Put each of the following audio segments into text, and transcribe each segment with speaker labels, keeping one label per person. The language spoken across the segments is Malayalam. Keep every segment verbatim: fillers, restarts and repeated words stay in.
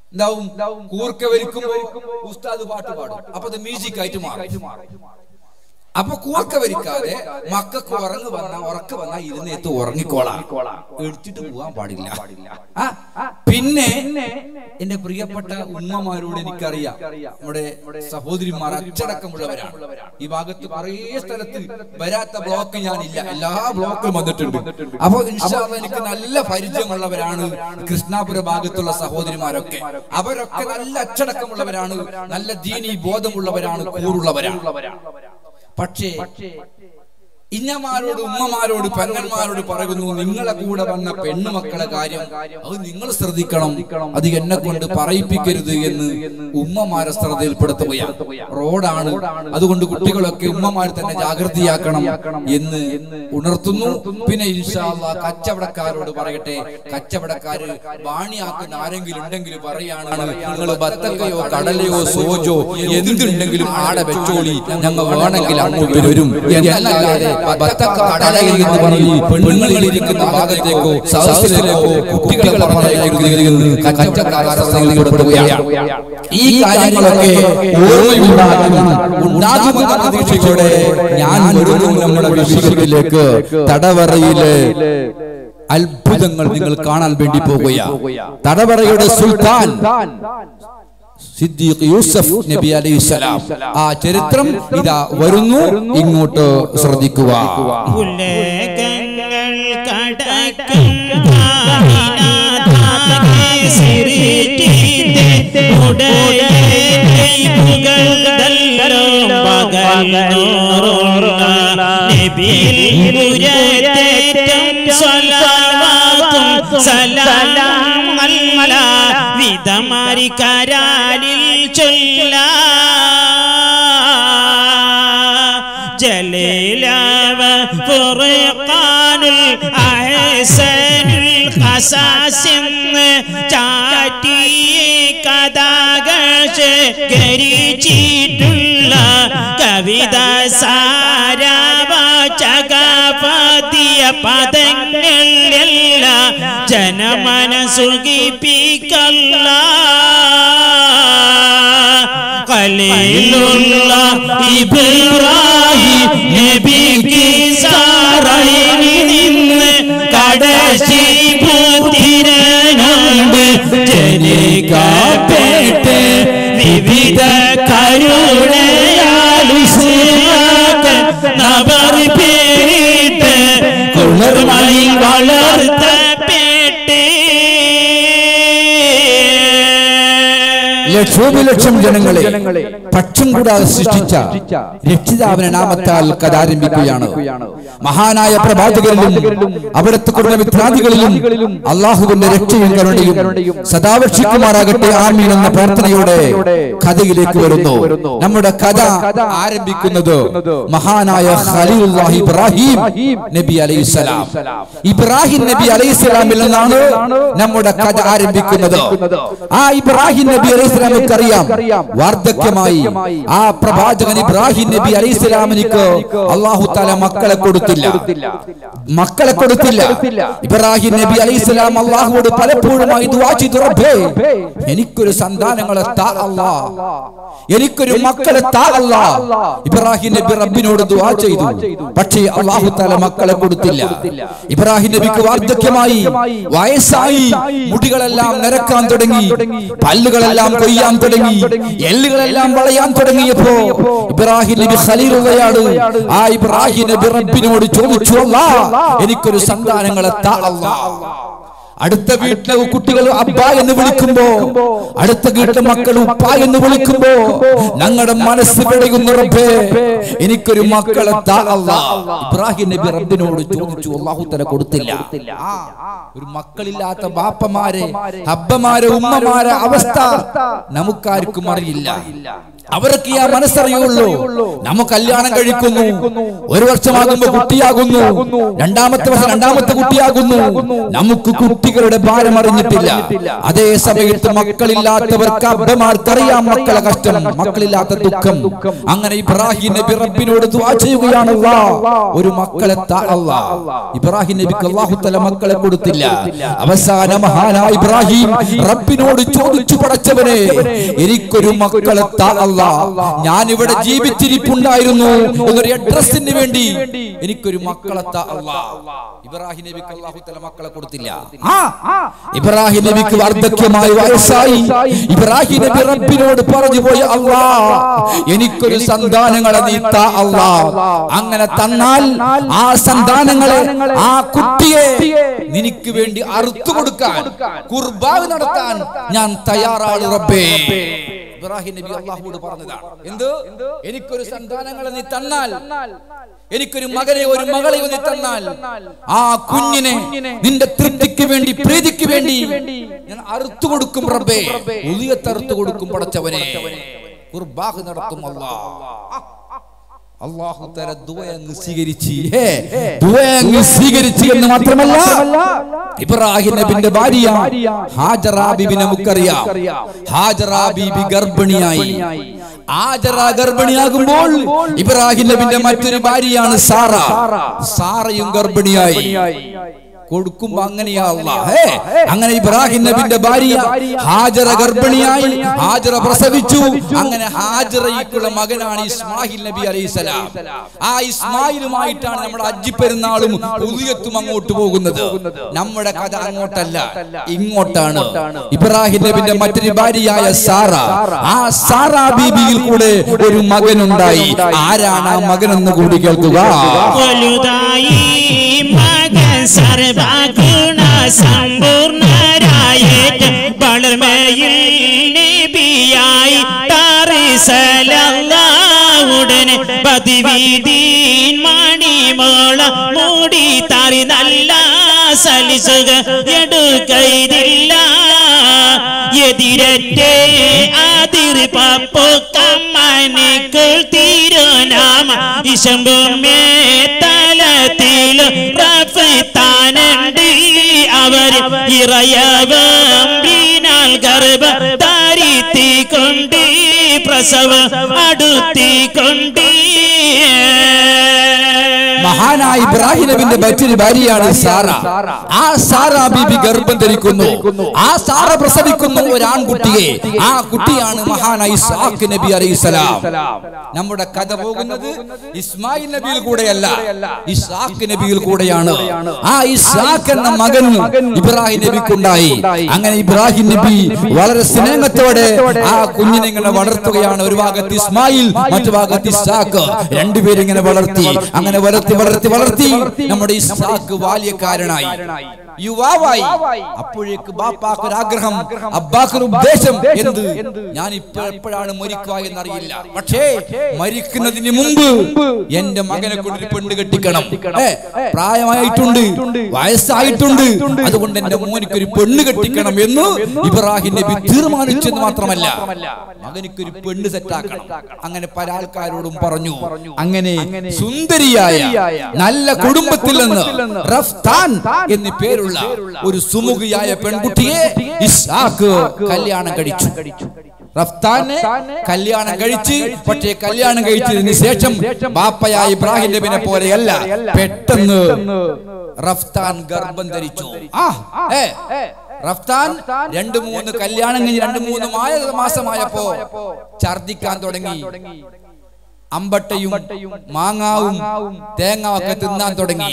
Speaker 1: എന്താവും? കൂർക്ക വലിക്കുമ്പോ ഉസ്താദ് പാട്ട് പാടും. അപ്പൊ അത് മ്യൂസിക് ആയിട്ട് മാറും. അപ്പൊ കൂർക്ക വലിക്കാതെ മക്കൾക്ക് ഉറങ്ങ് വന്ന ഉറക്ക് വന്നാ ഇരുന്നേത്ത് ഉറങ്ങിക്കോളാം, എടുത്തിട്ട് പോവാൻ പാടില്ല. പിന്നെ എന്റെ പ്രിയപ്പെട്ട ഉമ്മമാരോട് എനിക്കറിയാം, നമ്മുടെ സഹോദരിമാർ അച്ചടക്കമുള്ളവരാണ്. ഈ ഭാഗത്ത് കുറേ സ്ഥലത്ത് വരാത്ത ബ്ലോക്ക് ഞാനില്ല, എല്ലാ ബ്ലോക്കും വന്നിട്ടുണ്ട്. അപ്പൊ ഇൻഷാ അല്ലാഹ് എനിക്ക് നല്ല പരിചയമുള്ളവരാണ് കൃഷ്ണാപുര ഭാഗത്തുള്ള സഹോദരിമാരൊക്കെ. അവരൊക്കെ നല്ല അച്ചടക്കമുള്ളവരാണ്, നല്ല ദീനീ ബോധമുള്ളവരാണ്, കൂറുള്ളവരാണ്. പക്ഷേ ഇഞ്ഞമാരോട് ഉമ്മമാരോട് പെങ്ങന്മാരോട് പറയുന്നു, നിങ്ങളെ കൂടെ വന്ന പെണ്ണുമക്കളെ കാര്യം അത് നിങ്ങൾ ശ്രദ്ധിക്കണം, അത് എന്നെ കൊണ്ട് പറയിപ്പിക്കരുത് എന്ന് ഉമ്മമാരെ ശ്രദ്ധയിൽപ്പെടുത്തുകയാണ്. റോഡാണ്, അതുകൊണ്ട് കുട്ടികളൊക്കെ ഉമ്മമാർ തന്നെ ജാഗ്രതയാക്കണം എന്ന് ഉണർത്തുന്നു. പിന്നെ ഇൻഷാ അല്ലാഹ് കച്ചവടക്കാരോട് പറയട്ടെ, കച്ചവടക്കാര് വാണിയാക്കുന്ന ആരെങ്കിലും ഉണ്ടെങ്കിൽ പറയാണ്, നിങ്ങൾ ബത്തക്കയോ കടലയോ സോജോ എന്തുണ്ടെങ്കിലും ആടെ വെച്ചോളി, ഞങ്ങൾ വേണമെങ്കിൽ അങ്ങോട്ട് വരും എന്നല്ലാതെ കടലയിൽ എന്ന് പറഞ്ഞ് പെണ്ണുങ്ങൾ ഇരിക്കുന്ന ഭാഗത്തേക്കോ സദസ്സിലേക്കോ കുട്ടികളെ പറഞ്ഞയക്കരുതെന്ന് കച്ചവടക്കാർ കൊടുക്കുകയാണ്. ഈ കാര്യങ്ങളൊക്കെ ഓർമ്മയുണ്ടാകുമെന്ന പ്രതീക്ഷയോടെ ഞാൻ വരുന്നു നമ്മുടെ വിഷയത്തിലേക്ക്. തടവറയിലെ അത്ഭുതങ്ങൾ നിങ്ങൾ കാണാൻ വേണ്ടി പോകുകയാണ്. തടവറയുടെ സുൽത്താൻ സിദ്ദീഖ് യൂസഫ് നബി അലൈഹിസ്സലാം, ആ ചരിത്രം ഇതാ വരുന്നു, ഇങ്ങോട്ട് ശ്രദ്ധിക്കുക.
Speaker 2: വിധമാരിക്കാരിൽ ചൊല്ല ജലീലവ ഫുർഖാനുൽ അഹ്സനുൽ ഖസാസിന്ന് ചാറ്റി കഥാകൾ ശേഖരിച്ചിട്ടുള്ള കവിത സാരവാചകപതിയ പദങ്ങൾ എല്ലാം ജനമനസുഖിപ്പിക്കല്ല. ഖലീലുല്ലാഹ് ഇബ്രാഹിം നബിക്ക് സാറയിൽ നിന്ന് കടശി പുത്രനുണ്ട് ജനിക്കപ്പെട്ട് വിവിധ കരുണയാലുസ്മാക്ക് നബർ പേരിട്ട് കുളിർമയിൽ വളർത്തപ്പെട്ട്
Speaker 1: ലക്ഷോപലക്ഷം ജനങ്ങളെ പക്ഷം കൂടാതെ സൃഷ്ടിച്ച രക്ഷിതാവിന്റെ നാമത്താൽ കഥ ആരംഭിക്കുകയാണ്. മഹാനായ പ്രവാചകരിലും അവിടുത്തെ കുടുംബമിത്രാദികളിലും അള്ളാഹുവിന്റെ രക്ഷയും കരുണയും സദാവർഷിക്കുമാറാകട്ടെ ആമീൻ എന്ന പ്രാർത്ഥനയോടെ കഥയിലേക്ക് വരുന്നു. നമ്മുടെ കഥ ആരംഭിക്കുന്നത് മഹാനായ ഖലീലുല്ലാഹി ഇബ്രാഹിം നബി അലൈഹിസ്സലാം. ഇബ്രാഹിം നബി അലൈഹിസ്സലാമിൽ നിന്നാണ് നമ്മുടെ കഥ ആരംഭിക്കുന്നത്. ആ ഇബ്രാഹിം നബി അലൈഹിസ്സലാമിന് അറിയാം, വാർദ്ധക്യമായി ആ പ്രവാചകൻ ഇബ്രാഹിം നബി അലൈഹിസ്സലാമിനിക്ക് അല്ലാഹു തആല മക്കളെ കൊടുത്തില്ല മക്കളെ കൊടുത്തില്ല ഇബ്രാഹിം നബി അലൈഹിസ്സലാം അല്ലാഹുവോട് പലപ്പോഴുമായി ദുആ ചെയ്തു, റബ്ബേ എനിക്കൊരു സന്താനങ്ങളെ താ അല്ലാഹ്, എനിക്കൊരു മക്കളെ താ അല്ലാഹ്. ഇബ്രാഹിം നബി റബ്ബിനോട് ദുആ ചെയ്തു, പക്ഷേ അല്ലാഹു തആല മക്കളെ കൊടുത്തില്ല. ഇബ്രാഹിം നബിക്ക് വാർദ്ധക്യമായി, വയസ്സായി, മുടികളെല്ലാം നരക്കാൻ തുടങ്ങി, പല്ലുകളെല്ലാം കൊയ്യാൻ തുടങ്ങി, എല്ലുകളെല്ലാം വളയാൻ തുടങ്ങിയപ്പോ ഇബ്രാഹിം നബി ഖലീലുള്ളയാണ്. ആ ഇബ്രാഹിം നബി റബ്ബിനോട് ചോദിച്ചു, അല്ലാഹ് എനിക്കൊരു സന്താനങ്ങളെ താ അല്ലാഹ്. അടുത്ത വീട്ടിലെ കുട്ടികൾ അബ്ബ എന്ന് വിളിക്കുമ്പോ, അടുത്ത വീട്ടിലെ മക്കൾ ഉപ്പ എന്ന് വിളിക്കുമ്പോ ഞങ്ങളുടെ മനസ്സ് പിടയുന്നു, റബ്ബേ എനിക്കൊരു മക്കളെ താ അല്ലാഹ്. ഇബ്രാഹിം നബി റബ്ബിനോട് ചോദിച്ചു, അല്ലാഹു തആല കൊടുത്തില്ല. ഒരു മക്കളില്ലാത്ത ബാപ്പമാരെ, അബ്ബമാരെ, ഉമ്മമാരെ അവസ്ഥ നമുക്കാർക്കും അറിയില്ല. അവർക്ക് ആ മനസ്സറിയുള്ളൂ. നമുക്ക് കല്യാണം കഴിക്കുന്നു, ഒരു വർഷമാകുമ്പോ കുട്ടിയാകുന്നു, രണ്ടാമത്തെ വർഷം രണ്ടാമത്തെ കുട്ടിയാകുന്നു, നമുക്ക് കുട്ടികളുടെ ഭാരം അറിഞ്ഞിട്ടില്ല. അതേ സമയത്ത് മക്കളില്ലാത്തവർക്ക് അബ്ബമാർക്കറിയാം മക്കളെ കഷ്ടം, മക്കളില്ലാത്ത ദുഃഖം. അങ്ങനെ ഇബ്രാഹിം നബി റബ്ബിനോട് ദുആ ചെയ്യുകയാണ്, അല്ലാഹ് ഒരു മക്കളെ താ അല്ലാഹ്. ഇബ്രാഹിം നബിക്ക് അല്ലാഹു തആല മക്കളെ കൊടുത്തില്ല. അവസാന മഹാനായ ഇബ്രാഹിം റബ്ബിനോട് ചോദിച്ചു, പടച്ചവനെ എനിക്കൊരു മക്കളെ താ അല്ലാഹ്, ഞാൻ ഇവിടെ ജീവിച്ചിരിപ്പുണ്ടായിരുന്നു എന്നൊരു അഡ്രസ്സിന് വേണ്ടി എനിക്കൊരു മക്കളെ താ അല്ലാഹ്. ഇബ്രാഹിം നബിക്ക് അല്ലാഹു തആല മക്കളെ കൊടുത്തില്ല. ഇബ്രാഹിം നബിക്ക് വാർദ്ധക്യമായി വയസ്സായി. ഇബ്രാഹിം നബി റബ്ബിനോട് പറഞ്ഞു പോയി, അല്ലാഹ് എനിക്കൊരു സന്താനങ്ങളെ നീ താ അല്ലാഹ്. അങ്ങനെ തന്നാൽ ആ സന്താനങ്ങളെ, ആ കുട്ടിയെ നിനക്ക് വേണ്ടി അറുത്തു കൊടുക്കാൻ, ഖുർബാൻ നടത്താൻ ഞാൻ തയ്യാറാണ് റബ്ബേ. ഇബ്രാഹിം നബി അല്ലാഹുവോട് പറഞ്ഞതാണ്, എന്ത്? എനിക്കൊരു സന്താനങ്ങളെ നീ തന്നാൽ, എനിക്കൊരു മകനെ ഒരു മകളെ നീ തന്നാൽ, ആ കുഞ്ഞിനെ നിന്റെ തൃപ്തിക്ക് വേണ്ടി, പ്രീതിക്ക് വേണ്ടി ഞാൻ അറുത്തു കൊടുക്കും റബ്ബേ, ഉളിയത്ത് അറുത്തു കൊടുക്കും പടച്ചവനെ, ഖുർബാൻ നടത്തും അല്ലാഹ്. അല്ലാഹു തആല ദുആ അങ്ങ് സ്വീകരിച്ചു. ദുആ അങ്ങ് സ്വീകരിച്ചു എന്ന് മാത്രമല്ല, ഇബ്രാഹിം നബിയുടെ ഭാര്യ ഹാജറ ബീബിനെ നമുക്കറിയാം. ഹാജറ ബീബി ഗർഭിണിയായി. ഹാജറ ഗർഭിണിയാകുമ്പോൾ ഇബ്രാഹിം നബിയുടെ മറ്റൊരു ഭാര്യയാണ് സാറ. സാറയും ഗർഭിണിയായി. കൊടുക്കുമ്പോ അങ്ങനെയാ അല്ലാഹ്. അങ്ങനെ ഇബ്രാഹിം നബിയുടെ ഭാര്യ ഹാജറ ഗർഭിണിയായി. ഹാജറ പ്രസവിച്ചു. അങ്ങനെ ഹാജറയ്ക്കുള്ള മകനാണ് ഇസ്മായിൽ നബി അലൈഹിസ്സലാം. ആ ഇസ്മായിലുമായിട്ടാണ് നമ്മുടെ ഹജ്ജ് പെരുന്നാളും ഉദിയത്തും അങ്ങോട്ട് പോകുന്നത്. നമ്മുടെ കഥ അങ്ങോട്ടല്ല, ഇങ്ങോട്ടാണ്. ഇബ്രാഹിം നബിയുടെ മറ്റൊരു ഭാര്യയായ സാറ, ആ സാറ ബീബിയിൽ കൂടെ ഒരു മകനുണ്ടായി. ആരാണ് ആ മകനെന്ന് കൂടി കേൾക്കുക.
Speaker 2: സർവഗുണ സമ്പൂർണരായ വളർമയിൽ നബിയായി താറിസലല്ലാഹുടനെ പതിവീദീൻ മണിമോള മൂടി താറി നല്ല സലിസുക എടുക്കയില്ല എതിരറ്റേ അതിർ പപ്പൊക്കമ്മനിക്കുൾ തിരുനാമ ഇശമ്പുമേ തലത്തിൽ റഫത്താനുണ്ട് അവർ ഇറയവം ബിനാൽ ഗർഭ താരിത്തിക്കൊണ്ട് പ്രസവം അടുത്തിക്കൊണ്ട്.
Speaker 1: മഹാനായ ഇബ്രാഹിം നബിയുടെ മറ്റൊരു ഭാര്യയാണ് സാറ. ആ സാറ ബീബി ഗർഭം ധരിക്കുന്നു. ആ സാറ പ്രസവിക്കുന്നു ഒരു ആൺകുട്ടിയെ. ആ കുട്ടിയാണ് മഹാനായ ഇസ്ഹാഖ് നബി അലൈഹിസ്സലാം. നമ്മുടെ കഥ പോകുന്നത് ഇസ്മായിൽ നബിയിൽ കൂടെയല്ല, ഇസ്ഹാഖ് നബിയിൽ കൂടെയാണ്. ആ ഇസ്ഹാഖ് എന്ന മകൻ ഇബ്രാഹിം നബിക്കുണ്ടായി. അങ്ങനെ ഇബ്രാഹിം നബി വളരെ സ്നേഹത്തോടെ ആ കുഞ്ഞിനെ ഇങ്ങനെ വളർത്തുകയാണ്. ഒരു ഭാഗത്ത് ഇസ്മായിൽ, മറ്റു ഭാഗത്ത് ഇസ്ഹാഖ്. രണ്ടുപേരും ഇങ്ങനെ വളർത്തി. അങ്ങനെ വളർത്തി വളർത്തി വളർത്തി നമ്മുടെ ഇസ്ഹാഖ് ബാല്യക്കാരനായി, യുവാവായി. അപ്പോഴേക്ക് ബാപ്പാക്ക് ഒരു ആഗ്രഹം, അബ്ബാക്ക് ഒരു ഉദ്ദേശം. എന്ത്? ഞാൻ ഇപ്പൊ എപ്പോഴാണ് മരിക്കുക എന്നറിയില്ല, പക്ഷേ മരിക്കുന്നതിന് മുമ്പ് എന്റെ മകനെ കൊണ്ട് പെണ്ണ് കെട്ടിക്കണം. പ്രായമായിട്ടുണ്ട്, വയസ്സായിട്ടുണ്ട്, അതുകൊണ്ട് എന്റെ മോനിക്കൊരു പെണ്ണ് കെട്ടിക്കണം എന്ന് ഇബ്രാഹിം നബി തീരുമാനിച്ചെന്ന് മാത്രമല്ല, മകനിക്കൊരു പെണ്ണ് സെറ്റാക്കണം. അങ്ങനെ പല ആൾക്കാരോടും പറഞ്ഞു. അങ്ങനെ സുന്ദരിയായ നല്ല കുടുംബത്തിൽ നിന്ന് റഫ്താൻ എന്ന് പേരുള്ള ഒരു സുമുഖിയായ പെൺകുട്ടിയെ ഇസ്ഹാഖ് കല്യാണം കഴിച്ചു. റഫ്താനെ കല്യാണം കഴിച്ച്, പക്ഷേ കല്യാണം കഴിച്ചതിന് ശേഷം ബാപ്പയായ ഇബ്രാഹിം നബിനെ പോലെയല്ല, പെട്ടെന്ന് റഫ്താൻ ഗർഭം ധരിച്ചു. ആ ഏ റഫ്താൻ രണ്ടു മൂന്ന് കല്യാണം കഴിഞ്ഞ് രണ്ടു മൂന്ന് മാസമായപ്പോ ഛർദിക്കാൻ തുടങ്ങി. അമ്പട്ടയും മാങ്ങാവും തേങ്ങാവൊക്കെ തിന്നാൻ തുടങ്ങി.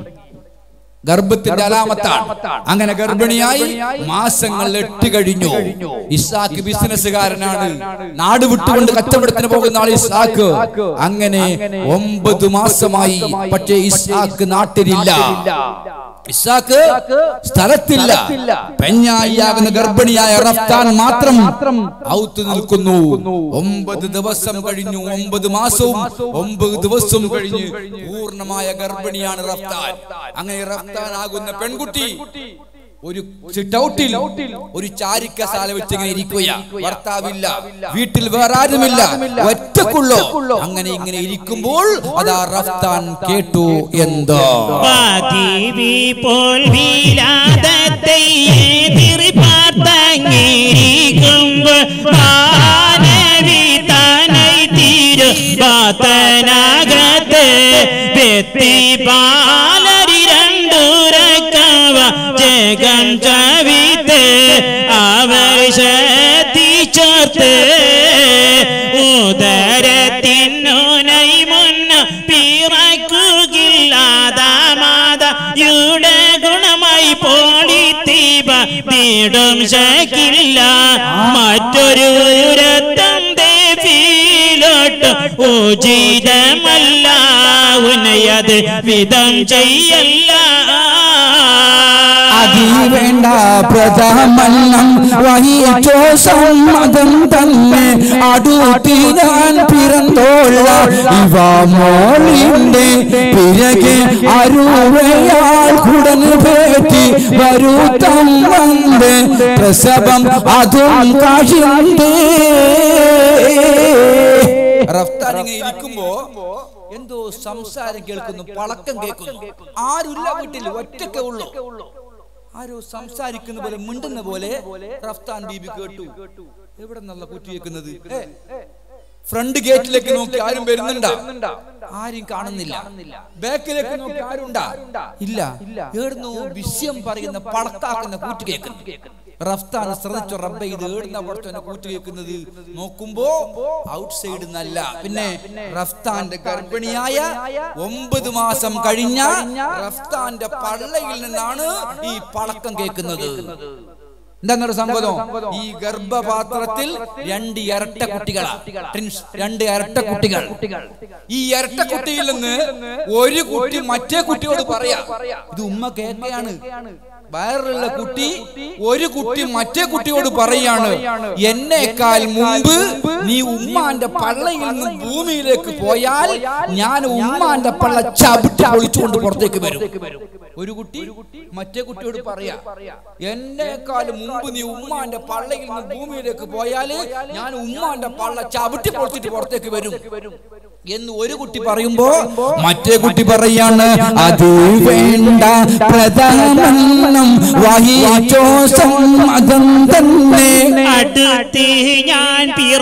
Speaker 1: ഗർഭത്തിന്റെ അലാമത്താണ്. അങ്ങനെ ഗർഭിണിയായി മാസങ്ങൾ എട്ട് കഴിഞ്ഞു. ഇസ്ഹാഖ് ബിസിനസ്സുകാരനാണ്, നാട് വിട്ടുകൊണ്ട് കച്ചവടത്തിന് പോകുന്ന ആൾ ഇസ്ഹാഖ്. അങ്ങനെ ഒമ്പത് മാസമായി, പക്ഷേ ഇസ്ഹാഖ് നാട്ടിലില്ല. ഇസ്ഹാഖ് സ്ഥലത്തില്ല. പെഞ്ഞായിയാകുന്ന ഗർഭിണിയായ റഫ്താൻ മാത്രം ഔത്ത് നിൽക്കുന്നു. ഒമ്പത് ദിവസം കഴിഞ്ഞു, ഒമ്പത് മാസവും ഒമ്പത് ദിവസവും കഴിഞ്ഞ് പൂർണ്ണമായ ഗർഭിണിയാണ് റഫ്താൻ. അങ്ങനെ റഫ്താൻ ആകുന്ന പെൺകുട്ടി ഒരു സിറ്റൗട്ടിൽ ഒരു ചാരിക്കസാല വെച്ച് ഇങ്ങനെ ഇരിക്കുക. ഭർത്താവില്ല, വീട്ടിൽ വേറെ ആരുമില്ല, ഒറ്റക്കുള്ളോ. അങ്ങനെ ഇങ്ങനെ ഇരിക്കുമ്പോൾ അതാ റഫ്താൻ കേട്ടു എന്തോ
Speaker 2: കവിത്ത് അവർ ശ്രദ്ധിച്ചോർത്ത് ഉദരത്തിനുനൈ മുന്ന പിറക്കുകില്ലാതാമാതയുടെ ഗുണമായി പോളിത്തീപ നീടും ശക്കില്ല മറ്റൊരു രത്തം ദേവിയിലോട്ട് ഉചിതമല്ല ഉനയത് വിധം ചെയ്യല്ല
Speaker 1: വേണ്ട പ്രജാമന്നം വഹിച്ചോ സമ്മതം തന്നെ അടുത്തിരാൻ പിറന്തോള്ള ഇവ മോളിന്റെ പിറകെ അരുവയാൾ കുടന് പേറ്റി വരുത്തം വന്ന് പ്രസവം അതും കാശിണ്ട്. റഫ്താൻ ഇങ്ങനെ ഇരിക്കുമ്പോ എന്തോ സംസാരം കേൾക്കുന്നു, പളക്കം കേൾക്കുന്നു. ആരുമില്ല വീട്ടിൽ, ഒറ്റക്കേ ഉള്ളൂ. ആരോ സംസാരിക്കുന്ന പോലെ, മിണ്ടുന്ന പോലെ റഫ്താൻ ബീബി കേട്ടു. എവിടെ നിന്നുള്ള കുറ്റി കേൾക്കുന്നത്? ഫ്രണ്ട് ഗേറ്റിലേക്ക് നോക്കി ആരും വരുന്നുണ്ടാ? ആരും കാണുന്നില്ല. ബാക്കിലേക്ക് നോക്കി ആരുണ്ടാ? ഇല്ല. ഏടുന്നു വിഷയം പറയുന്ന പളക്കാക്കുന്ന കൂറ്റ് കേൾക്കുന്നു. റഫ്താൻ ശ്രദ്ധിച്ചു, റബ്ബേ ഇത് ഏടുന്ന പുറത്തന്നെ കൂറ്റ് കേൾക്കുന്നത്. നോക്കുമ്പോ ഔട്ട് സൈഡ് എന്നല്ല, പിന്നെ റഫ്താന്റെ ഗർഭിണിയായ ഒമ്പത് മാസം കഴിഞ്ഞ റഫ്താന്റെ പള്ളയിൽ നിന്നാണ് ഈ പളക്കം കേൾക്കുന്നത്. എന്താണ് സംഭവം? ഈ ഗർഭപാത്രത്തിൽ രണ്ട് ഇരട്ട കുട്ടികളാ, രണ്ട് ഇരട്ട കുട്ടികൾ. ഈ ഇരട്ട കുട്ടിയിൽ നിന്ന് ഒരു കുട്ടി മറ്റേ കുട്ടിയോട് പറയാ, ഇത് ഉമ്മ കേൾക്കുകയാണ്. വയറിലുള്ള കുട്ടി ഒരു കുട്ടി മറ്റേ കുട്ടിയോട് പറയാണ്, എന്നേക്കാൾ മുമ്പ് നീ ഉമ്മാന്റെ പള്ളയിൽ നിന്ന് ഭൂമിയിലേക്ക് പോയാൽ ഞാൻ ഉമ്മാന്റെ പള്ള ചവിട്ടി പൊളിച്ചുകൊണ്ട് പുറത്തേക്ക് വരും. ഒരു കുട്ടി മറ്റേ കുട്ടിയോട് പറയാ, എന്നേക്കാൾ മുമ്പ് നീ ഉമ്മാന്റെ പള്ളയിൽ നിന്ന് ഭൂമിയിലേക്ക് പോയാൽ ഞാൻ ഉമ്മാന്റെ പള്ള ചവിട്ടി പൊളിച്ചിട്ട് പുറത്തേക്ക് വരും എന്ന് ഒരു കുട്ടി പറയുമ്പോ മറ്റേ കുട്ടി പറയാണ്, അത് വേണ്ട പ്രധാനം വഹിച്ചോ സമ്മതം തന്നെ
Speaker 2: അടുത്ത് ഞാൻ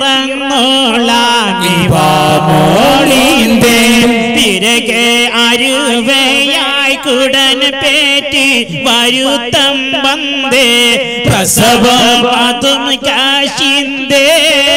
Speaker 2: പിറന്നോളാമിന്റെ പിറകെ അരുവയായി കുടൻ പേറ്റി വരുത്തം വന്നേ പ്രസവം അതും കാശിന്തേ.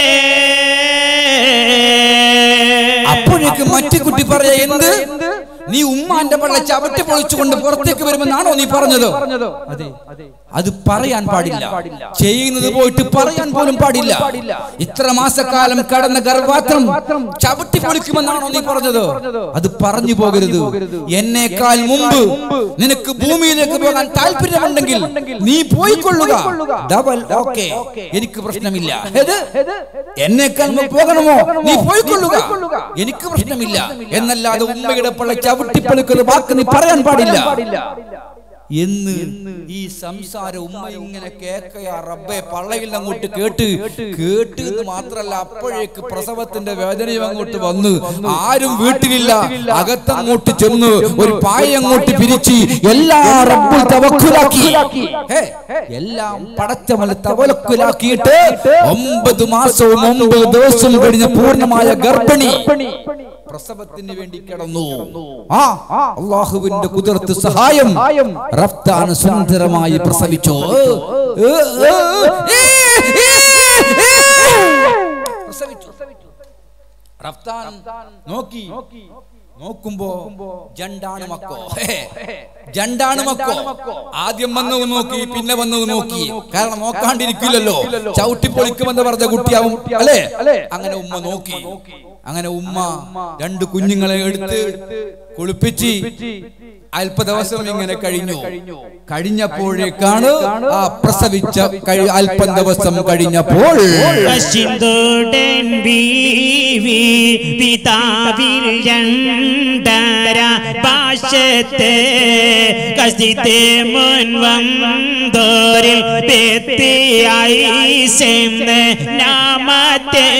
Speaker 1: അപ്പോഴേക്ക് മറ്റേ കുട്ടി പറയാ, എന്ത് നീ ഉമ്മാന്റെ പള്ള ചവിട്ടി പൊളിച്ചുകൊണ്ട് പുറത്തേക്ക് വരുമെന്നാണോ നീ പറഞ്ഞത്? അതെ, അത് പറയാൻ പാടില്ല. ചെയ്യുന്നത് പോയിട്ട് പറയാൻ പോലും പാടില്ല. ഇത്ര മാസക്കാലം കടന്ന ഗർഭപാത്രം ചവിട്ടി പൊളിക്കുമെന്നാണോ നീ പറഞ്ഞത്? അത് പറഞ്ഞു പോകരുത്. എന്നേക്കാൾ മുമ്പ് നിനക്ക് ഭൂമിയിലേക്ക് പോകാൻ താല്പര്യമുണ്ടെങ്കിൽ നീ പോയിക്കൊള്ളുക. ഡബിൾ ഓക്കെ, എനിക്ക് പ്രശ്നമില്ല. എന്നേക്കാൾ മുമ്പ് പോകണമോ? നീ പോയിക്കൊള്ളുക, എനിക്ക് പ്രശ്നമില്ല. എന്നല്ലാതെ ഉമ്മയുടെ പള്ള ചവിട്ടിപ്പൊളിക്കുന്ന വാക്ക് നീ പറയാൻ പാടില്ല എന്ന് ഈ സംസാരം ഉമ്മ ഇങ്ങനെ കേക്കയാ. റബ്ബേ, പള്ളയിൽ അങ്ങോട്ട് കേട്ട് കേട്ട് എന്ന് മാത്രല്ല, അപ്പോഴേക്ക് പ്രസവത്തിന്റെ വേദനയും അങ്ങോട്ട് വന്ന് ആരും വീട്ടിലില്ല. അകത്തങ്ങോട്ട് ചെന്ന് ഒരു പായ അങ്ങോട്ട് പിരിച്ച് എല്ലാ റബ്ബുൽ തവക്കുലാക്കി, എല്ലാം പടച്ചവൻ തവക്കുലാക്കിയിട്ട് ഒമ്പത് മാസവും ഒമ്പത് ദിവസവും കഴിഞ്ഞ പൂർണ്ണമായ ഗർഭിണി പ്രസവത്തിന് വേണ്ടി കിടന്നു. ആ അല്ലാഹുവിന്റെ ഖുദ്റത്ത് സഹായം, റഫ്താൻ സുന്ദരമായി പ്രസവിച്ചു. റഫ്താൻ നോക്കി, നോക്കുമ്പോ ജണ്ടാണ് മക്കോ, ജണ്ടാണ് മക്കോ. ആദ്യം വന്നത് നോക്കി, പിന്നെ വന്നത് നോക്കി. കാരണം നോക്കാണ്ടിരിക്കില്ലല്ലോ, ചവിട്ടി പൊളിക്കുമെന്ന് പറഞ്ഞ കുട്ടിയാവും അല്ലേ? അങ്ങനെ ഉമ്മ നോക്കി. അങ്ങനെ ഉമ്മ രണ്ട് കുഞ്ഞുങ്ങളെ എടുത്ത് കുളിപ്പിച്ച് അല്പ ദിവസം ഇങ്ങനെ കഴിഞ്ഞു. കഴിഞ്ഞപ്പോഴേക്കാണ് ആ പ്രസവിച്ച അല്പം ദിവസം കഴിഞ്ഞപ്പോൾ
Speaker 2: പിതാവിൽ രണ്ടര ഭാഷത്തെ കസിത്തെ മുൻവന്തോരിൽ പെത്തിയായി സെന്ന് നാമത്തെ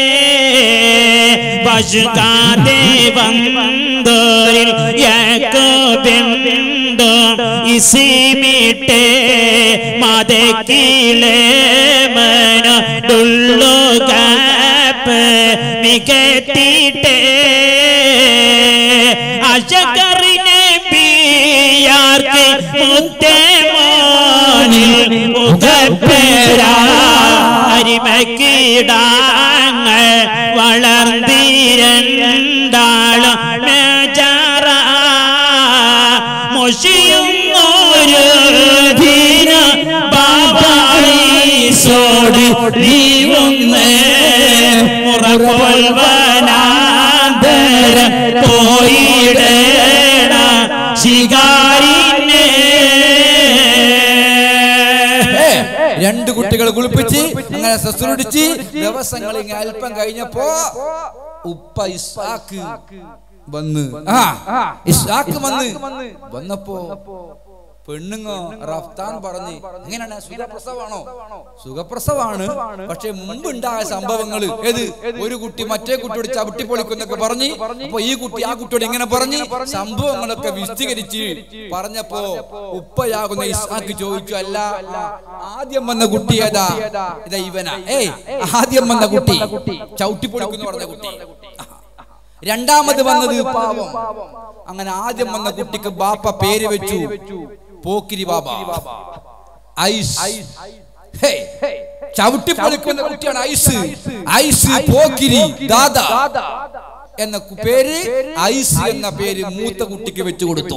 Speaker 2: പശുകാതെ വന്തോരിൽ യാക്കോബെന്തോ ഇസിമിട്ടെ മദക്കിലെ മനോടുള്ളു കാപ്പ് മികത്തിട്ടെ അശകറിനെ പിയാർക്ക് മുത്തേമോനിൽ മുഖപ്പേരാ അരിമക്കിടാങ്ങൾ വളർന്നിരണ്ടാളും മേജാറ മൊഷിയും ഒരു ധീര ബാബായിസോട് നീവുന്നേ മുറകൊൽവനാന്തര പോയിടേണ ശികാരിനെ.
Speaker 1: രണ്ട് കുട്ടികൾ കുളിപ്പിച്ച് അങ്ങനെ ശുശ്രൂഷിച്ച് ദിവസങ്ങൾ ഇങ്ങനെ അല്പം കഴിഞ്ഞപ്പോ ഉപ്പ ഇസ്ഹാക്ക് വന്ന് ആ ഇസ്ഹാക്ക് വന്ന് വന്നപ്പോ പെണ്ണുങ്ങോ റഫ്താൻ പറഞ്ഞ് എങ്ങനെയാണ് സുഖപ്രസവാണോ? സുഖപ്രസവാണ്, പക്ഷെ മുമ്പുണ്ടായ സംഭവങ്ങൾ ഏത് ഒരു കുട്ടി മറ്റേ കുട്ടിയോട് ചവിട്ടി പൊളിക്കുന്നൊക്കെ പറഞ്ഞ് അപ്പൊ ഈ കുട്ടി ആ കുട്ടിയോട് ഇങ്ങനെ പറഞ്ഞ് സംഭവങ്ങളൊക്കെ വിശദീകരിച്ച് പറഞ്ഞപ്പോ ഉപ്പയാകുന്ന ഇസ്ഹാക്ക് ചോദിച്ചു, അല്ല ആദ്യം വന്ന കുട്ടി ഏതാ? ഇതാ ഇവനാ. ഏയ് ആദ്യം വന്ന കുട്ടി ചവിട്ടി പൊളിക്കുന്നു പറഞ്ഞ കുട്ടി. രണ്ടാമത് വന്നത് പാവം. അങ്ങനെ ആദ്യം വന്ന കുട്ടിക്ക് ബാപ്പ പേര് വെച്ചു പോക്കിരി ബാബ. ഐസ് ചവിട്ടി പൊളിക്കുന്ന കുട്ടിയാണ് ഐസ്. ഐസ് പോക്കിരി ദാദാ എന്ന പേര് ഐസ് എന്ന പേര് മൂത്ത കുട്ടിക്ക് വെച്ചു കൊടുത്തു.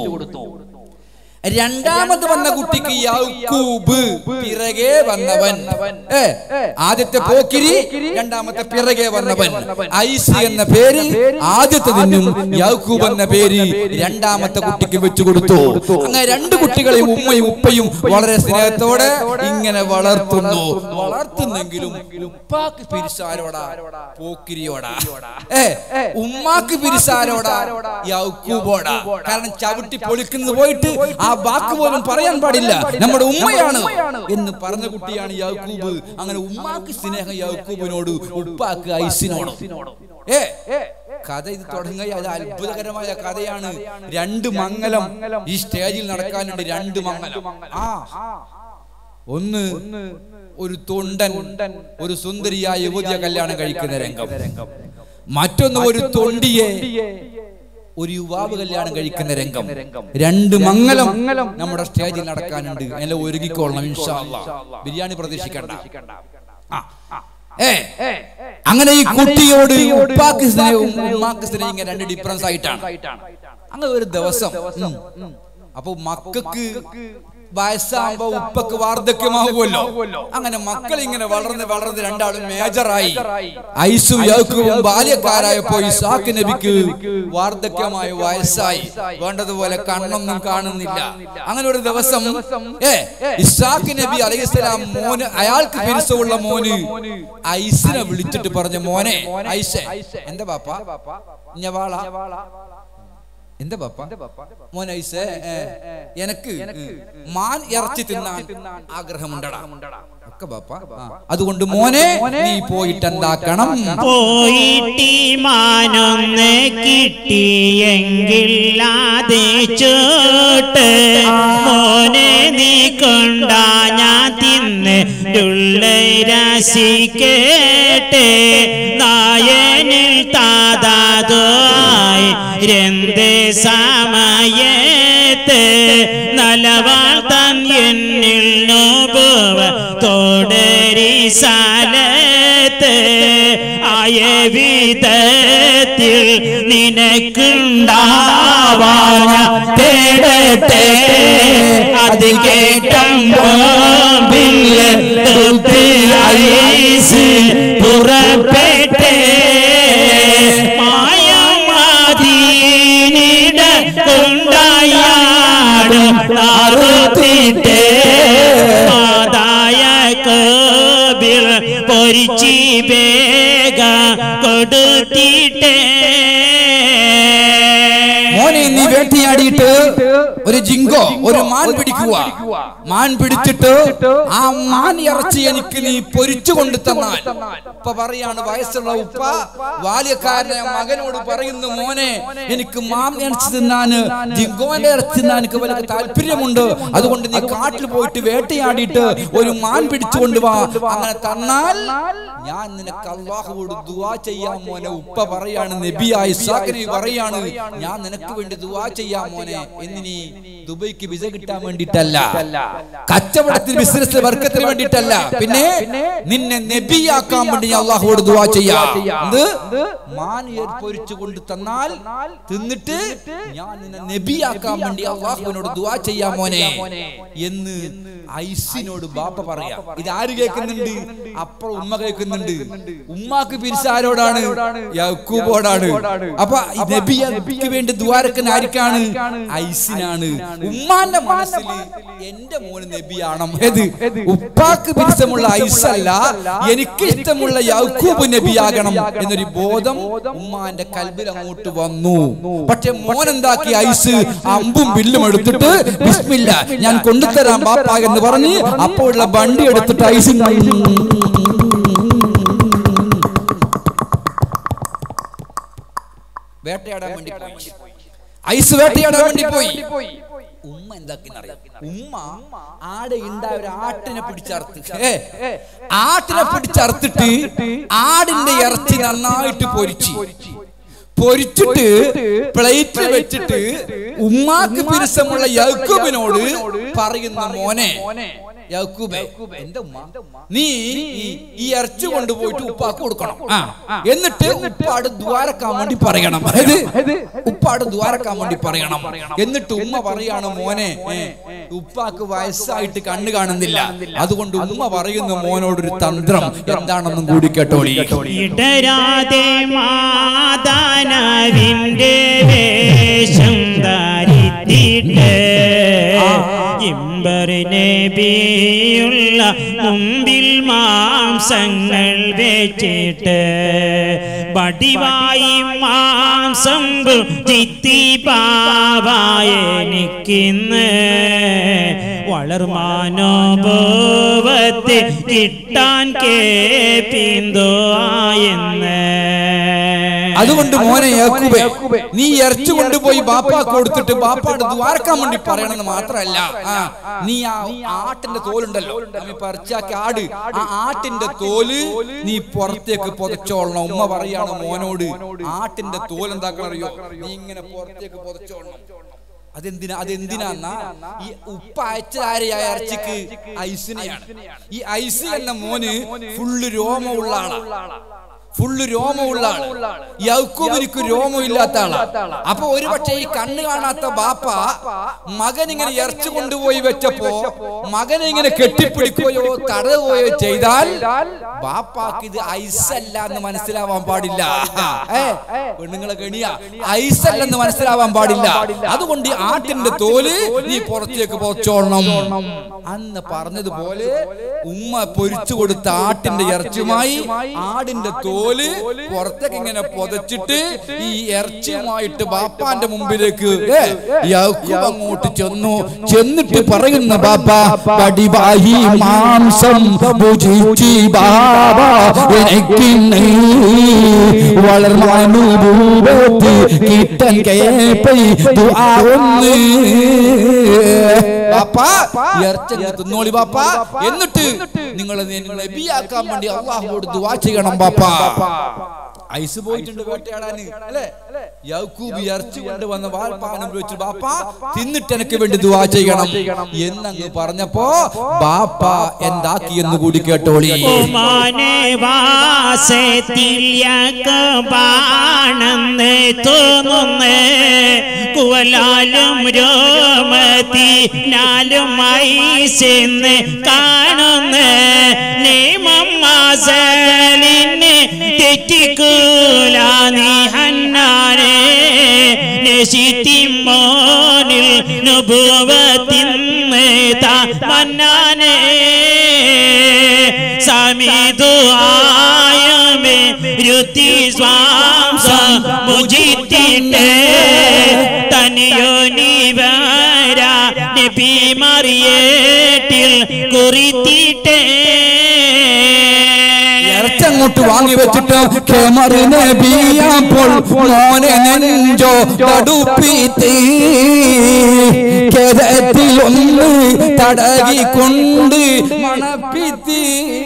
Speaker 1: രണ്ടാമത് വന്ന കുട്ടിക്ക് യാക്കൂബ് പിറകെ വന്നവൻ. ഏ ആദ്യത്തെ പോക്കിരി, രണ്ടാമത്തെ പിറകെ വന്നവൻ. ഐസ് എന്ന പേര് ആദ്യത്തേതിനും യാക്കൂബ് എന്ന പേര് രണ്ടാമത്തെ കുട്ടിക്ക് വെച്ചു കൊടുത്തു. അങ്ങനെ രണ്ട് കുട്ടികളെയും ഉമ്മയും ഉപ്പയും വളരെ സ്നേഹത്തോടെ ഇങ്ങനെ വളർത്തുന്നു. വളർത്തുന്നെങ്കിലും ഉപ്പാക്ക് പിരിസാരോടാ? പോക്കിരിയോടാ. ഏ ഉമ്മാക്ക് പിരിസാരോടാ? യാക്കൂബോടാ. കാരണം ചവിട്ടി പൊളിക്കുന്നത് പോയിട്ട് ആ വാക്ക് പോലും പറയാൻ പാടില്ല, നമ്മുടെ ഉമ്മയാണ് എന്ന് പറഞ്ഞ കുട്ടിയാണ് യാക്കൂബ്. അങ്ങനെ ഉമ്മാക്ക് സ്നേഹം യാക്കൂബിനോട്, ഉപ്പാക്ക് ഐസിനോട്. ഏ കഥ ഇത് തുടങ്ങിയ അത് അത്ഭുതകരമായ കഥയാണ്. രണ്ട് മംഗലം ഈ സ്റ്റേജിൽ നടക്കാനുണ്ട്. രണ്ട് മംഗലം. ആ ഒന്ന് ഒരു തൊണ്ടൻ ഒരു സുന്ദരിയായ യുവതിയെ കല്യാണം കഴിക്കുന്ന രംഗം. മറ്റൊന്ന് ഒരു തൊണ്ടിയെ ഒരു യുവാവ് കല്യാണം കഴിക്കുന്ന രംഗം. രണ്ട് മംഗലം നമ്മുടെ സ്റ്റേജിൽ നടക്കാനുണ്ട്. എല്ലാം ഒരുങ്ങിക്കോളണം ഇൻഷാ അല്ലാഹ്. ബിരിയാണി പ്രതീക്ഷിക്കണ്ട. ഏ അങ്ങനെ ഈ കുട്ടിയോട് ഉപ്പാക്ക് സ്നേഹവും ഉമ്മാക്ക് സ്നേഹം ഇങ്ങനെ രണ്ട് ഡിഫറൻസ് ആയിട്ടാണ്. അങ്ങനെ ഒരു ദിവസം അപ്പൊ മക്കൾക്ക് വയസ്സാകുമ്പോ ഉപ്പക്ക് വാർദ്ധക്യമാവുമല്ലോ. അങ്ങനെ മക്കൾ ഇങ്ങനെ വളർന്ന് വളർന്ന് രണ്ടാളും മേജറായി. ഐസും യാക്കൂബും ബാല്യക്കാരായപ്പോ ഇസ്ഹാക്ക് നബിക്ക് വാർദ്ധക്യമായ വയസ്സായി. വേണ്ടതുപോലെ കണ്ണൊന്നും കാണുന്നില്ല. അങ്ങനെ ഒരു ദിവസം ഏ ഇസ്ഹാക്ക് നബി അലൈഹിസ്സലാം മോന് അയാൾക്ക് പിരിസമുള്ള മോന് ഐസിനെ വിളിച്ചിട്ട് പറഞ്ഞു, മോനെ ഐസേ. എന്താ ബാപ്പ? ഞവാള. എന്താ ബാപ്പ? മോൻ ഐസേ, എനക്ക് മാൻ ഇറച്ചി തിന്നാൻ ആഗ്രഹമുണ്ടടാ. ഒക്കെ ബാപ്പ. അതുകൊണ്ട് മോനെ നീ പോയിട്ട് എന്താക്കണം?
Speaker 2: പോയിട്ട് മാനൊന്ന് കിട്ടിയെങ്കിൽ ആദേശോട്ട് മോനെ നീ കൊണ്ടാ ഞാൻ തിന്ന് രസിക്കേട്ടെ. നായനിൽ താതാതായി രന്ത് സമയത്ത് നലവാൾ തൻ എന്നിൽ നോബുവ തോടരിസാലത്ത് ആയ വിധത്തിൽ നിനക്കുണ്ടാവാന തേടട്ടെ. അത് കേട്ടുമ്പോ ഐസ് പുറപ്പെട്ടെ. മായമാതീനിട യാക്കോബിൽ പൊരിച്ചി വേഗ കൊടുത്തിട്ടേ
Speaker 1: മോനെ നീ വേട്ടയാടിയിട്ട് ഒരു ജിങ്കോ ഒരു മാൻ പിടിക്കുക. മാൻ പിടിച്ചിട്ട് ആ മാൻ ഇറച്ചി എനിക്ക് നീ പൊരിച്ചു കൊണ്ട് തന്നാൽ. ഉപ്പ പറയാണ്, വയസ്സുള്ള ഉപ്പ ബാല്യക്കാരനെ മകനോട് പറയുന്നു, മോനെ എനിക്ക് മാൻ ഇറച്ചി തിന്നാന് ജിങ്കോന്റെ ഇറച്ചി തിന്നാൻ എനിക്ക് വലിയ താല്പര്യമുണ്ട്. അതുകൊണ്ട് നീ കാട്ടിൽ പോയിട്ട് വേട്ടയാടിയിട്ട് ഒരു മാൻ പിടിച്ചു കൊണ്ടുവാ. അങ്ങനെ തന്നാൽ ഞാൻ നിനക്ക് അല്ലാഹുവോട് ദുആ ചെയ്യാം മോനെ. ഉപ്പ പറയാണ്, നബിയായ ഇസ്ഹാഖ് നബി പറയാണ്, ഞാൻ നിനക്ക് വേണ്ടി ദുആ ചെയ്യാം മോനെ. എന്നിനി ദുബൈക്ക് വിസ കിട്ടാൻ വേണ്ടിട്ടല്ല, കച്ചവടത്തിൽ ബിസിനസ് വർക്കത്തിന് വേണ്ടിട്ടല്ല, പിന്നെ നിന്നെ നബിയാക്കാൻ വേണ്ടി ഞാൻ അല്ലാഹുവോട് ദുആ ചെയ്യാം. എന്ത് മാൻ പൊരിച്ചു കൊണ്ട് തന്നാൽ തിന്നിട്ട് ഞാൻ നിന്നെ നബിയാക്കാൻ വേണ്ടി അല്ലാഹുവിനോട് ദുആ ചെയ്യാം മോനെ എന്ന് ഐസിനോട് ബാപ്പ പറയാം. ഇത് ആര് കേൾക്കുന്നുണ്ട്? അപ്പുറം ഉമ്മ കേൾക്കുന്നുണ്ട്. ഉമ്മാക്ക് പിരിച്ചാരോടാണ്? യാക്കൂബോടാണ്. അപ്പൊ നബിക്ക് വേണ്ടി ദ്വാരക്കുന്ന ആർക്കാണ്? ഐസിനാണ്. ഉമ്മാന്റെ മനസ്സിൽ എന്റെ മോന് നബിയാണ്. ഏത്? ഉപ്പാക്ക് പിരിച്ചമുള്ള ഐസല്ല, എനിക്ക് ഇഷ്ടമുള്ള യാക്കൂബ് നബിയാകണം എന്നൊരു ബോധം ഉമ്മാന്റെ കൽബിൽ അങ്ങോട്ട് വന്നു. പക്ഷെ മോൻ എന്താക്കി? ഐസ് അമ്പും വില്ലും എടുത്തിട്ട് ബിസ്മില്ല ഞാൻ കൊണ്ടുതരാം ബാപ്പ എന്ന് പറഞ്ഞ് അപ്പോഴുള്ള വണ്ടി എടുത്തിട്ട് ഐസ് വേട്ടയാടാൻ വേണ്ടി പോയി. ഐസ് വേട്ടയാടാൻ വേണ്ടി പോയി. ഉമ്മ എന്താക്കിന്നറിയാം? ഉമ്മ ആടെ ഉണ്ടായ ഒരു ആട്ടിനെ പിടിച്ചറുത്ത് ആട്ടിനെ പിടിച്ചറുത്തിട്ട് ആടിന്റെ ഇറച്ചി നന്നായിട്ട് പൊരിച്ചു പൊരിച്ചിട്ട് പ്ലേറ്റിൽ വെച്ചിട്ട് ഉമ്മാക്ക് പിരിസമുള്ള യാക്കൂബിനോട് പറയുന്ന, മോനെ യാക്കൂബേ, എന്റെ ഉമ്മ നീ ഈ ഇറച്ചി കൊണ്ടുപോയിട്ട് ഉപ്പാക്ക് കൊടുക്കണം. എന്നിട്ട് ഉപ്പാട് ദ്വാരക്കാൻ വേണ്ടി പറയണം. ഉപ്പാട് ദ്വാരക്കാൻ വേണ്ടി പറയണം. എന്നിട്ട് ഉമ്മ പറയാണ്, മോനെ ഉപ്പാക്ക് വയസ്സായിട്ട് കണ്ണു കാണുന്നില്ല, അതുകൊണ്ട് ഉമ്മ പറയുന്ന മോനോടൊരു തന്ത്രം എന്താണെന്നും കൂടി കേട്ടോളി.
Speaker 2: ഇടരാതെ മാതാനാവിന്റെ വേഷം ധരിത്തിട്ട് നബിയുള്ള മുമ്പിൽ മാംസങ്ങൾ വെച്ചിട്ട് പടിവായി മാംസം ചിത്തി പാവായെനിക്കിന്ന് വളർമാനോഭവത്തെ കിട്ടാൻ കേപ്പിന്തോ ആയെന്ന്.
Speaker 1: അതുകൊണ്ട് മോനെ യാക്കൂബേ, നീ ഇറച്ചി കൊണ്ടുപോയി ബാപ്പാക്ക് കൊടുത്തിട്ട് ബാപ്പാട് ദ്വാരക്കാൻ വേണ്ടി പറയണമെന്ന് മാത്രമല്ല, നീ ആ ആട്ടിന്റെ തോലുണ്ടല്ലോ, പറിച്ചാക്കി ആട്, ആ ആട്ടിന്റെ തോല് നീ പുറത്തേക്ക് പുതച്ചോളണം. ഉമ്മ പറയാണ് മോനോട്, ആട്ടിന്റെ തോൽ എന്താക്കണം അറിയോ? നീ ഇങ്ങനെ പുറത്തേക്ക് പുതച്ചോളണം. അതെന്തിനാ? അതെന്തിനാന്നാ ഈ ഉപ്പ അയച്ചാരെയ ഇറച്ചിക്ക്? ഐസിനെയാണ്. ഈ ഐസ് എന്ന മോന് ഫുള്ള് രോമമുള്ള ആളാണ്, ഫുള്ള് രോമമുള്ള ആള്. യാക്കൂബിനിക്ക് രോമമില്ലാത്ത ആളാ. അപ്പൊ ഒരുപക്ഷെ ഈ കണ്ണ് കാണാത്ത ബാപ്പ മകൻ ഇങ്ങനെ ഇറച്ചി കൊണ്ടുപോയി വെച്ചപ്പോ മകനെ ഇങ്ങനെ കെട്ടിപ്പിടിക്കുകയോ തടയുകയോ ചെയ്താൽ ബാപ്പാക്ക് ഇത് ഐസല്ല എന്ന് മനസ്സിലാവാൻ പാടില്ല. പെണ്ണുങ്ങളെ കെണിയ ഐസല്ലെന്ന് മനസ്സിലാവാൻ പാടില്ല. അതുകൊണ്ട് ആട്ടിന്റെ തോല് നീ പുറത്തേക്ക് പോച്ചോളണം. അന്ന് പറഞ്ഞതുപോലെ ഉമ്മ പൊരിച്ചു കൊടുത്ത ആട്ടിന്റെ ഇറച്ചിയുമായി ആടിന്റെ തോല് പുറത്തേക്ക് ഇങ്ങനെ പൊതച്ചിട്ട് ഈ ഇറച്ചിയുമായിട്ട് ബാപ്പാന്റെ മുമ്പിലേക്ക് യാക്കൂബ് അങ്ങോട്ട് ചെന്നു. ചെന്നിട്ട് പറയുന്ന, ബാപ്പ പടിവാഹി മാംസം ഭുജിച്ചി ബാബ എനിക്ക് വളർമാനുഭൂപത്തി കിട്ടൻ കേപ്പൈ ദുആ ഒന്ന്. ബാപ്പാ ഇറച്ചി തിന്നോളി ബാപ്പ, എന്നിട്ട് നിങ്ങളെ നബിയാക്കാൻ വേണ്ടി അല്ലാഹുവോട് ദുആ ചെയ്യണം ബാപ്പാ. ഐസ് പോയിട്ടുണ്ട് വേട്ടയാടാന് അല്ലേ? യാക്കൂബ് ഇറച്ചി കൊണ്ടുവന്ന വാൽപ്പാനം വെച്ച്, ബാപ്പ തിന്നിട്ട് എനിക്ക് വേണ്ടി ദുആ ചെയ്യണം എന്നങ്ങ് പറഞ്ഞപ്പോ ബാപ്പ എന്താക്കി എന്ന് കൂടി കേട്ടോളി.
Speaker 2: തോന്നുന്നേ കുവലാലും രോമത്തിനാലും ഐസെന്ന് കാണുന്നേ നിമമ്മാസലിന് തെറ്റിക്കൂലാ നീ ഹന്നാനെ നശിത്തിമോനിൽ നുബുവത്തിന്ന് താ മന്നാനെ. സമിതു ആയമേ രുതി സ്വാംസ മുജിത്തിട്ടേ തനിയോ നിവര നബി മറിയേട്ടിൽ കുറിത്തിട്ടേ
Speaker 1: ഇറച്ചങ്ങോട്ട് വാങ്ങി വെച്ചിട്ട് നബിയാപ്പോൾ മോനെ നെഞ്ചോ തടുപ്പിത്തി കേരത്തിലൊന്ന് തടകിക്കൊണ്ട് മണപ്പിത്തി.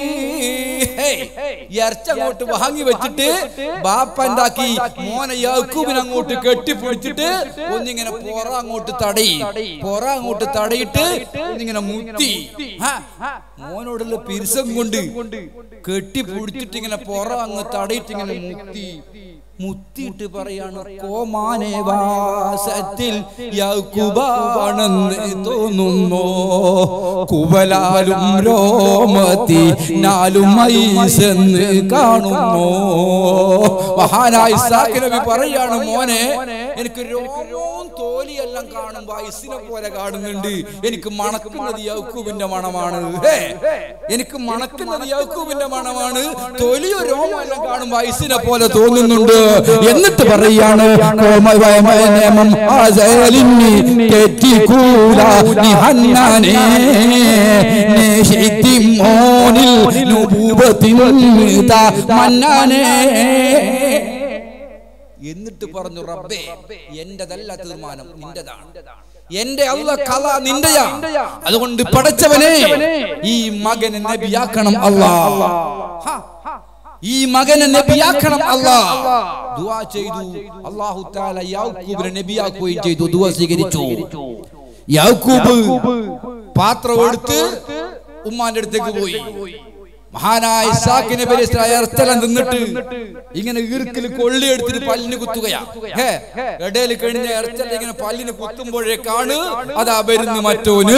Speaker 1: ഇറച്ചങ്ങോട്ട് വാങ്ങി വെച്ചിട്ട് ബാപ്പ എന്താക്കി മോനെ യാക്കൂബിനെ അങ്ങോട്ട് കെട്ടിപ്പിടിച്ചിട്ട് ഒന്നിങ്ങനെ പുറ അങ്ങോട്ട് തടയി പുറ അങ്ങോട്ട് തടയിട്ട് ഒന്നിങ്ങനെ മുത്തി. മോനോടുള്ള പിരിസം കൊണ്ട് കെട്ടിപ്പിടിച്ചിട്ട് ഇങ്ങനെ പുറ അങ്ങ് തടയിട്ട് ഇങ്ങനെ മുത്തി മുത്തിയിട്ട് പറയാണ് കോമാനെ വാസത്തിൽ യാക്കൂബാണെന്ന് തോന്നുന്നോ കുവലാലും രോമത്തി നാലും മൈസെന്ന് കാണുന്നോ. മഹാനായ ഇസ്ഹാഖ് നബി പറയാണ് മോനെ എനിക്ക് രോമവും തോലിയെല്ലാം കാണുമ്പോ ഐസിനെ പോലെ കാണുന്നുണ്ട്. എനിക്ക് മണക്കുന്നത് യാക്കൂബിന്റെ മണമാണ്. എനിക്ക് മണക്കുന്നത് യാക്കൂബിന്റെ മണമാണ്. തൊലിയോ രോമോ എല്ലാം കാണുമ്പോ ഐസിനെ പോലെ തോന്നുന്നുണ്ട്. എന്നിട്ട് പറയാണ് എന്നിട്ട് പറഞ്ഞു റബ്ബേ എന്റെതല്ല തീരുമാനം നിന്റെതാണ്. എന്റെ അല്ലാഹ് കല നിന്റെയാ. അതുകൊണ്ട് പടച്ചവനെ ഈ മകനെ നബിയാക്കണം അല്ലാഹ്. ഈ മകനെ നബിയാക്കണം അല്ലാഹ്. ദുആ ചെയ്തു. അല്ലാഹു തആല യാക്കൂബിനെ നബിയാക്കുകയും ചെയ്തു. ദുആ സ്വീകരിച്ചു. യാക്കൂബ് പാത്രം എടുത്ത് ഉമ്മാന്റെ അടുത്തേക്ക് പോയി. മഹാനായ ഇസ്ഹാഖ് നബി അലൈഹി സ്വലാം ഇറച്ചെല്ലാം തിന്നിട്ട് ഇങ്ങനെ ഈർക്കിൽ കൊള്ളി എടുത്തിട്ട് പല്ലിന് കുത്തുകയാ. ഇടയിൽ കഴിഞ്ഞ ഇറച്ചെല്ലാം ഇങ്ങനെ പല്ലിന് കുത്തുമ്പോഴേക്കാണ് അതാ വരുന്നു മറ്റോന്.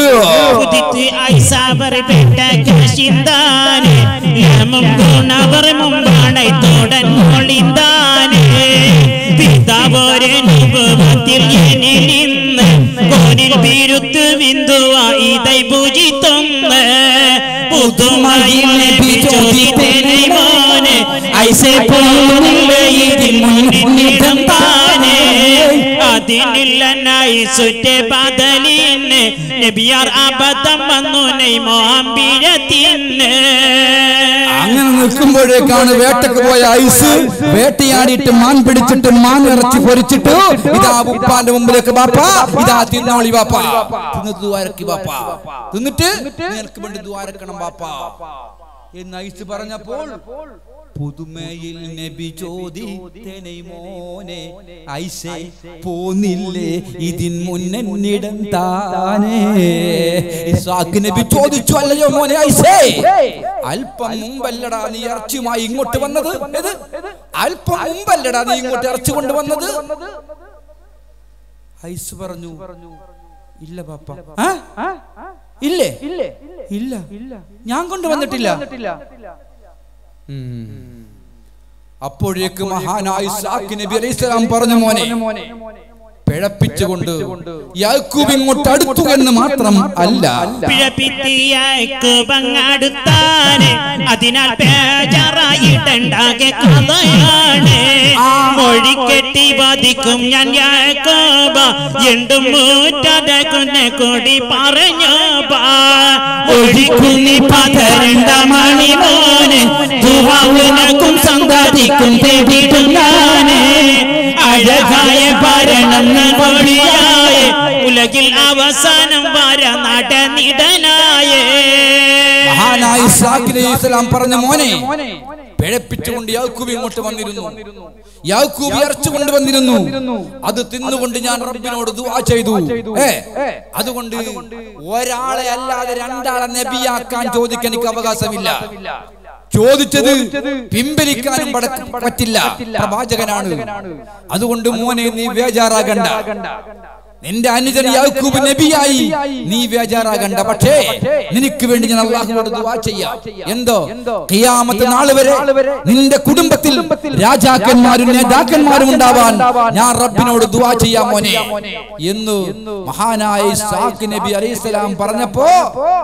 Speaker 2: ऐसे പോന്നില്ലേ ഇതിൽ മുന്നിടം താനേ അതിനില്ലനായി സുറ്റേ ബദലിന് നബിയാർ അബദ്ധം വന്നു നെയ്മോ അമ്പിഴത്തിന്.
Speaker 1: അങ്ങനെ നിൽക്കുമ്പോഴേക്കാണ് വേട്ടക്ക് പോയ ഐസ് വേട്ടയാടിയിട്ട് മാൻ പിടിച്ചിട്ട് മാൻ ഇറച്ചി പൊരിച്ചിട്ട് ഇതാ ഉപ്പാന്റെ മുമ്പിലേക്ക് ബാപ്പ ഇതാ തിന്നോളി ബാപ്പ തിന്നിട്ട് ദ്വാരക്കി ബാപ്പ തിന്നിട്ട് നിനക്ക് വേണ്ടി ദ്വാരക്കണം ബാപ്പ എന്ന് ഐസ് പറഞ്ഞപ്പോൾ പുതുമയിൽ നബി ചോദിത്തനെ മോനെ ഐസേ പോന്നില്ലേ ഇതിൻ മുന്നിടം താനേ. ഇസ്ഹാഖ് നബി ചോദിച്ചു അല്ലയോ മോനെ ഐസേ അല്പം മുമ്പല്ലടാ നീ ഇറച്ചിയുമായി ഇങ്ങോട്ട് വന്നത്. അല്പം മുമ്പല്ലടാ നീ ഇങ്ങോട്ട് ഇറച്ചി കൊണ്ടുവന്നത്. ഐസ് പറഞ്ഞു ഇല്ല ബാപ്പ. ഇല്ലേ ഇല്ല ഞാൻ കൊണ്ടുവന്നിട്ടില്ല. അപ്പോഴേക്ക് മഹാനായ ഇസ്ഹാഖ് നബി അലൈഹി സ്വലാം പറഞ്ഞു മോനെ പിഴപ്പിച്ചുകൊണ്ട് യാക്കൂബ് ഇങ്ങോട്ട് അടുത്തു എന്ന് മാത്രം അല്ല
Speaker 2: അതിനാൽ മൊഴിക്കെട്ടി ബാധിക്കും ഞാൻ യാക്കോബ എന്തും മൂറ്റാതെ കുന്നെ കൂടി പറഞ്ഞു ഒഴിക്കുന്നി പതരണ്ട മണി മോനെ ദുവാവിനക്കും സന്താദിക്കും തേടിയിട്ടും ഞാനേ അഴകായ ഭരണം പൊളിയായ ഉലകിൽ അവസാനം വര നടനിടനായ
Speaker 1: മഹാനായ ഇസ്ഹാഖ് അലൈഹിസ്സലാം പറഞ്ഞ മോനെ പിഴപ്പിച്ചുകൊണ്ട് യാക്കൂബ് ഇങ്ങോട്ട് വന്നിരുന്നു. യാക്കൂബ് ഇറച്ചി കൊണ്ടുവന്നിരുന്നു. അത് തിന്നുകൊണ്ട് ഞാൻ റബ്ബിനോട് ദുആ ചെയ്തു. അതുകൊണ്ട് ഒരാളെ അല്ലാതെ രണ്ടാളെ നബിയാക്കാൻ ചോദിക്കാൻ എനിക്ക് അവകാശമില്ല. ചോദിച്ചത് പിൻവലിക്കാനും പറ്റില്ല. പ്രവാചകനാണ്. അതുകൊണ്ട് മോനെ നീ ബേജാറാകണ്ട. നിന്റെ അനുജൻ യാക്കൂബ് നബിയായി നീ ബേജാറാകണ്ട. പക്ഷേ നിനക്ക് വേണ്ടി ഞാൻ അല്ലാഹുവോട് ദുആ ചെയ്യാം. എന്തോ ഖിയാമത്ത് നാൾ വരെ നിന്റെ കുടുംബത്തിൽ രാജാക്കന്മാരും നേതാക്കന്മാരും ഉണ്ടാവാൻ ഞാൻ റബ്ബിനോട് ദുആ ചെയ്യാം മോനെ എന്ന് മഹാനായ ഇസ്ഹാഖ് നബി അലൈഹിസ്സലാം പറഞ്ഞപ്പോ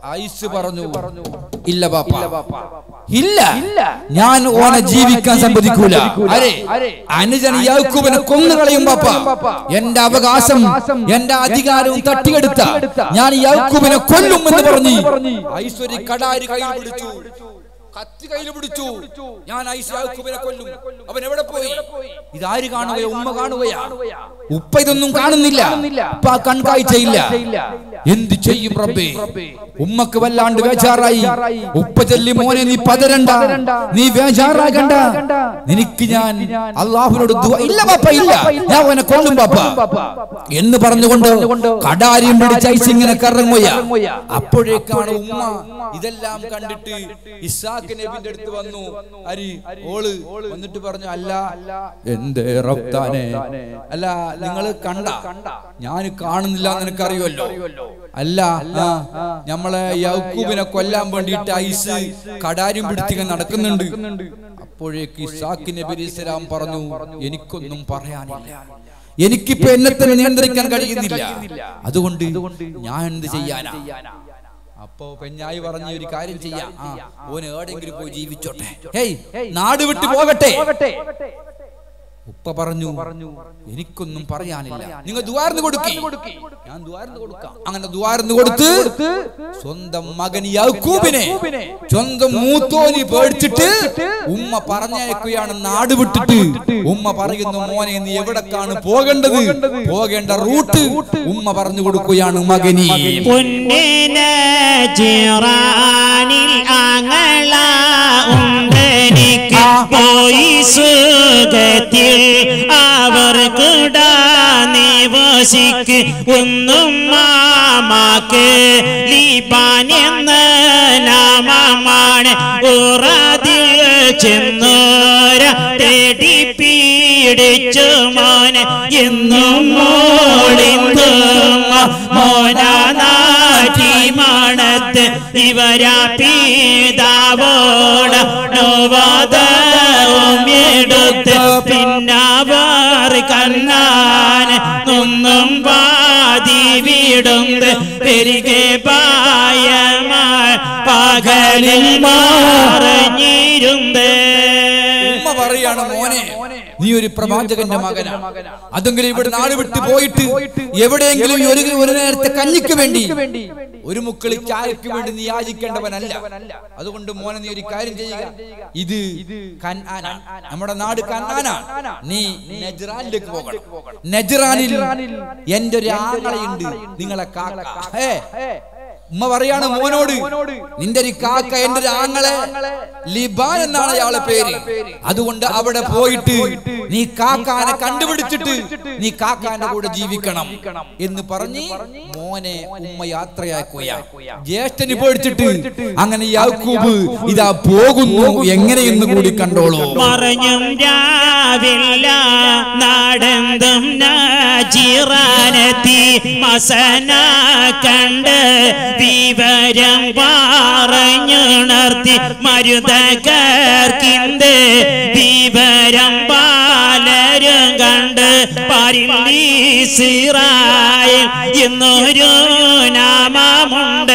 Speaker 1: ഐസ് പറഞ്ഞു, ഇല്ല ബാപ്പ, ഇല്ല, ഞാൻ ഓനെ ജീവിക്കാൻ സമ്മതിക്കൂല. അരെ അനുജൻ യാക്കൂബിനെ കൊന്നുകളയും ബാപ്പ. എന്റെ അവകാശം, എന്റെ അധികാരവും തട്ടിയെടുത്ത ഞാൻ യാക്കൂബിനെ കൊല്ലും എന്ന് പറഞ്ഞു ഐശ്വര്യ കടാരി കയ്യിൽ പിടിച്ചു, കത്തി കയ്യിൽ പിടിച്ചു. ഞാൻ യാക്കൂബിനെ കൊല്ലും. അവൻ എവിടെ പോയി? ഇതാര് കാണുകയോ? ഉമ്മ കാണുകയാ. ഉപ്പ ഇതൊന്നും കാണുന്നില്ല, ഉപ്പ കൺകാഴ്ചയില്ല. എന്ത് ചെയ്യും റബ്ബേ? ഉമ്മക്ക് വല്ലാണ്ട് ബേജാറായി. ഉപ്പ ചൊല്ലി, മോനെ നീ പതരണ്ട, നീ ബേജാറാകണ്ട, നിനക്ക് ഞാൻ അള്ളാഹുവിനോട് ദുആ. ഇല്ല ബാപ്പ, ഇല്ല, ഞാൻ അവനെ കൊല്ലും ബാപ്പ എന്ന് പറഞ്ഞുകൊണ്ട് കടാരിയും പിടിച്ച് ഐസ് ഇങ്ങനെ കറങ്ങുക. അപ്പോഴേക്കാണ് ഉമ്മ ഇതെല്ലാം കണ്ടിട്ട് ഇസ്ഹാഖ് നബിന്റെ അടുത്ത് വന്നു. അരി ഓള് വന്നിട്ട് പറഞ്ഞു, അല്ല എന്റെ റബ്ബാനെ, അല്ല നിങ്ങൾ കണ്ട? ഞാൻ കാണുന്നില്ല എന്ന് എനിക്കറിയുമല്ലോ. അല്ല, നമ്മളെ യാക്കൂബിനെ കൊല്ലാൻ വേണ്ടിയിട്ട് ഐസ് കടാരിയും പിടിച്ച് നടക്കുന്നുണ്ട്. അപ്പോഴേക്ക് ഇസ്ഹാഖ് നബി അലൈഹിസ്സലാം പറഞ്ഞു, എനിക്കൊന്നും പറയാനില്ല, എനിക്കിപ്പോ എന്നെ തന്നെ നിയന്ത്രിക്കാൻ കഴിയുന്നില്ല, അതുകൊണ്ട് ഞാൻ എന്ത് ചെയ്യാനാ? അപ്പോ പെഞ്ഞായി പറഞ്ഞ ഒരു കാര്യം ചെയ്യാം, ഓന് എവിടെയെങ്കിലും പോയി ജീവിച്ചോട്ടെ, ഹേയ് നാട് വിട്ടു പോകട്ടെ. ഉപ്പ പറഞ്ഞു, എനിക്കൊന്നും പറയാനില്ല, നിങ്ങൾ ദുആർന്ന് കൊടുക്കേ, ഞാൻ ദുആർന്ന് കൊടുക്കാം. അങ്ങനെ ദുആർന്ന് കൊടുത്ത് സ്വന്തം മകൻ യാക്കൂബിനെ, സ്വന്തം മൂത്തോനി പേടിച്ചിട്ട് ഉമ്മ പറഞ്ഞയക്കുകയാണ് നാട് വിട്ടിട്ട്. ഉമ്മ പറയുന്നു, മോനെ നീ എവിടേക്കാണ് പോകേണ്ടത്? പോകേണ്ട റൂട്ട് ഉമ്മ പറഞ്ഞു കൊടുക്കുകയാണ് മകനി.
Speaker 2: പോയി സുഖത്തിൽ അവർ കൂടാ നിവസിക്ക് ഒന്നും മാമാക്ക് ലീബാൻ എന്ന നാമമാണ്. ഉറാദിൽ ചെന്നോര തേടി പീഡിച്ചു മോനെ എന്നും മോളിന്തും മോനാനാറ്റി മണത്ത് ഇവരാ പീതാവോട നോവാദവും എടുത്ത് പിന്നവർ കണ്ണാൻ ഒന്നും വാതി വിടുന്നത് പെരുകെ പായമാ പകലിൽ മാറഞ്ഞിരുന്നത്.
Speaker 1: ഉമ്മ പറയാണ്, മോനെ നീ ഒരു പ്രവാചകന്റെ മകനാ, അതെങ്കിലും ഇവിടെ നാട് വിട്ട് പോയിട്ട് എവിടെയെങ്കിലും ഒരു ഒരു നേരത്തെ കഞ്ഞിക്ക് വേണ്ടി, ഒരു മുക്കളി ചായക്ക് വേണ്ടി നീ യാചിക്കേണ്ടവനല്ല. അതുകൊണ്ട് മോനെ നീ ഒരു കാര്യം ചെയ്യുക, ഇത് കനാനാണ്, നമ്മുടെ നാട് കനാനാണ്, നീ നജ്റാനിലേക്ക് പോകണം. നജ്റാനിൽ എന്റെ ഒരു ആങ്ങളയുണ്ട്, നിങ്ങളെ കാക്ക. ഉമ്മ പറയാണ് മോനോട്, നിന്റെ ഒരു കാക്ക, എന്റെ ഒരു ആങ്ങളെ ലിബാൻ എന്നാണ് അയാളെ പേര്, അതുകൊണ്ട് അവിടെ പോയിട്ട് നീ കാക്കാനെ കണ്ടുപിടിച്ചിട്ട് നീ കാക്കാന്റെ കൂടെ ജീവിക്കണം എന്ന് പറഞ്ഞ് മോനെ ഉമ്മ യാത്രയാക്കുകയാണ്. ജ്യേഷ്ഠന് പേടിച്ചിട്ട് അങ്ങനെ യാക്കൂബ് ഇതാ പോകുന്നു. എങ്ങനെയെന്ന് കൂടി കണ്ടോളൂ.
Speaker 2: മറഞ്ഞും രാവില്ല നാടെന്തും നാജിറാനെത്തി മസന കണ്ട് വിവരം പറഞ്ഞുണർത്തി മരുതകർക്കിന്ത് വിവരം പാലരും കണ്ട് പരിലീസിറായി എന്നൊരു നാമമുണ്ട്.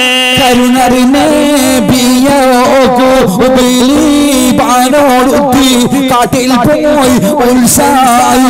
Speaker 1: കാട്ടിൽ പോയി ഉത്സാഹി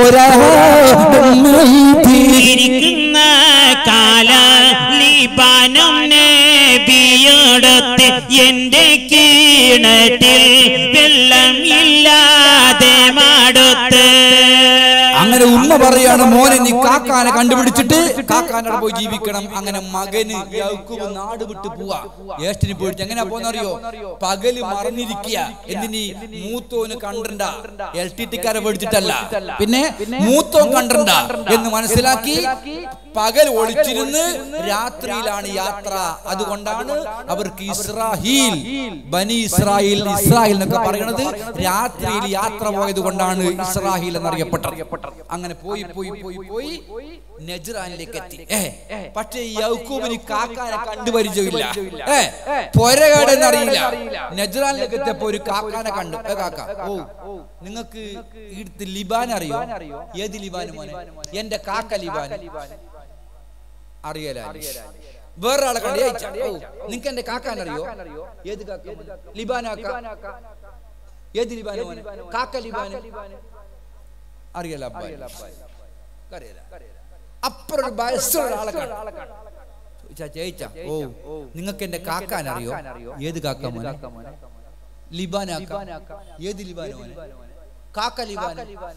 Speaker 2: ചോരിക്കുന്ന കാല ലിബാനും നബിയോടൊത്ത് എന്റെ കിണറ്റിൽ വെള്ളം ഇല്ലാതെ മടുത്ത്.
Speaker 1: അങ്ങനെ ഉമ്മ പറയാണ്, മോനെ നീ കാക്കാനെ കണ്ടുപിടിച്ചിട്ട് കാക്കാനെ പോയി ജീവിക്കണം. അങ്ങനെ മകന് യാക്കൂബ് നാട് വിട്ട് പോവാ. ജ്യേഷ്ഠന് പോയിട്ട് എങ്ങനെയാ പോന്നറിയോ? പകല് മറന്നിരിക്കുക. എന്തിനീ മൂത്തോന് കണ്ടണ്ട, എൽ ടി ടിക്കാരെ പേടിച്ചിട്ടല്ല, പിന്നെ മൂത്തോൻ കണ്ടണ്ട എന്ന് മനസ്സിലാക്കി പകൽ ഒളിച്ചിരുന്ന് രാത്രിയിലാണ് യാത്ര. അതുകൊണ്ടാണ് അവർക്ക് ഇസ്രാഹീൽ, ബനി ഇസ്രായേൽ, ഇസ്രായേൽ എന്നൊക്കെ പറയുന്നത് രാത്രിയിൽ യാത്ര പോയത് കൊണ്ടാണ് ഇസ്രാഹീൽ എന്നറിയപ്പെട്ടത്. അങ്ങനെ പോയി പോയി പോയി പോയി നജ്റാനിലേക്ക് എത്തി. പക്ഷേ യാക്കൂബിന് കാക്കാനെ കണ്ടുപരിചയമില്ല, പൊരകേടെന്നറിയില്ല. നജ്റാനിലേക്ക് എത്തിയപ്പോ ഒരു കാക്കാനെ കണ്ടു. കാക്ക, ഓ നിങ്ങൾക്ക് ഇടുത്ത് ലിബാൻ അറിയോ? ഏത് ലിബാൻ മോനെ? എന്റെ കാക്ക ലിബാൻ അറിയല. വേറൊരാളെ കണ്ടി അയച്ചാ നിങ്ങക്ക് എന്റെ കാക്കാനറിയോ? ഏത് കാക്ക? ലിബാനാക്ക. ഏത് ലിബാന? കാക്ക ലിബാന അറിയല. അപ്പുറം വയസ്സുള്ള ആളെ ചോദിച്ചാ ഓ നിങ്ങക്ക് എന്റെ കാക്കാനറിയോ? ഏത് കാക്ക മോനെ? ലിബാനാക്ക. ഏത് ലിബാന മോനെ? കാക്ക ലിബാന.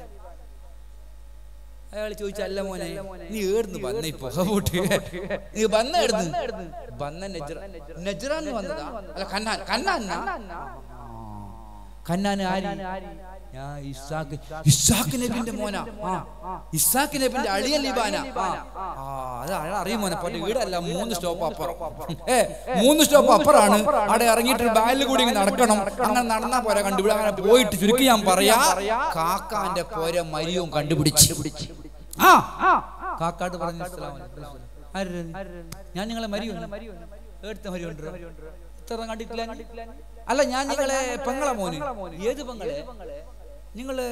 Speaker 1: അയാൾ ചോദിച്ച അല്ല മോനെ നീ ഏടുന്ന് വന്ന ഇപ്പൊ നീ വന്ന എടുന്ന് വന്ന നജ്റാന്ന് വന്നതാ? അല്ല കന്നാൻ. കന്നാൻ കന്നാൻ ആര്? ഞാൻ ഇസ്ഹാഖ്. ഇസ്ഹാഖ് നബിന്റെ മോനാ. ഇസ്ഹാഖ് നബിന്റെ അളിയ ലിബാന. അത് അയാൾ അറിയും മോനെ. പണ്ട് വീടല്ല, മൂന്ന് സ്റ്റോപ്പ് അപ്പുറം. ഏ മൂന്ന് സ്റ്റോപ്പ് അപ്പുറാണ്. അവിടെ ഇറങ്ങിയിട്ട് ബാലിൽ കൂടി നടക്കണം. അങ്ങനെ നടന്നാ പോരാ, കണ്ടുപിടി. അങ്ങനെ പോയിട്ട് ചുരുക്കി ഞാൻ പറയാ, കാക്കാന്റെ പോര മരിയവും കണ്ടുപിടിച്ച്. ആ കാക്കാട്ട് പറഞ്ഞു ഞാൻ നിങ്ങളെ മരിയോ? എടുത്ത മരിയുണ്ട് ഇത്ര കണ്ടിട്ടില്ല. അല്ല ഞാൻ നിങ്ങളെ പെങ്ങളെ മോന്. ഏത് പെങ്ങളെ? നിങ്ങള്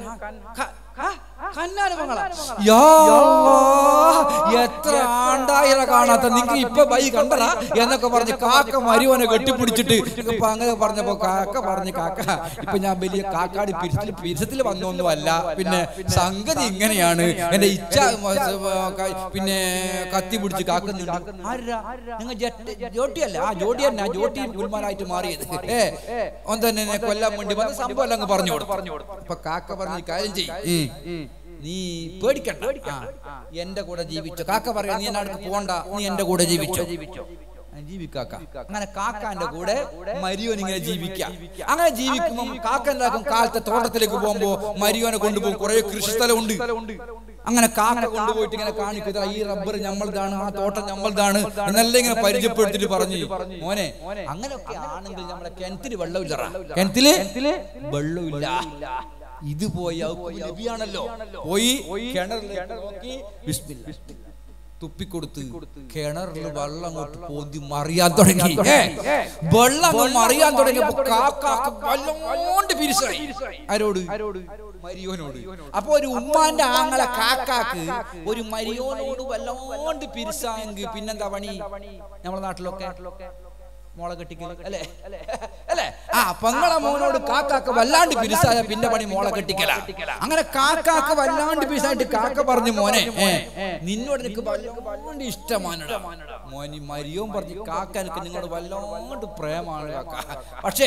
Speaker 1: എത്ര ആണ്ടായിര കാണാത്ത നിങ്ങക്ക് ഇപ്പൊ ബൈ കണ്ടടാ എന്നൊക്കെ പറഞ്ഞ് കാക്ക മരിയോനെ കെട്ടിപ്പിടിച്ചിട്ട് ഇപ്പൊ അങ്ങനെ പറഞ്ഞപ്പോ കാക്ക പറഞ്ഞു കാക്ക ഇപ്പൊ ഞാൻ വലിയ കാക്കാടി പിരിച്ചിൽ പിരിച്ചത്തിൽ വന്നൊന്നുമല്ല. പിന്നെ സംഗതി ഇങ്ങനെയാണ്, എന്റെ ഇച്ഛ പിന്നെ കത്തി പിടിച്ച് കാക്കുന്നുണ്ട്. ആരാ നിങ്ങൾ? ജോട്ടിയല്ല. ആ ജോട്ടി തന്നെ. ആ ജോട്ടി ഗുൽമാനായിട്ട് മാറിയത്. ഏ ഒന്ന് തന്നെ കൊല്ലാൻ വേണ്ടി വന്ന സംഭവം എല്ലാം അങ്ങ് പറഞ്ഞു കൊടുത്തു. അപ്പൊ കാക്ക പറഞ്ഞ കാര്യം ചെയ്യും, നീ പേടിക്കണ്ട, എന്റെ കൂടെ ജീവിച്ചോ. കാക്ക പറയാ നീ എന്നാ പോണ്ട, നീ എന്റെ കൂടെ ജീവിച്ചോ. ജീവിക്കാക്ക. അങ്ങനെ കാക്കാന്റെ കൂടെ മരിയോൻ ഇങ്ങനെ ജീവിക്കാം. അങ്ങനെ ജീവിക്കുമ്പോ കാക്ക എന്താക്കും? കാലത്തെ തോട്ടത്തിലേക്ക് പോകുമ്പോ മരിയോനെ കൊണ്ടുപോകും. കുറെ കൃഷിസ്ഥലമുണ്ട്. അങ്ങനെ കാക്ക കൊണ്ടുപോയിട്ട് ഇങ്ങനെ കാണിക്കുക, ഈ റബ്ബർ ഞമ്മൾതാണ്, ആ തോട്ടം ഞമ്മൾതാണ് എന്നെല്ലാം ഇങ്ങനെ പരിചയപ്പെടുത്തിട്ട് പറഞ്ഞു, മോനെ അങ്ങനെയൊക്കെ ആണെങ്കിൽ നമ്മളെ കിണറ്റില് വെള്ളമില്ല. കിണറ്റില് വെള്ളമില്ല. ഇത് പോയി നബിയാണല്ലോ, പോയി കിണറിലേക്ക് നോക്കി ബിസ്മില്ലാ തുപ്പിക്കൊടുത്ത് കിണറിൽ വെള്ളം അങ്ങോട്ട് പോന്തി മറിയാൻ തുടങ്ങി. വെള്ളം അങ്ങ് മറിയാൻ തുടങ്ങിയപ്പോ കാക്കാക്ക് വല്ലാണ്ട് പിരിശായി. ആരോട്? മരിയോനോട്. അപ്പൊ ഒരു ഉമ്മാന്റെ ആങ്ങളെ കാക്കാക്ക് ഒരു മരിയോനോട് വല്ലാണ്ട് പിരിശായെങ്കിൽ പിന്നെന്താ പണി? നമ്മളെ നാട്ടിലൊക്കെ മോളെ കെട്ടിക്കല് അല്ലേ അല്ലേ? ആ പെങ്ങളെ മോനോട് കാക്കാക്ക് വല്ലാണ്ട് പിരിസായ പിന്നെ പണി മോളെ കെട്ടിക്കല. അങ്ങനെ കാക്കാക്ക് വല്ലാണ്ട് പിരിസായിട്ട് കാക്ക പറഞ്ഞു, മോനെ നിന്നോട് എനിക്ക് വല്ലാണ്ട് ഇഷ്ടമാനടാ മോനി. മരിയോൻ പറഞ്ഞു, കാക്ക എനിക്ക് നിങ്ങളോട് വല്ലാണ്ട് പ്രേമാണ് കാക്ക. പക്ഷേ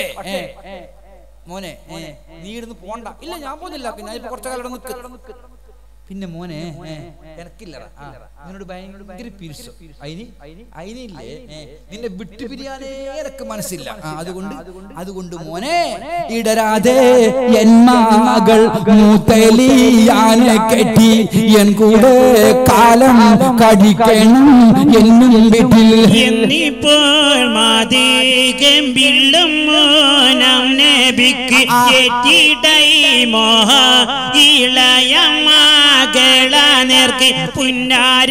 Speaker 1: മോനെ നീ ഇരുന്ന് പോണ്ട. ഇല്ല ഞാൻ പോകുന്നില്ല, ഞാൻ ഇപ്പൊ കുറച്ചു കാലം നിൽക്ക്. പിന്നെ മോനെ എനക്കില്ലടാ, നിന്നോട് ഭയങ്കര പിരിശു. അതിന് അതിനില്ലേ നിന്നെ വിട്ടു പിരിയാനേ എനക്ക് മനസ്സില്ല. അതുകൊണ്ട് അതുകൊണ്ട് മോനെ ഇടരാതെ എൻ മകൾ മൂത്തലിയാനെ കെട്ടി എൻ കൂടെ കാലം കടിക്കണം എന്നും വീട്ടിൽ
Speaker 2: എന്നിപ്പോൾ മാതി ഗംഭീരം മോനം നബിക്ക് ഏറ്റിടൈ മോഹ ഇളയമ്മ നേർക്ക് പുന്നാര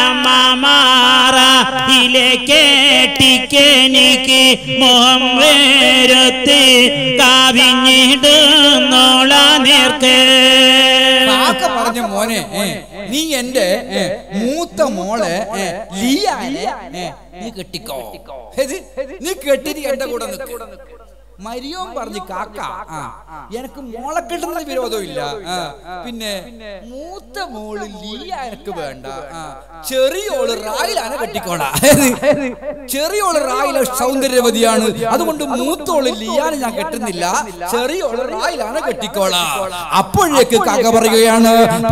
Speaker 2: മാമാറിലെ കേട്ടിക്കെനിക്ക് മോഹം വേരത്ത് കാവിഞ്ഞിടുന്നോള നേർക്ക്.
Speaker 1: പറഞ്ഞു, മോനെ നീ എന്റെ മൂത്ത മോളെ ലിയാനെ നീ കെട്ടിക്കോ. നീ കെട്ടിട്ട് എന്റെ കൂടെ നിൽക്ക്. മരിയോൻ പറഞ്ഞു, കാക്ക എനിക്ക് മോളെ കെട്ടുന്നത് വിരോധമില്ല, പിന്നെ മൂത്ത മോള് ലിയ എനിക്ക് വേണ്ട, ചെറിയോള് റായിലാണ് കെട്ടിക്കോളാ. ചെറിയോള് റായില സൗന്ദര്യവതിയാണ്, അതുകൊണ്ട് മൂത്തോള് ലിയാന് ഞാൻ കെട്ടുന്നില്ല, ചെറിയോള് റായിലാണ് കെട്ടിക്കോളാ. അപ്പോഴേക്ക് കാക്ക പറയുകയാണ്,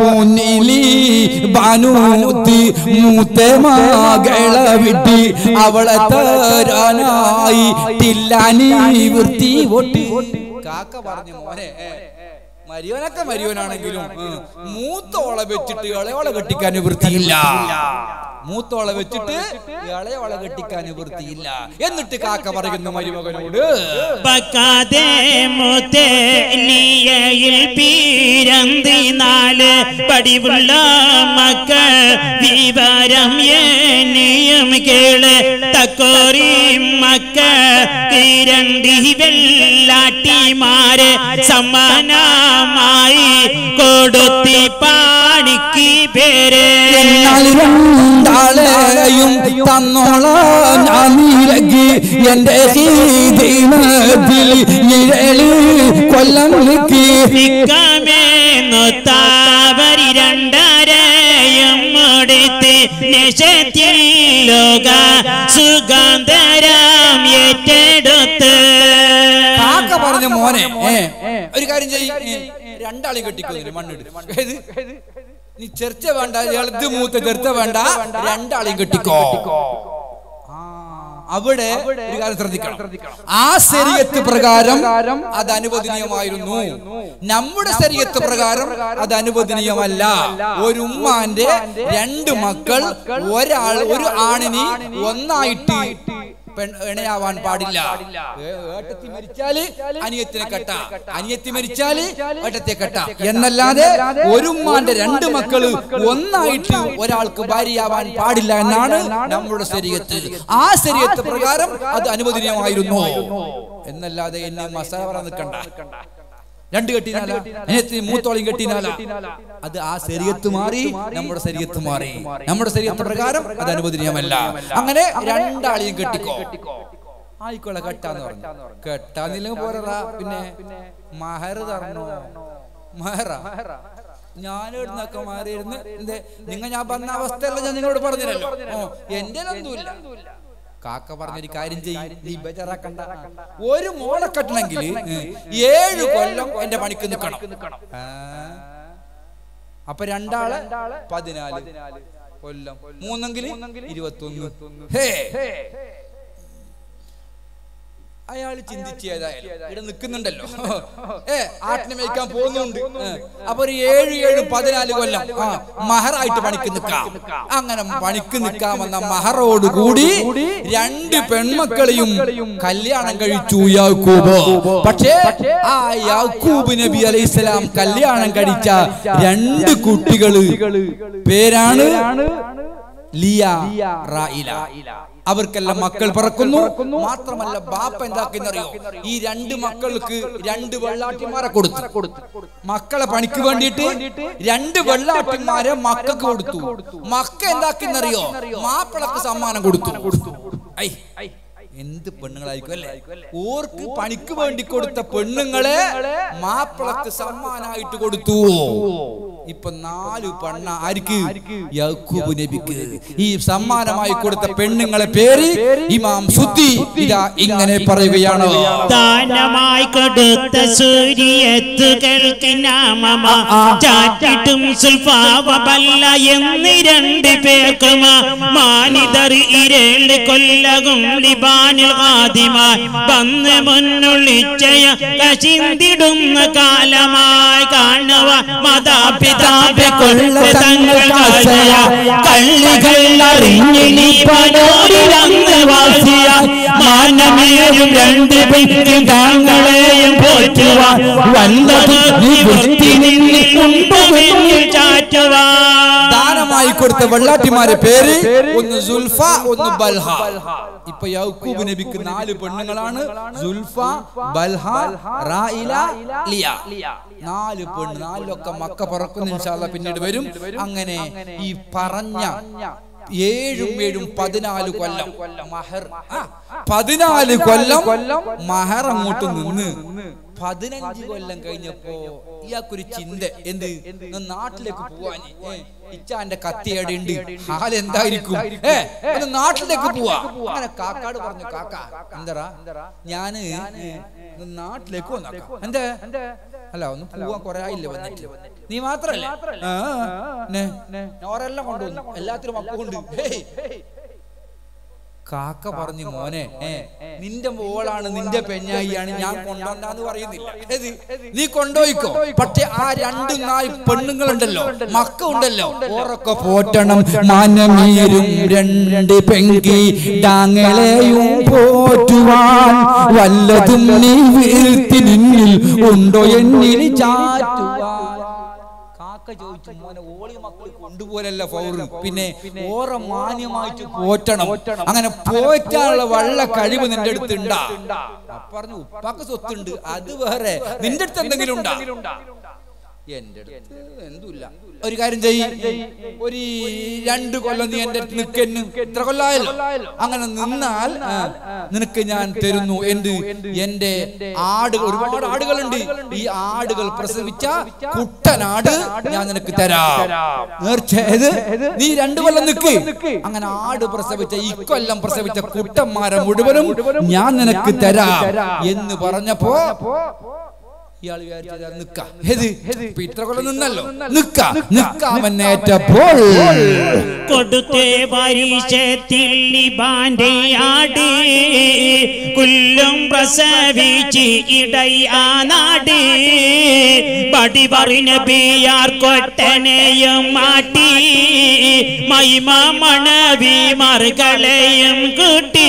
Speaker 1: മൂത്ത മകളെ വിട്ടി അവളെ തരാനായി ടില്ലാനി വൃത്തി ഒട്ടി. കാക്ക പറഞ്ഞു, മോനെ മരിയോനൊക്കെ മരിയോനാണെങ്കിലും മൂത്തോളെ വെച്ചിട്ട് ഇളയോളെ കെട്ടിക്കാൻ വൃത്തിയില്ല. മൂത്തോളെ വെച്ചിട്ട് ഇളയോളെ കെട്ടിക്കാൻ വൃത്തിയില്ല. എന്നിട്ട് കാക്ക പറയുന്നു മരുമകനോട്,
Speaker 2: പീരന്തിനാല് പടിവുള്ള മക്കൾ വിവരം എന്നിയും കേള് തക്കോറി മക്കൾ കിരണ്ടി വെള്ളാട്ടിമാര് സമ്മാനമായി കൊടുത്തി പാ കാണിക്ക് പേര്
Speaker 1: രണ്ടാളെയും തന്നോളാം ഞാൻ നീലകി എന്റെ ദീനത്തിൽ നിഴല് കൊല്ലം
Speaker 2: നിക്കാമേന്നൊത്താവരി രണ്ടരയും മുടിത്ത് നിശത്തിൽ ലോക സുഗന്ധരാം ഏറ്റെടുത്ത്
Speaker 1: കാക്ക പറഞ്ഞ മോനെ ഒരു കാര്യം ചെയ്യ്, രണ്ടാളെയും കെട്ടിക്കൊന്നില്ല മണ്ണിട്. നീ ചെറുച്ച വേണ്ട, എളുത്ത് മൂത്ത ചെറുത്ത വേണ്ട, രണ്ടാളെയും കെട്ടിക്കോ. അവിടെ ഒരു കാര്യം ശ്രദ്ധിക്കണം, ആ ശരീഅത്ത് പ്രകാരം അത് അനുവദനീയമായിരുന്നു. നമ്മുടെ ശരീഅത്ത് പ്രകാരം അത് അനുവദനീയമല്ല. ഒരു ഉമ്മാന്റെ രണ്ട് മക്കൾ ഒരാൾ ഒരു ആണിന് ഒന്നായിട്ട് ഇണയാവാൻ പാടില്ല. ഏട്ടത്തി മരിച്ചാല് അനിയത്തിനെ കെട്ട, അനിയത്തി മരിച്ചാല് ഏട്ടത്തെ കെട്ട എന്നല്ലാതെ ഒരു ഉമ്മാന്റെ രണ്ട് മക്കള് ഒന്നായിട്ട് ഒരാൾക്ക് ഭാര്യയാവാൻ പാടില്ല എന്നാണ് നമ്മുടെ ശരീഅത്ത്. ആ ശരീഅത്ത് പ്രകാരം അത് അനുവദനീയമായിരുന്നു എന്നല്ലാതെ എന്നെ മസാല പറയാൻ നിൽക്കണ്ട. രണ്ട് കെട്ടിനാല അനിയത്തി മൂത്തോളം കെട്ടിനാല അത് ആ ശരീഅത്ത് മാറി, നമ്മുടെ ശരീഅത്ത് മാറി. നമ്മുടെ ശരീഅത്ത് പ്രകാരം അത് അനുവദനീയമല്ല. അങ്ങനെ രണ്ടാളെയും കെട്ടിക്കോ. ആയിക്കോളെ കെട്ടാന്ന് പറഞ്ഞു. കെട്ടാന്നില്ലെങ്കിൽ പോരാ, പിന്നെ മഹർ തരണോ? മഹറ ഞാനെടുന്നൊക്കെ മാറിയിരുന്ന് എന്തേ നിങ്ങൾ ഞാൻ പറഞ്ഞ അവസ്ഥയല്ല ഞാൻ നിങ്ങളോട് പറഞ്ഞില്ലല്ലോ. എന്റെ ഒന്നുമില്ല. കാക്ക പറഞ്ഞൊരു കാര്യം ചെയ്യും, നീ ബേജാറാക്കണ്ട. ഒരു മോളെ കെട്ടണമെങ്കിൽ ഏഴു കൊല്ലം എന്റെ പണിക്ക് നിൽക്കണം. അപ്പൊ രണ്ടാള് പതിനാല് കൊല്ലം, മൂന്നെങ്കിൽ ഇരുപത്തൊന്ന്. ഹേ അയാൾ ചിന്തിച്ച് ഏതായാലും ഇവിടെ നിൽക്കുന്നുണ്ടല്ലോ, ഏ ആട്ടിനെ മേയ്ക്കാൻ പോകുന്നുണ്ട്. അപ്പൊ ഒരു ഏഴ് ഏഴ് പതിനാല് കൊല്ലം ആ മഹറായിട്ട് പണിക്ക് നിൽക്കാം. അങ്ങനെ പണിക്ക് നിൽക്കാമെന്ന മഹറോട് കൂടി രണ്ട് പെൺമക്കളെയും കല്യാണം കഴിച്ചു യാക്കൂബ്. പക്ഷേ ആ യാക്കൂബ് നബി അലൈഹിസ്സലാം കല്യാണം കഴിച്ച രണ്ട് കുട്ടികള് പേരാണ് ലിയ, റായില. അവർക്കെല്ലാം മക്കൾ പിറക്കുന്നു. മാത്രമല്ല ബാപ്പ എന്താക്കുന്നറിയോ, ഈ രണ്ട് മക്കൾക്ക് രണ്ട് വെള്ളാട്ടിമാരെ കൊടുത്തു. മക്കളെ പണിക്ക് വേണ്ടിയിട്ട് രണ്ട് വെള്ളാട്ടിമാരെ മക്കൾക്ക് കൊടുത്തു. മക്ക എന്താക്കുന്നറിയോ, മാപ്പിളക്ക് സമ്മാനം കൊടുത്തു. ഐ എന്ത് പെണ്ണുങ്ങളായിരിക്കും അല്ലേ? ഓർക്ക് പണിക്ക് വേണ്ടി കൊടുത്ത പെണ്ണുങ്ങളെ മാപ്പിളക്ക് സമ്മാനായിട്ട് കൊടുത്തു. ഇപ്പൊ നാലു പെണ്ണ ആർക്ക്? യാക്കൂബ് നബിക്ക്. ഈ സമ്മാനമായി കൊടുത്ത പെണ്ണുങ്ങളെ പേര് ഇമാം സുദ്ദി ഇതാ ഇങ്ങനെ പറയുകയാണ്:
Speaker 2: ദാനമായി കൊടുത്ത സൂര്യത്തുകൾക്ക് നാമമാ ചാറ്റിട്ടും സുൽഫാവബല്ല എന്ന് രണ്ട് പേർക്കും മാനിതർ ഇരേഴ് കൊല്ലകും ലിബാനിൽ ആദിമായി വന്ന് മുന്നുള്ളിച്ചയ കശിന്തിടുന്ന കാലമായി കാണുക മാതാപിതാ കള്ളികൾ അറിഞ്ഞിനി പനോരിലന്ന് വാസിയ മാനമേയും രണ്ട് പേരും താങ്കളെയും പോറ്റുവാൻ വന്നത്
Speaker 1: ദാനമായി കൊടുത്ത വെള്ളാട്ടിമാരെ പേര് ഒന്ന് സുൽഫ, ഒന്ന് ബൽഹ. ഇപ്പൊ യാക്കൂബ് നബിക്ക് നാല് പെണ്ണുങ്ങളാണ്: സുൽഫ, ബൽഹ, റായില, ലിയ. നാല് പെണ്ണ്, നാലിലൊക്കെ മക്ക പറക്കുന്നു. ഇൻഷാ അല്ലാഹ് പിന്നീട് വരും. അങ്ങനെ ഈ പറഞ്ഞ ഏഴും ഏഴും പതിനാല് കൊല്ലം മഹർ, പതിനാല് കൊല്ലം മഹർ അങ്ങോട്ട് നിന്ന് പതിനഞ്ച് കൊല്ലം കഴിഞ്ഞപ്പോ ഇയാൾക്കൊരു ചിന്ത, എന്ത്, നാട്ടിലേക്ക് പോവാന്. ഇച്ചാന്റെ കത്തിയുടെ ഉണ്ട്, ഹാലെന്തായിരിക്കും, ഏ നാട്ടിലേക്ക് പോവാ. അങ്ങനെ കാക്കാട് പറഞ്ഞു, കാക്ക എന്താ ഞാന് നാട്ടിലേക്ക് വന്നേക്കാം. എന്താ അല്ല ഒന്ന് പോവാൻ കൊറേ ആയില്ലേ വന്നിട്ട്, നീ മാത്രല്ലേ ഓരെല്ലാം കൊണ്ടുവന്നു, എല്ലാത്തിനും മക്ക കൊണ്ട്. കാക്ക പറഞ്ഞു, മോനെ നിന്റെ മോളാണ്, നിന്റെ പെഞ്ഞായിയാണ്, ഞാൻ കൊണ്ടോണ്ടാന്ന് പറയുന്നില്ല. നീ കൊണ്ടോയിക്കോ. പക്ഷെ ആ രണ്ട് നാല് പെണ്ണുങ്ങളുണ്ടല്ലോ, മക്ക ഉണ്ടല്ലോ, ഓറൊക്കെ പോറ്റണം. മാനമേരും രണ്ട് പെങ്കി ഡാങ്ങളെയും പോറ്റുവാൻ വല്ലതും നീ വീഴ്ത്തി നിന്നിൽ ഉണ്ടോ എന്നിൽ ചാറ്റുവാൻ. ചോദിച്ചു, മോനെ ഓളി മക്കൾ കൊണ്ടുപോലല്ല ഫൗറ്, പിന്നെ ഓറ മാന്യമായിട്ട് പോറ്റണം. അങ്ങനെ പോറ്റാനുള്ള വള്ള കഴിവ് നിന്റെ അടുത്തുണ്ടാ? പറഞ്ഞു, ഉപ്പാക്ക് സ്വത്തുണ്ട്, അത് വേറെ, നിന്റെ അടുത്ത് എന്തെങ്കിലും ഉണ്ടാ? എന്റെ അടുത്ത് എന്തുമില്ല. ഒരു കാര്യം ചെയ്യും, ഒരു രണ്ട് കൊല്ലം നീ എന്റെ അടുത്ത് നിൽക്കുന്നു, ഇത്ര കൊല്ലായല്ലോ, അങ്ങനെ നിന്നാൽ നിനക്ക് ഞാൻ തരുന്നു എന്ത്, എന്റെ ആടുകൾ, ഒരുപാട് ആടുകളുണ്ട്, ഈ ആടുകൾ പ്രസവിച്ച കുട്ടനാട് ഞാൻ നിനക്ക് തരാം. നേർച്ചയത് നീ രണ്ടു കൊല്ലം നിൽക്ക്. അങ്ങനെ ആട് പ്രസവിച്ച ഈ കൊല്ലം പ്രസവിച്ച കുട്ടന്മാരെ മുഴുവനും ഞാൻ നിനക്ക് തരാം എന്ന് പറഞ്ഞപ്പോ ഇയാൾ വിചാരിച്ചത് നിക്ക, ഇത്ര കൊല്ലം നിന്നല്ലോ, നിക്ക നിക്കാമെന്നേറ്റപ്പോൾ
Speaker 2: കൊടുത്തേ പരീക്ഷത്തിൽ ലിബാന്റെ ആട് കുല്ലും പ്രസവിച്ച് ഇടയാ നാട് പടി പറഞ്ഞ ബിയാർ കൊട്ടനെയും മാറ്റി മൈമ മണവി മറുകളെയും കൂട്ടി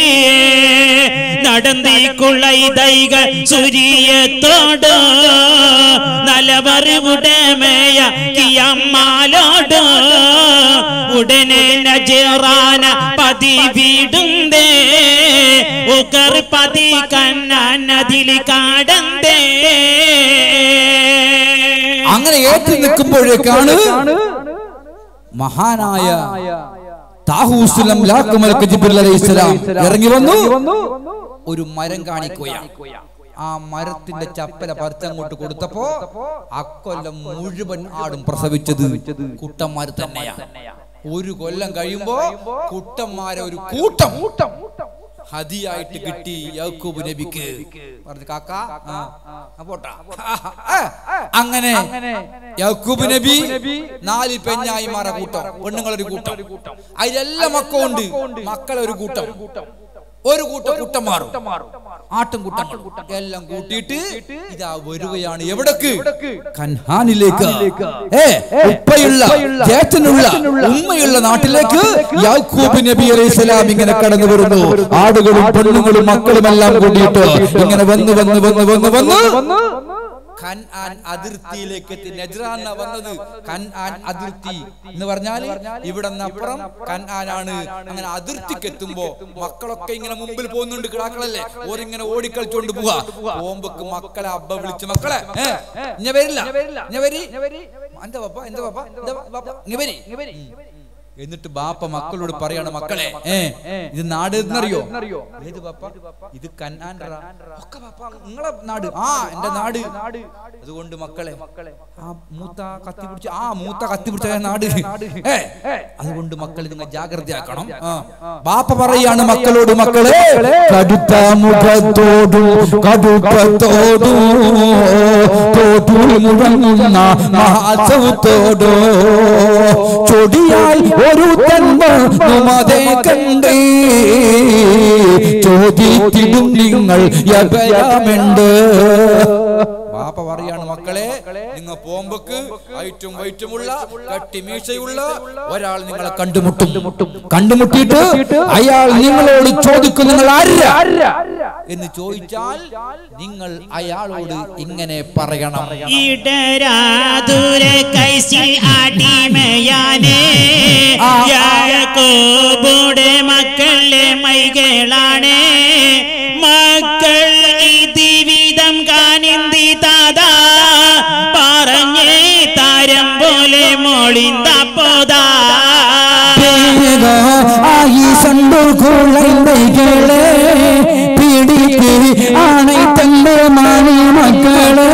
Speaker 2: നടന്നിക്കുള്ളൈ ദൈകൾ സൂര്യത്തോട് നലവറുടമയ കിയമ്മാലോട് ഉടനെ നജറാന പതി വീടുന്തേ ഉകർ പതി കണ്ണാൻ നദിൽ കാടന്തേ.
Speaker 1: അങ്ങനെ ഏറ്റു നിൽക്കുമ്പോഴേക്കാണ് മഹാനായ താഹൂസുലം ലാക്കുമലക്ക് ജിബ്രീൽ അലൈഹിസ്സലാം ഇറങ്ങി വന്നു. ഒരു മരം കാണിക്കുകയാണ്. ആ മരത്തിന്റെ ചപ്പല പറിച്ചങ്ങോട്ട് കൊടുത്തപ്പോ അക്കൊല്ലം മുഴുവൻ ആടും പ്രസവിച്ചത് കുട്ടന്മാർ തന്നെയാണ്. ഒരു കൊല്ലം കഴിയുമ്പോ കുട്ടന്മാരെ ഒരു കൂട്ടം ഹദിയായിട്ട് കിട്ടി യാക്കൂബ് നബിക്ക്. പറഞ്ഞു കാക്ക പോട്ടാ. അങ്ങനെ യാക്കൂബ് നബി നാല് പെഞ്ഞായിമാരെ കൂട്ടം, പെണ്ണുങ്ങളൊരു കൂട്ടം, അതിലെല്ലാം മക്കളുണ്ട്, മക്കളൊരു കൂട്ടം, ഒരു കൂട്ടം കുട്ടന്മാറും ആട്ടും കൂട്ടങ്ങൾ എല്ലാം കൂട്ടിയിട്ട് ഇതാ വരികയാണ്. എവിടേക്ക്? കൻഹാനിലേക്ക്. ഉപ്പയുള്ള ജേഷ്ഠനുള്ള ഉമ്മയുള്ള നാട്ടിലേക്ക് യാക്കൂബ് നബി അലൈഹിസ്സലാം ഇങ്ങനെ കടന്നു വരുന്നു. ആടുകളും പെണ്ണുങ്ങളും മക്കളും എല്ലാം കൂട്ടിയിട്ട് ഇങ്ങനെ വന്ന് വന്ന് വന്ന് വന്ന് വന്ന് കൻആൻ അതിർത്തിയിലേക്ക് എത്തി. നജ്റാൻ വന്നത് കൻആൻ അതിർത്തി എന്ന് പറഞ്ഞാൽ ഇവിടെ നിന്നപ്പുറം കൻആനാണ്. അങ്ങനെ അതിർത്തിക്ക് എത്തുമ്പോ മക്കളൊക്കെ ഇങ്ങനെ മുമ്പിൽ പോകുന്നുണ്ട്, കിടാക്കളല്ലേ, ഓരിങ്ങനെ ഓടിക്കളിച്ചോണ്ട് പോവാ. പോകുമ്പോ മക്കളെ അബ്ബ വിളിച്ച്, മക്കളെ ഇഞ്ഞ വരില്ല, ഇഞ്ഞ വരി, എന്റെ പപ്പ എന്റെ പപ്പ ഇങ്ങ വരി. എന്നിട്ട് ബാപ്പ മക്കളോട് പറയാണ്, മക്കളെ ഏ ഇത് നാട് എന്നറിയോ? ഏത് ബാപ്പ? ഇത് കൻആൻ. നിങ്ങളെ നാട്? ആ എന്റെ നാട്. അതുകൊണ്ട് മക്കളെ ആ മൂത്ത കത്തി പിടിച്ച ആ മൂത്ത കത്തി പിടിച്ച നാട്. അതുകൊണ്ട് മക്കളെ നിങ്ങൾ ജാഗ്രതയാക്കണം. ബാപ്പ പറയാണ് മക്കളോട്, മക്കളെ കടുത്ത മുഖത്തോടും കടുപ്പത്തോടു തോട്ടിൽ മുഴങ്ങുന്ന മഹാസവത്തോടോ ചൊടിയാൽ ഒരു തന്മതേ കണ്ടേ ചോദിച്ചിടും നിങ്ങൾ യബരാമുണ്ട്. ബാപ്പ പറയാണ്, മക്കളെ നിങ്ങൾ പോകുമ്പോക്ക് ഐറ്റും വൈറ്റുമുള്ള കട്ടിമീശയുള്ള ഒരാൾ നിങ്ങളെ കണ്ടുമുട്ടും. കണ്ടുമുട്ടിയിട്ട് അയാൾ നിങ്ങളോട് ചോദിക്കും, നിങ്ങൾ ആരാ എന്ന് ചോദിച്ചാൽ നിങ്ങൾ അയാളോട് ഇങ്ങനെ പറയണം,
Speaker 2: ഇടരാതുരെ കൈസിൽ അടിമയാനേ യാക്കോബുടെ മക്കളെ മൈകളാണേ മക്കൾ ഇതിവിധം കാണിന്തി താതാ പറഞ്ഞേ താരം പോലെ മോളിന്തപ്പോതാ
Speaker 1: ആയി സണ്ടുകളെ പിടിക്ക് ആണை തന്റെ മാനി മക്കളെ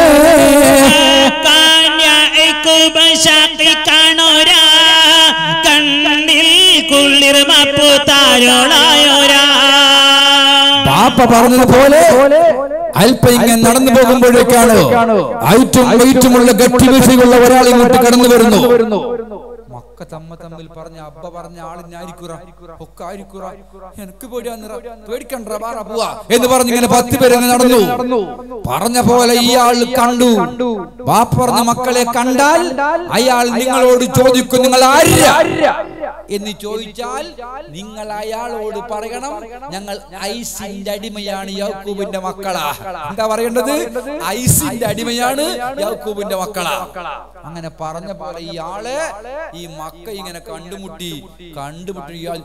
Speaker 2: കാണോരാ കണ്ണിൽ കുളിർ മപ്പു താരോളായോരാ.
Speaker 1: ബാപ്പ പറഞ്ഞതുപോലെ അല്പം ഇങ്ങനെ നടന്നു പോകുമ്പോഴേക്കാണ് ഐറ്റും വൈറ്റുമുള്ള ഗട്ടിവിഷയുള്ള ഒരാൾ ഇങ്ങോട്ട് കടന്നു വരുന്നു. മക്ക തമ്മ തമ്മിൽ പറഞ്ഞ അബ്ബ പറഞ്ഞ ആളിനായിരിക്കുറ ഒക്കെ ആയിരിക്കുറ എനിക്ക് പേടിക്കണ്ട പോവാ എന്ന് പറഞ്ഞ് ഇങ്ങനെ പത്ത് പേര് നടന്നു. പറഞ്ഞ പോലെ ഇയാൾ കണ്ടു. ബാപ്പ പറഞ്ഞ മക്കളെ കണ്ടാൽ അയാൾ നിങ്ങളോട് ചോദിക്കും, നിങ്ങൾ ആരാ എന്ന് ചോദിച്ചാൽ നിങ്ങൾ അയാളോട് പറയണം, ഞങ്ങൾ ഐസിന്റെ അടിമയാണ് യാക്കൂബിന്റെ മക്കളാ. എന്താ പറയേണ്ടത്? ഐസിന്റെ അടിമയാണ് യാക്കൂബിന്റെ മക്കളാ. അങ്ങനെ പറഞ്ഞ പോലെ ഇയാളെ ഈ മക്ക ഇങ്ങനെ കണ്ടുമുട്ടി കണ്ടുമുട്ടി ഇയാൾ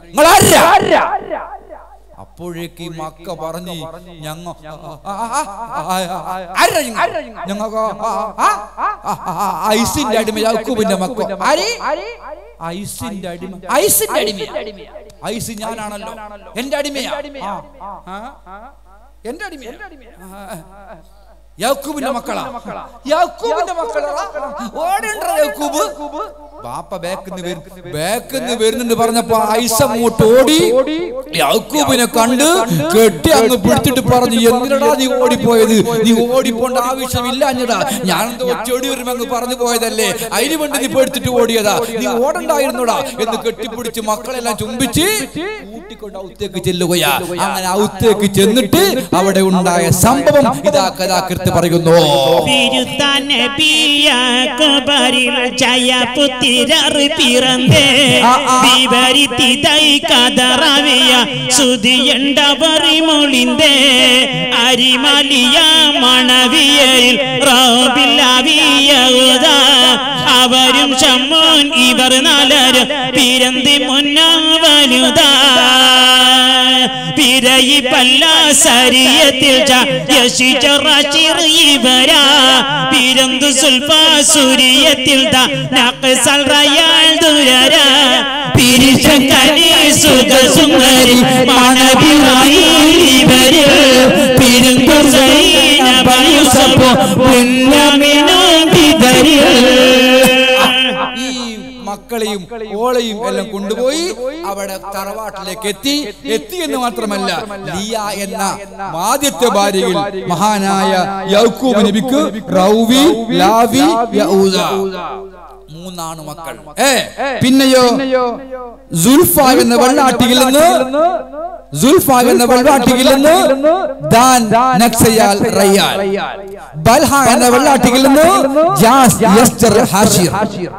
Speaker 1: അപ്പോഴേക്ക് ഈ മക്ക പറഞ്ഞ് ഞങ്ങ ഞങ്ങൾക്ക് ഐസിന്റെ അടിമ യാക്കൂബിന്റെ മക്കൾ. ഐസിന്റെ അടിമ ഐസിന്റെ അടിമ ഐസ് ഞാനാണല്ലോ, എന്റെ അടിമയാ, എന്റെ അടിമയാ. യാക്കൂബിന്റെ മക്കളാ, യാക്കൂബിന്റെ മക്കളാ. ഓടേണ്ട യാക്കൂബ് ബാപ്പ ബാക്കിന്ന് വരും, ബാക്കിന്ന് വരുന്നുണ്ട് പറഞ്ഞപ്പോ ഐസ അങ്ങോട്ട് ഓടി യാക്കൂബിനെ കണ്ട് കെട്ടി അങ്ങ് പിടിച്ചിട്ട് പറഞ്ഞു, എന്തിനടാ നീ ഓടിപ്പോയത്? നീ ഓടിപ്പോണ്ട ആവശ്യമില്ല അഞ്ഞടാ, ഞാനെന്തോ ചെടി വരുമെന്ന് പറഞ്ഞു പോയതല്ലേ, അതിന് വേണ്ടി നീ പേടിച്ചിട്ട് ഓടിയതാ, നീ ഓടണ്ടായിരുന്നോടാ എന്ന് കെട്ടിപ്പിടിച്ച് മക്കളെല്ലാം ചുംബിച്ച് കൂട്ടിക്കൊണ്ട് ഔത്തേക്ക് ചെല്ലുകയാ. അങ്ങനെ ഔത്തേക്ക് ചെന്നിട്ട് അവിടെ ഉണ്ടായ സംഭവം ഇതാ കഥാകൃത്ത് പറയുന്നു.
Speaker 2: അവരും ഷമ്മോൻ ഇവർ നാലരും പിറന്തി മുന്നവലുതാ പിരയി പല്ല സരിയത്തിൽ ഇവരാ പിരന്തു സുൽഫ സൂര്യത്തിൽ നഖ്സൽ റയാൽ ദുരരാ പിരിശങ്കനി സുഖ സുന്ദരി മണബിറായി ഇവര് പിരന്തു സൈനബ യൂസഫ് പുന്നമിനു ബിദരി.
Speaker 1: മക്കളെയും ഓളെയും എല്ലാം കൊണ്ടുപോയി അവിടെ തറവാട്ടിലേക്ക് എത്തി. എത്തി എന്ന് മാത്രമല്ല, ലിയ എന്ന ആദ്യത്തെ ഭാര്യയിൽ മഹാനായ യാക്കൂബ് നബിക്ക് റൗവി, ലാവി, യഊദ മൂന്നാണ് മക്കൾ. ഏ പിന്നെയോ സുൽഫ എന്ന വെള്ളാട്ടിയിൽ നിന്ന് സുൽഫ എന്ന വെള്ളാട്ടിയിൽ നിന്ന് ദാൻ, നക്സയാൽ, റയ്യാൽ. ബൽഹ എന്ന വെള്ളാട്ടിയിൽ നിന്ന് ജാസ്, യസ്ജർ, ഹാഷിർ.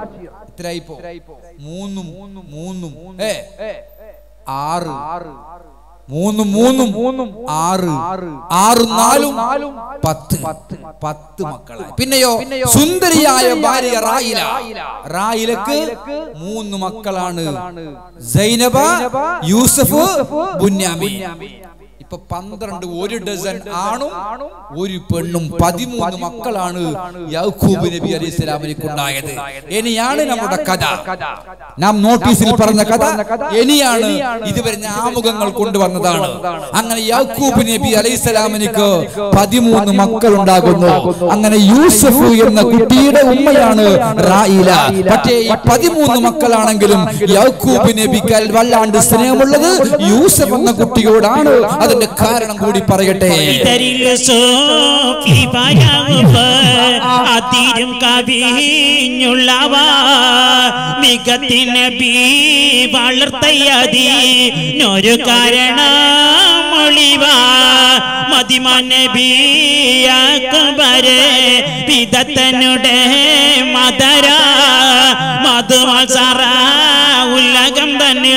Speaker 1: മൂന്നും മൂന്നും ഏ ആറ് മൂന്നും മൂന്നും മൂന്നും ആറ് ആറും നാലും പത്ത് പത്ത് മക്കളായി. പിന്നെയോ സുന്ദരിയായ ഭാര്യ റായില. റായിലക്ക് മൂന്ന് മക്കളാണ്, സൈനബ, യൂസഫ്, ബുന്യാമീൻ. ഇപ്പൊ പന്ത്രണ്ട്, ഒരു ഡസൻ ആണും ഒരു പെണ്ണും, പതിമൂന്ന് മക്കളാണ് യാക്കൂബ് നബി അലൈഹി സ്വലാമിലേക്ക് ഉണ്ടായത്. ഇനിയാണ് നമ്മുടെ കഥ, നാം നോട്ടീസിൽ പറഞ്ഞ കഥ ഇനിയാണ്. ഇതുവരെ ആമുഖങ്ങൾ കൊണ്ടുവന്നതാണ്. അങ്ങനെ യാക്കൂബ് നബി അലൈഹി സ്വലാമിലേക്ക് പതിമൂന്ന് മക്കൾ ഉണ്ടാകുന്നു. അങ്ങനെ യൂസഫ് എന്ന കുട്ടിയുടെ ഉമ്മയാണ് റായില. പക്ഷേ ഈ പതിമൂന്ന് മക്കളാണെങ്കിലും യാക്കൂബ് നബിക്ക് വല്ലാണ്ട് സ്നേഹമുള്ളത് യൂസഫ് എന്ന കുട്ടിയോടാണ്. അതിന്റെ കാരണം കൂടി പറയട്ടെ.
Speaker 2: അതിരും കവിഞ്ഞുള്ളവ മികത്തിന് ബി വളർത്തയതിനൊരു കാരണമൊളിവ മതിമനബിയാക്കുബരെ പിതത്തനുടെ മദര മധുമസറ ഉലകം തന്നെ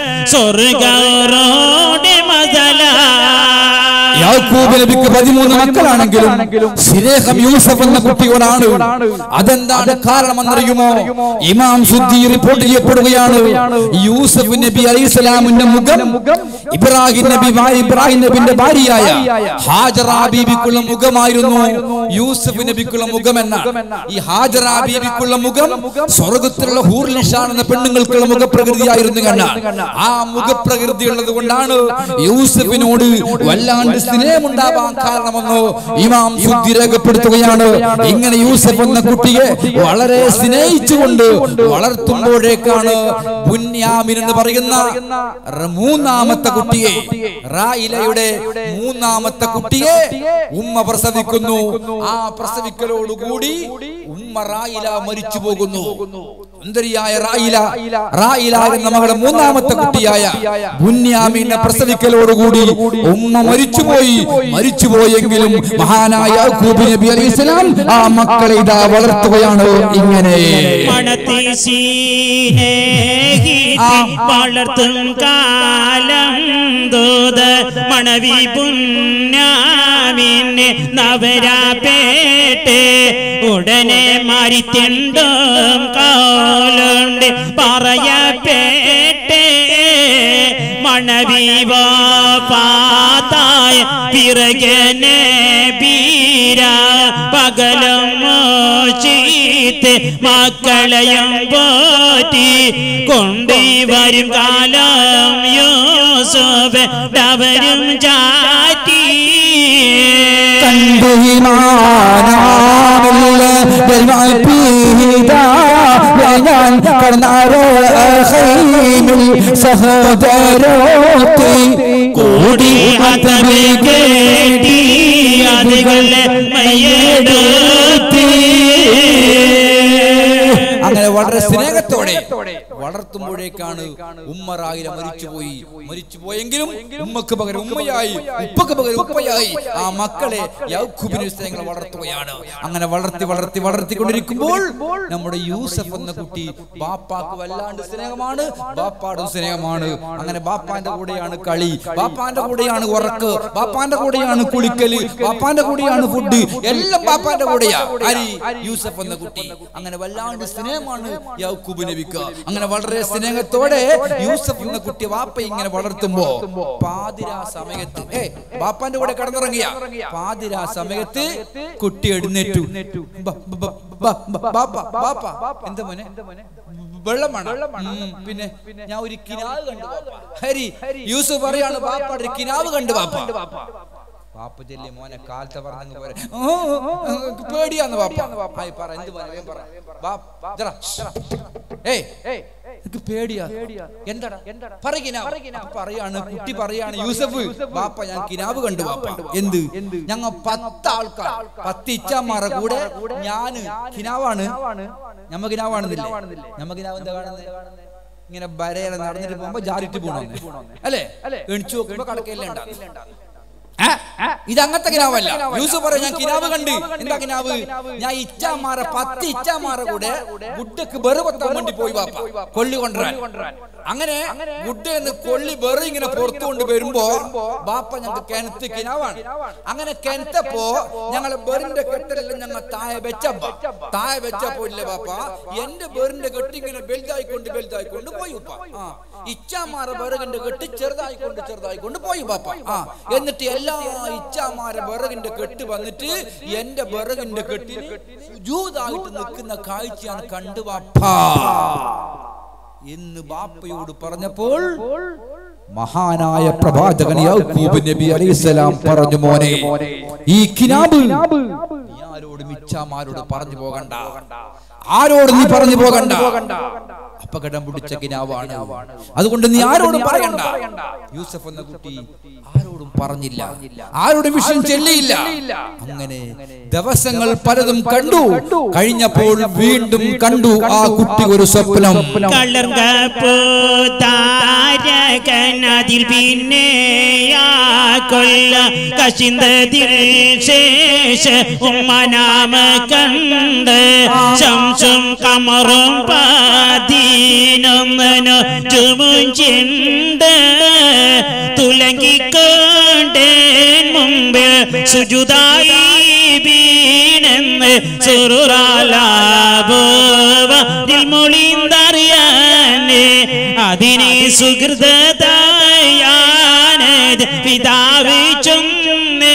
Speaker 2: സ്വർഗോടെ മസല.
Speaker 1: യാക്കൂബ് നബിക്ക് പതിമൂന്ന് മക്കളാണെങ്കിലും സ്നേഹം യൂസഫ് എന്ന കുട്ടിയോടാണ്. അതെന്താണ് കാരണമെന്നറിയുമോ? ഇമാം സുദ്ദി റിപ്പോർട്ട് ചെയ്യപ്പെടുകയാണ്, യൂസഫ് നബി അലൈഹിസ്സലാമിന്റെ മുഖം ഇബ്രാഹിം നബി ഇബ്രാഹിം നബിന്റെ ഭാര്യയായ ഹാജറ ബീബിക്കുള്ള മുഖമായിരുന്നു യൂസഫ് നബിക്കുള്ള മുഖമെന്ന. ഈ ഹാജറ ബീബിക്കുള്ള മുഖം സ്വർഗത്തിലുള്ള ഹൂർലിഷാൻ എന്ന പെണ്ണുങ്ങൾക്കുള്ള മുഖപ്രകൃതിയായിരുന്നു. കണ്ടാൽ ആ മുഖപ്രകൃതി ഉള്ളത് കൊണ്ടാണ് യൂസഫിനോട് വല്ലാണ്ട് സ്നേഹമുണ്ടാവാൻ കാരണമെന്ന് ഇമാം സുദ്ദി രേഖപ്പെടുത്തുകയാണ്. ഇങ്ങനെ യൂസഫ് എന്ന കുട്ടിയെ വളരെ സ്നേഹിച്ചുകൊണ്ട് വളർത്തുമ്പോഴേക്കാണ് ബുന്യാമിൻ എന്ന് പറയുന്ന മൂന്നാമത്തെ കുട്ടിയെ, റായിലയുടെ മൂന്നാമത്തെ കുട്ടിയെ ഉമ്മ പ്രസവിക്കുന്നു. ആ പ്രസവിക്കലോടുകൂടി ഉമ്മ റായില മരിച്ചു പോകുന്നു. സുന്ദരിയായ റായില റായില എന്ന മകളുടെ മൂന്നാമത്തെ കുട്ടിയായ ബുന്യാമിനെ പ്രസവിക്കലോടുകൂടി ഉമ്മ മരിച്ചുപോയി. മരിച്ചുപോയെങ്കിലും മഹാനായ യാക്കൂബ് നബി അലൈഹിസ്സലാം ആ മക്കളെ ഇതാ വളർത്തുകയാണ്. ഇങ്ങനെ
Speaker 2: വളർത്തും കാലം ദൂത മണവി പുന്നാമിനെ നവരാപേട്ടെ ഉടനെ മാറിത്തെണ്ടും കാലുണ്ട് പറയപ്പേട്ടെ മണവി പാതാ പിറകനെ ബീര പകലും മോചിത്ത് മക്കളെയും പോറ്റി കൊണ്ടു വരും കാലം യൂസുഫ് അവരും ചാറ്റി കൂടി കേട്ടി അതുകളെ മയ്യെടുത്തി.
Speaker 1: അങ്ങനെ വളരെ സ്നേഹത്തോടെ വളർത്തുമ്പോഴേക്കാണ് ഉമ്മ റാഹില മരിച്ചുപോയി. മരിച്ചുപോയെങ്കിലും ഉമ്മക്ക് പകരം ഉമ്മയായി, ഉപ്പക്ക് പകരം ഉപ്പയായി ആ മക്കളെ യാക്കൂബിനെ സ്നേഹങ്ങൾ വളർത്തുകയാണ്. അങ്ങനെ വളർത്തി വളർത്തി വളർത്തിക്കൊണ്ടിരിക്കുമ്പോൾ നമ്മുടെ യൂസഫ് എന്ന കുട്ടി ബാപ്പാക്ക് വല്ലാണ്ട് സ്നേഹമാണ്, ബാപ്പാടും സ്നേഹമാണ്. അങ്ങനെ ബാപ്പാന്റെ കൂടെയാണ് കളി, ബാപ്പാന്റെ കൂടെയാണ് ഉറക്ക്, ബാപ്പാന്റെ കൂടെയാണ് കുളിക്കല്, ബാപ്പാന്റെ കൂടെയാണ് ഫുഡ്, എല്ലാം ബാപ്പാന്റെ കൂടെയാ. ആരി? യൂസഫ് എന്ന കുട്ടി. അങ്ങനെ വല്ലാണ്ട് സ്നേഹമാണ് യാക്കൂബ് നബിക്ക്. അങ്ങനെ വളരെ സ്നേഹത്തോടെ യൂസഫ് എന്ന കുട്ടി വാപ്പ ഇങ്ങനെ വളർത്തുമ്പോ പാതിരാ സമയത്ത് ഏ ബാപ്പാന്റെ കൂടെ കടന്നിറങ്ങിയ പാതിരാ സമയത്ത് കുട്ടി എഴുന്നേറ്റു. എന്താ മോനെ? വെള്ളമാണ്. പിന്നെ ഞാൻ ഒരു കിനാവ് കണ്ടു. ഹരി യൂസഫ് പറയാണ് ബാപ്പാടെ ഒരു കിനാവ് കണ്ടു. ബാപ്പ പാപ്പ ചെല്ലി മോനെ കാലത്തെ പറഞ്ഞു പോരെ, പേടിയാന്ന് പാപ്പ. പറ എന്ത് എനിക്ക് പേടിയാ. എന്താടാ പറയാണ് കുട്ടി പറയാണ് യൂസഫ് ബാപ്പ ഞാൻ കിനാവ് കണ്ടു ബാപ്പ. എന്ത്? ഞങ്ങ പത്ത് ആൾക്കാർ പത്ത് ഇച്ചാമാരെ കൂടെ ഞാന് കിനാവാണ്. ഞമ്മ കിനാവാണെന്നില്ലേ? ഞമ്മ കിനാവ് എന്താ കാണുന്നത്? ഇങ്ങനെ ബരേല നടന്നിട്ട് പോകുമ്പോ ജാലിട്ട് പോണോ അല്ലേ? എണിച്ചു നോക്കുമ്പോ കടക്കല്ലേ ഉണ്ടാകും. ഇതങ്ങനത്തെ കിനാവല്ല. യൂസുഫ് പറയും ഞാൻ കിനാവ് കണ്ട്. എന്താ കിനാവ്? ഞാൻ ഇച്ചാമാരെ പത്ത് ഇച്ചാമാരെ കൂടെ ഗുഡക്ക് ബെറു കൊത്താൻ വേണ്ടി പോയി ബാപ്പ, കൊള്ളി കൊണ്ടുവരാൻ. അങ്ങനെ ഗുഡന്ന് കൊള്ളി ബെറു ഇങ്ങനെ പുറത്തു കൊണ്ട് വരുമ്പോ ബാപ്പ ഞങ്ങൾക്ക് കിണത്ത് കിനാവാണ്. അങ്ങനെ കിണത്തപ്പോ ഞങ്ങളെ ബെറിന്റെ കെട്ടെല്ലാം ഞങ്ങൾ താഴെ വെച്ചപ്പ താഴെ വെച്ചപ്പോ ഇല്ലേ ബാപ്പ എന്റെ ബെറിന്റെ കെട്ട് ഇങ്ങനെ വലുതായിക്കൊണ്ട് വലുതായിക്കൊണ്ട് പോയി ഉപ്പ. ആ ഇച്ചാമാരെ ബെറുകിന്റെ കെട്ട് ചെറുതായിക്കൊണ്ട് ചെറുതായിക്കൊണ്ട് പോയി ബാപ്പ. ആ എന്നിട്ട് എല്ലാ ഇച്ചാമാരെ ബെറകിന്റെ കെട്ട് വന്നിട്ട് എന്റെ ബെറകിന്റെ കെട്ടിൽ സുജൂദായിട്ട് നിൽക്കുന്ന കാഴ്ചയാണ് കണ്ടു ബാപ്പ എന്ന് ബാപ്പയോട് പറഞ്ഞപ്പോൾ മഹാനായ പ്രവാചകൻ യാക്കൂബ് നബി അലൈഹിസ്സലാം പറഞ്ഞു മോനെ ഈ കിനാബ് നീ ആരോടും ഇച്ചാമാരോട് പറഞ്ഞു പോകണ്ട, ആരോട് നീ പറഞ്ഞു പോകണ്ട. അപകടം പിടിച്ച കിനാവാണ്, അതുകൊണ്ട് നീ ആരോടും പറയണ്ട. യൂസഫ് എന്ന കുട്ടി ആരോടും പറഞ്ഞില്ല, ആരോടും വിഷയം ചെല്ലിയില്ല. അങ്ങനെ ദിവസങ്ങൾ പലതും കണ്ടു. കഴിഞ്ഞപ്പോൾ വീണ്ടും കണ്ടു ആ കുട്ടി ഒരു സ്വപ്നം.
Speaker 2: അതിൽ പിന്നെ കൊല്ല കശിന്തതിൽ ശേഷ ഉമ്മനാമ കണ്ട് ശംസും കമറും പതിനൊന്നനു ചുമുഞ്ചിണ്ട് തുലങ്ങിക്കൊണ്ടേ മുമ്പിൽ സുജുദായി വീണെന്ന് സുറുറാലാബോവരിൽ മൊളിന്തറിയാനേ അതിനെ സുഹൃതയാനത് പിതാവ് ചൊന്നേ.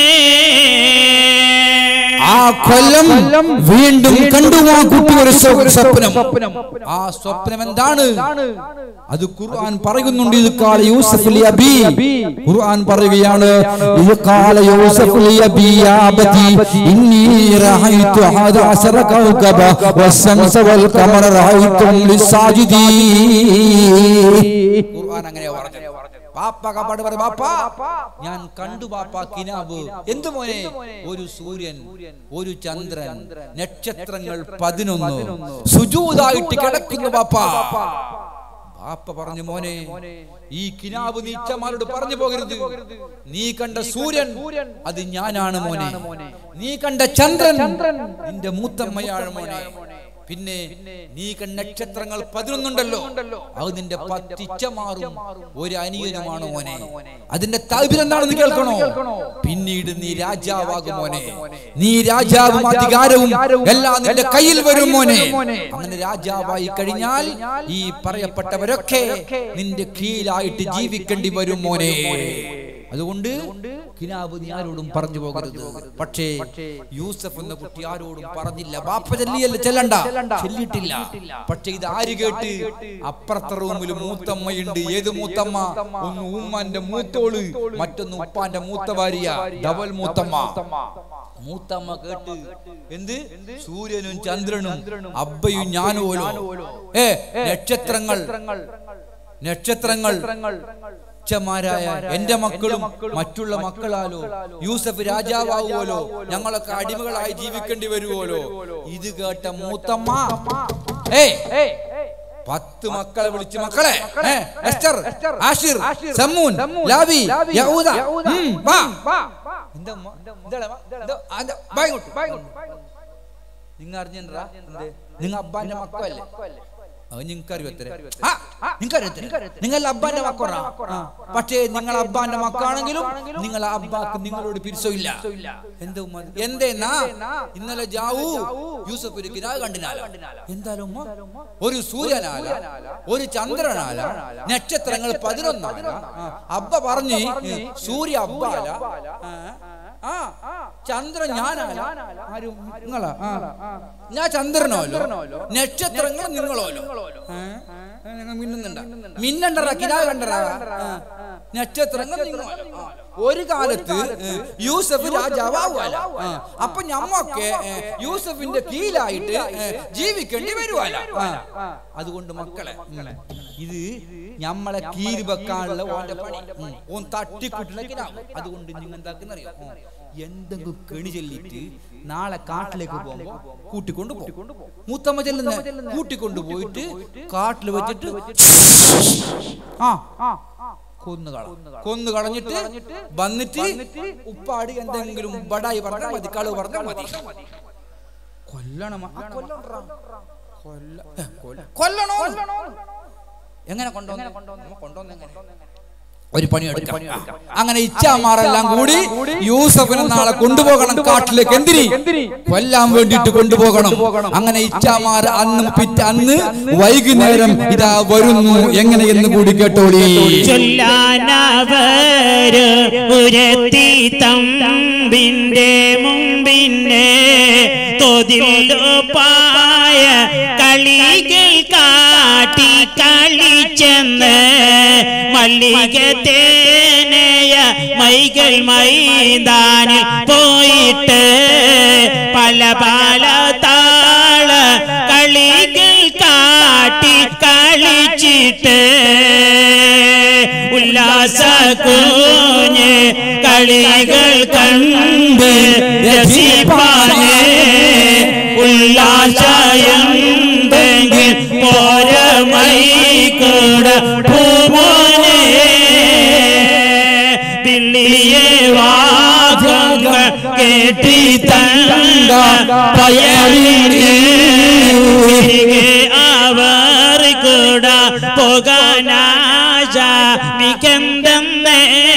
Speaker 1: ആ കൊല്ലം വീണ്ടും കണ്ടു ആ കുട്ടി ഒരു സ്വപ്നം. ആ സ്വപ്നം എന്താണ്? അത് ഖുർആൻ പറയുന്നുണ്ട്. ഇത് കാല യൂസഫ് ലി അബി, ഖുർആൻ പറയുകയാണ് ഇത് കാല യൂസഫ് ലി അബി യാ അബതി ഇന്നി റഅയ്തു ഹദ അസറ കൗകബ വശംസ വൽ ഖമറ റഅയ്തും ലിസാജിദീൻ. ഖുർആൻ അങ്ങനെ പറഞ്ഞു. ബാപ്പ കപാട് പറ ബാപ്പ ഞാൻ കണ്ടു ബാപ്പ കിനാബ്. എന്തു മോനെ? ഒരു സൂര്യൻ, ഒരു ചന്ദ്രൻ, നക്ഷത്രങ്ങൾ പതിനൊന്ന് സുജൂദായിട്ട് കിടക്കുന്നു ബാപ്പ. ബാപ്പ പറഞ്ഞു മോനെ ഈ കിനാബ് നീ ഇച്ചമാരോട് പറഞ്ഞു പോകരുത്. നീ കണ്ട സൂര്യൻ അത് ഞാനാണ് മോനെ, നീ കണ്ട ചന്ദ്രൻ നിന്റെ മൂത്തമ്മയാണ് മോനെ, പിന്നെ നീ കണ്ട നക്ഷത്രങ്ങൾ പതിനൊന്നുണ്ടല്ലോ അത് നിന്റെ പത്തിച്ചമാറും ഒരു അനിയനുമാണ് മോനെ. അതിന്റെ താല്പര്യം എന്താണെന്ന് കേൾക്കണോ? പിന്നീട് നീ രാജാവാകും മോനെ, നീ രാജാവും അധികാരവും എല്ലാം നിന്റെ കയ്യിൽ വരും മോനെ. അങ്ങനെ രാജാവായി കഴിഞ്ഞാൽ ഈ പറയപ്പെട്ടവരൊക്കെ നിന്റെ കീഴിലായിട്ട് ജീവിക്കേണ്ടി വരും മോനെ. അതുകൊണ്ട് കിനാബ് നീ ആരോടും പറഞ്ഞു പോകരുത്. പക്ഷേ യൂസഫ് എന്ന കുട്ടി ആരോടും പറഞ്ഞില്ല. ബാപ്പ ചെല്ലിയല്ല ചെല്ലണ്ട, ചെല്ലിട്ടില്ല. പക്ഷെ ഇത് ആര് കേട്ട്? അപ്പുറത്തെ റൂമിൽ മൂത്തമ്മയുണ്ട്. ഏത് മൂത്തമ്മ? ഒന്ന് ഉമ്മാന്റെ മൂത്തോള്, മറ്റൊന്ന് ഉപ്പാന്റെ മൂത്ത ഭാര്യ, ഡബൽ മൂത്തമ്മ. മൂത്തമ്മ കേട്ട് എന്ത്? സൂര്യനും ചന്ദ്രനും അബ്ബയും ഞാനോലോ ഏ നക്ഷത്രങ്ങൾ നക്ഷത്രങ്ങൾ ായ എന്റെ മക്കളും മറ്റുള്ള മക്കളാലോ യൂസഫ് രാജാവാകുമല്ലോ, ഞങ്ങളൊക്കെ അടിമകളായി ജീവിക്കേണ്ടി വരുമല്ലോ. ഇത് കേട്ട മൂത്തമ്മ ഏ പത്ത് മക്കളെ വിളിച്ച്, മക്കളെ എസ്റ്റർ, ആഷിർ, സമൂൻ, ലാവി, യഹൂദ, നിങ്ങൾ അറിഞ്ഞാ നിങ്ങൾ അബ്ബാന്റെ മക്കളല്ലേ? നിങ്ങൾ അബ്ബാന്റെ മക്കളാ. പക്ഷേ നിങ്ങൾ അബ്ബാന്റെ മക്കാണെങ്കിലും നിങ്ങൾ അബ്ബാക്ക് നിങ്ങളോട് പിരിച്ചില്ല. എന്താ എന്തേന്നാ ഇന്നലെ ജാവൂ യൂസഫ് ഒരു കിനാ കണ്ടിനാല. എന്തായാലും ഒരു സൂര്യനാല, ഒരു ചന്ദ്രനാല, നക്ഷത്രങ്ങൾ പതിനൊന്നാല. അബ്ബ പറഞ്ഞ് സൂര്യ അബ്ബാല, ആ ചന്ദ്രൻ ഞാനാല. ആരും നിങ്ങളാ? ഞാൻ ചന്ദ്രനോലോ, നക്ഷത്രങ്ങൾ നിങ്ങളോലോ. മിന്നുന്നുണ്ട മിന്നണ്ടറ കിനാ കണ്ടറ നക്ഷത്രങ്ങൾ നിങ്ങളോലോ. ഒരു കാലത്ത് യൂസഫ് രാജാവാകുവല്ല. അപ്പൊ ഞമ്മൊക്കെ യൂസഫിന്റെ കീഴിലായിട്ട് ജീവിക്കേണ്ടി വരുവല്ല. അതുകൊണ്ട് മക്കളെ, ഇത് ഞമ്മളെ കീഴ് വെക്കാനുള്ള ഓന്റെ പണി. ഓൻ തട്ടിക്കൂട്ടുള്ള കിനാവ്. അതുകൊണ്ട് നിങ്ങൾ എന്താക്കുന്നറിയോ? എന്തെങ്കിലും കെണി ചൊല്ലിട്ട് നാളെ കാട്ടിലേക്ക് പോകുമ്പോ കൂട്ടിക്കൊണ്ട് പോകും. മൂത്തമ്മ ചെല്ലുന്ന കൂട്ടിക്കൊണ്ടുപോയിട്ട് കാട്ടിൽ വെച്ചിട്ട് ആ കൊന്നു കള കൊന്നു കളഞ്ഞിട്ട് വന്നിട്ട് ഉപ്പാടി എന്തെങ്കിലും ബടായി പറഞ്ഞാൽ മതി, കളവ് പറഞ്ഞാൽ മതി. കൊല്ലണം. കൊല്ലണോ? എങ്ങനെ കൊണ്ടുവന്ന് കൊണ്ടുവന്ന് ഒരു പണി എടുക്കാം. അങ്ങനെ ഇച്ചാമാരെല്ലാം കൂടി യൂസഫിനെ നാളെ കൊണ്ടുപോകണം കാട്ടിലേക്ക്. എന്തിന്? കൊല്ലാൻ വേണ്ടിട്ട് കൊണ്ടുപോകണം. അങ്ങനെ ഇച്ചാമാർ അന്ന് പിറ്റ അന്ന് വൈകുന്നേരം ഇതാ വരുന്നു. എങ്ങനെയെന്ന് കൂടി കേട്ടോളി.
Speaker 2: തമ്പിന്റെ മുമ്പിന്റെ തൊതിലുപ്പായ കളികൾ കാട്ടി കളിച്ചെന്ന് മല്ലിക തേനയ മൈകൾ മൈതാനിൽ പോയിട്ട് പല പല താള കളികൾ കാട്ടി കളിച്ചിട്ട് ഉല്ലാസ കുഞ്ഞ് കളികൾ കണ്ട് രസിപ്പാനേ ഉല്ലാസയുണ്ടെങ്കിൽ പോരമൈക്കൂട പൂമോനെ പിള്ളിയെ വാദങ്ങൾ കേട്ടി തങ്ക പയറിനെ അവർ കൂട പോകാനാശ മികന്തെന്നേ.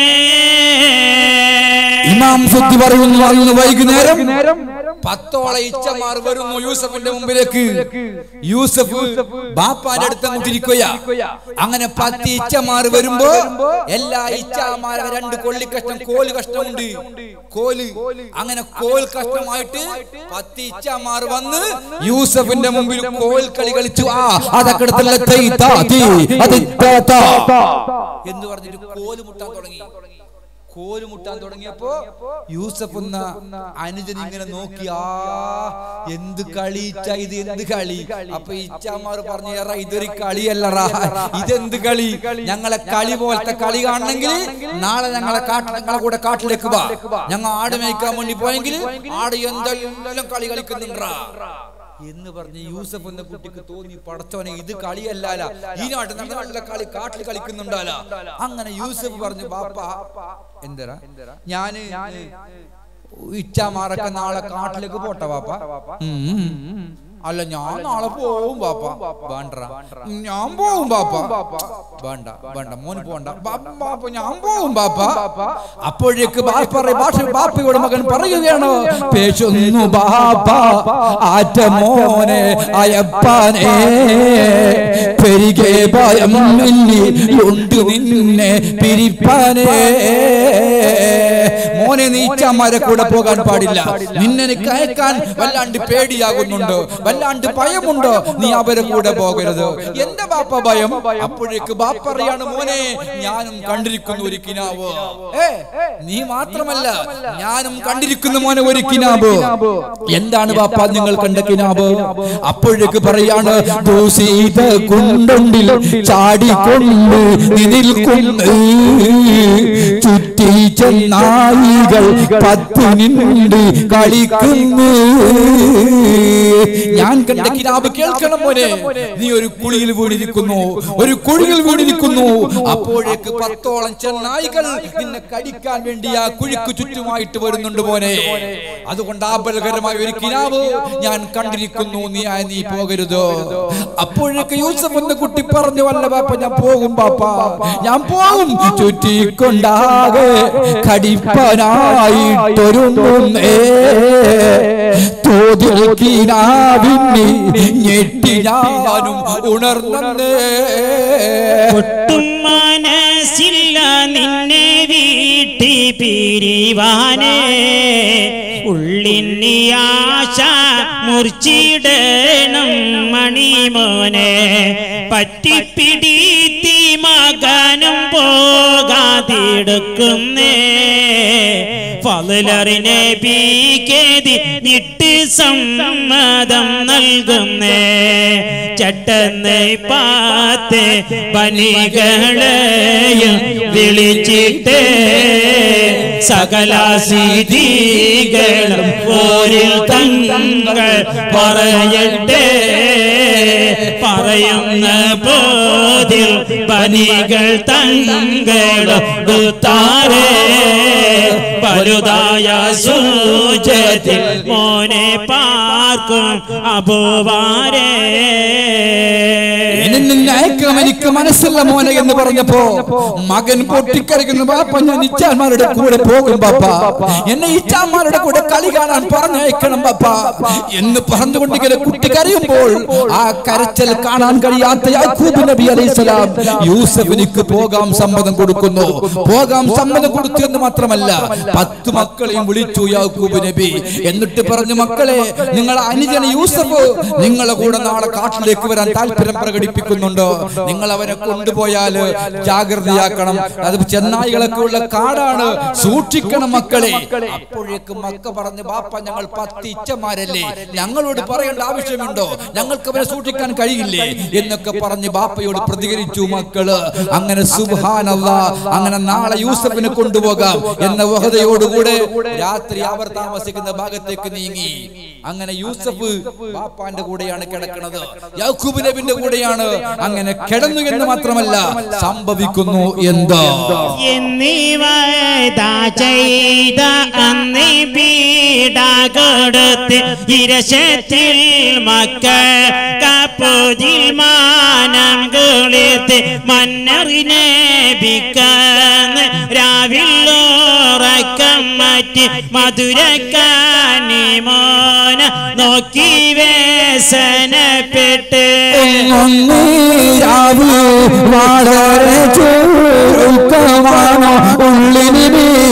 Speaker 1: ഇമാം സുദ്ദി പറയുന്നു, അന്ന് വൈകുന്നേരം പത്തോളം ഇച്ചമാർ വരുന്നു യൂസഫിന്റെ മുമ്പിലേക്ക്. യൂസഫ് ബാപ്പാന്റെ അടുത്ത് അങ്ങോട്ടിരിക്കുക. അങ്ങനെ പത്ത് ഇച്ചമാർ വരുമ്പോ എല്ലാ ഇച്ചമാരെ രണ്ട് കൊള്ളിക്കഷ്ണം കോല് കഷ്ണമുണ്ട്. കോല് അങ്ങനെ കോൽ കഷ്ണമായിട്ട് പത്ത് ഇച്ചമാർ വന്ന് യൂസഫിന്റെ മുമ്പിൽ കോൽ കളി കളിച്ചു. ആ അതൊക്കെ എന്ന് പറഞ്ഞിട്ട് കോല് മുട്ടാൻ തുടങ്ങി. കോല് മുട്ടാൻ തുടങ്ങിയപ്പോ യൂസഫ് എന്ന അനുജൻ ഇങ്ങനെ നോക്കി, ആ എന്ത് കളി ഇച്ച, ഇത് എന്ത് കളി? അപ്പൊ ഇച്ചാമാർ പറഞ്ഞു, ഏറാ ഇതൊരു കളിയല്ലറാ, ഇതെന്ത് കളി? ഞങ്ങളെ കളി പോലത്തെ കളി കാണണമെങ്കിൽ നാളെ ഞങ്ങളെ കാട്ടിൽ ഞങ്ങളെ കൂടെ കാട്ടിലേക്ക് വാ. ഞങ്ങൾ ആട് മേയ്ക്കാൻ വേണ്ടി പോയെങ്കിൽ ആട് എന്തെല്ലാം കളി കളിക്കുന്നുണ്ടാ എന്ന് പറഞ്ഞ് യൂസഫ് എന്ന കുട്ടിക്ക് തോന്നി, പടച്ചോനെ ഇത് കളിയല്ല, ഈ നാട്ടിൽ നാട്ടിലെ കളി കാട്ടിൽ കളിക്കുന്നുണ്ടാല. അങ്ങനെ യൂസഫ് പറഞ്ഞു, ബാപ്പ എന്തരാ ഞാന് ഇച്ചാമാരൊക്കെ നാളെ കാട്ടിലേക്ക് പോട്ടെ ബാപ്പ? അല്ല ഞാൻ നാളെ പോവും ബാപ്പ. വേണ്ട ഞാൻ പോവും ബാപ്പ. വേണ്ട വേണ്ട മോന് പോണ്ട ബാപ്പ, ഞാൻ പോവും ബാപ്പ. അപ്പോഴേക്ക് ബാപ്പയുടെ മകൻ പറയുകയാണ്, പേശുന്നു ബാപ്പ ആറ്റ മോനെ അയപ്പാനേ, പെരികെ ഭയം ഉണ്ട് നിന്നെ പിരിപ്പാനേ. മോനെ നീ ഇച്ചാമാരെ കൂടെ പോകാൻ പാടില്ല, നിന്നെ എനിക്ക് അയക്കാൻ വല്ലാണ്ട് പേടിയാകുന്നുണ്ട്, വല്ലാണ്ട് ഭയമുണ്ട്, നീ അവരെ കൂടെ പോകരുത്. എന്റെ ബാപ്പ ഭയം? അപ്പോഴേക്ക് ബാപ്പ പറയാണ്, മോനെ ഞാനും കണ്ടിരിക്കുന്നു ഒരു കിനാവ്. ഏ നീ മാത്രമല്ല ഞാനും കണ്ടിരിക്കുന്നു മോനെ ഒരു കിനാവ്. എന്താണ് ബാപ്പ നിങ്ങൾ കണ്ട കിനാവ്? അപ്പോഴേക്ക് പറയാണ്, ദൂസീത കുണ്ടുണ്ടിൽ ചാടിക്കൊണ്ട് നിൽക്കുന്നു ചുറ്റി ചെന്നായികൾ പത്തിനുണ്ട് കളിക്കുന്നു. ഞാൻ കണ്ട കിനാബ് കേൾക്കണം മോനെ, നീ ഒരു കുഴിയിൽ വീണിരിക്കുന്നു, ഒരു കുഴിയിൽ വീണിരിക്കുന്നു. അപ്പോഴേക്ക് പത്തോളം ചെന്നായികൾ നിന്നെ കടിക്കാൻ വേണ്ടി ആ കുഴിക്ക് ചുറ്റുമായിട്ട് വരുന്നുണ്ട് മോനെ. അതുകൊണ്ട് ആപൽകരമായ ഒരു കിനാബ് ഞാൻ കണ്ടിരിക്കുന്നു, നീ ആ നീ പോകരുത്. അപ്പോഴേക്ക് യൂസഫ് എന്ന കുട്ടി പറഞ്ഞു, വല്ല ബാപ്പ ഞാൻ പോകും ബാപ്പ, ഞാൻ പോകും. ചുറ്റിക്കൊണ്ടാകെ കടിപ്പനായിട്ടൊരുങ്ങുന്നേ തോതിൽ കിനാവിന് ഞെട്ടി ഞാനും ഉണർന്നേ.
Speaker 2: ഒട്ടും മനസ്സില്ല നിന്നെ വീട്ടി പിരിവാനേ, ഉള്ളിന് ആശ മുറിച്ചിടണം മണിമോനെ, പറ്റിപ്പിടിത്തി മകനും പോകാതിടുക്കുന്നേ. ഫളലറിനെ ബീക്കേതി നിട്ട് സമ്മതം നൽകുന്നേ. ചട്ടെന്ന് പാത്ത് പനികളെയും വിളിച്ചിട്ട് സകല സിദ്ധികളും ഓരിൽ തങ്ങൾ പറയട്ടെ. പറയുന്ന പോതിൽ പനികൾ തങ്ങളൊടുത്താറേ പരുതായ സൂചത്തിൽ മോനെ പാർക്കും അബൂവാരേ.
Speaker 1: അയക്കണം എനിക്ക് മനസ്സില്ല മോനെ എന്ന് പറഞ്ഞപ്പോ മകൻ പൊട്ടിക്കരയുന്നു, ബാപ്പ ഞാൻ ഇച്ചാന്മാരുടെ കൂടെ പോകും ബാപ്പ, എന്നെ ഇച്ചാന്മാരുടെ കൂടെ കളി കാണാൻ പറഞ്ഞയക്കണം ബാപ്പ എന്ന് പറഞ്ഞുകൊണ്ട് ഇങ്ങനെ കുട്ടി കരയുമ്പോൾ ആ കരച്ചൽ കാണാൻ കഴിയാത്ത യാക്കൂബ് നബി അലൈഹിസ്സലാം യൂസഫിനിക്ക് പോകാൻ സമ്മതം കൊടുക്കുന്നു. പോകാൻ സമ്മതം കൊടുത്തു എന്ന് മാത്രമല്ല പത്ത് മക്കളെയും വിളിച്ചു യാക്കൂബ് നബി. എന്നിട്ട് പറഞ്ഞു, മക്കളെ നിങ്ങളെ അനുജന യൂസഫ് നിങ്ങളെ കൂടെ നാളെ കാട്ടിലേക്ക് വരാൻ താല്പര്യം പ്രകടിപ്പിക്കുന്നുണ്ട്, നിങ്ങൾ അവനെ കൊണ്ടുപോയാൽ ജാഗ്രതയാക്കണം, അത് ചെന്നായികളൊക്കെ ഉള്ള കാടാണ്, സൂക്ഷിക്കണം മക്കളെ. അപ്പോഴേക്കും മക്ക പറഞ്ഞു, ബാപ്പ ഞങ്ങൾ പത്ത് ഇച്ചമാരല്ലേ, ഞങ്ങളോട് പറയേണ്ട ആവശ്യമുണ്ടോ, ഞങ്ങൾക്ക് അവനെ സൂക്ഷിക്കാൻ കഴിയില്ലേ എന്നൊക്കെ പറഞ്ഞ് ബാപ്പയോട് പ്രതികരിച്ചു മക്കള്. അങ്ങനെ സുബ്ഹാനല്ലാഹ്, അങ്ങനെ നാളെ യൂസഫിനെ കൊണ്ടുപോകാം എന്ന വഹദയോടുകൂടെ രാത്രി അവർ താമസിക്കുന്ന ഭാഗത്തേക്ക് നീങ്ങി. അങ്ങനെ യൂസഫ് ബാപ്പാന്റെ കൂടെയാണ് കിടക്കുന്നത്, യാക്കൂബ് നബിന്റെ കൂടെയാണ്. അങ്ങനെ കിടന്നു എന്ന് മാത്രമല്ല സംഭവിക്കുന്നു എന്താ
Speaker 2: ചെയ്ത അന്നീ പീഡ കൊടുത്ത് ഇരശത്തിൽ മക്കൾ കപ്പുതിൽ മാനം കുളിത്ത് മന്നറിനെ ബിക്കാന്ന് രാവിലോറക്കം മറ്റ് മധുരക്കാനി മോന നോക്കി വേസനപ്പെട്ട്
Speaker 1: വളരെ ചുരുക്കമാണോ ഉള്ളിന്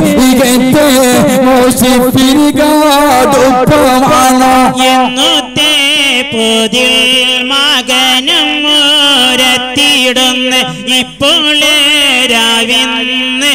Speaker 2: എങ്ങോട്ടേ പൊതിൽ മകനും മൂരത്തിടുന്ന് ഇപ്പോൾ രാവിന്ന്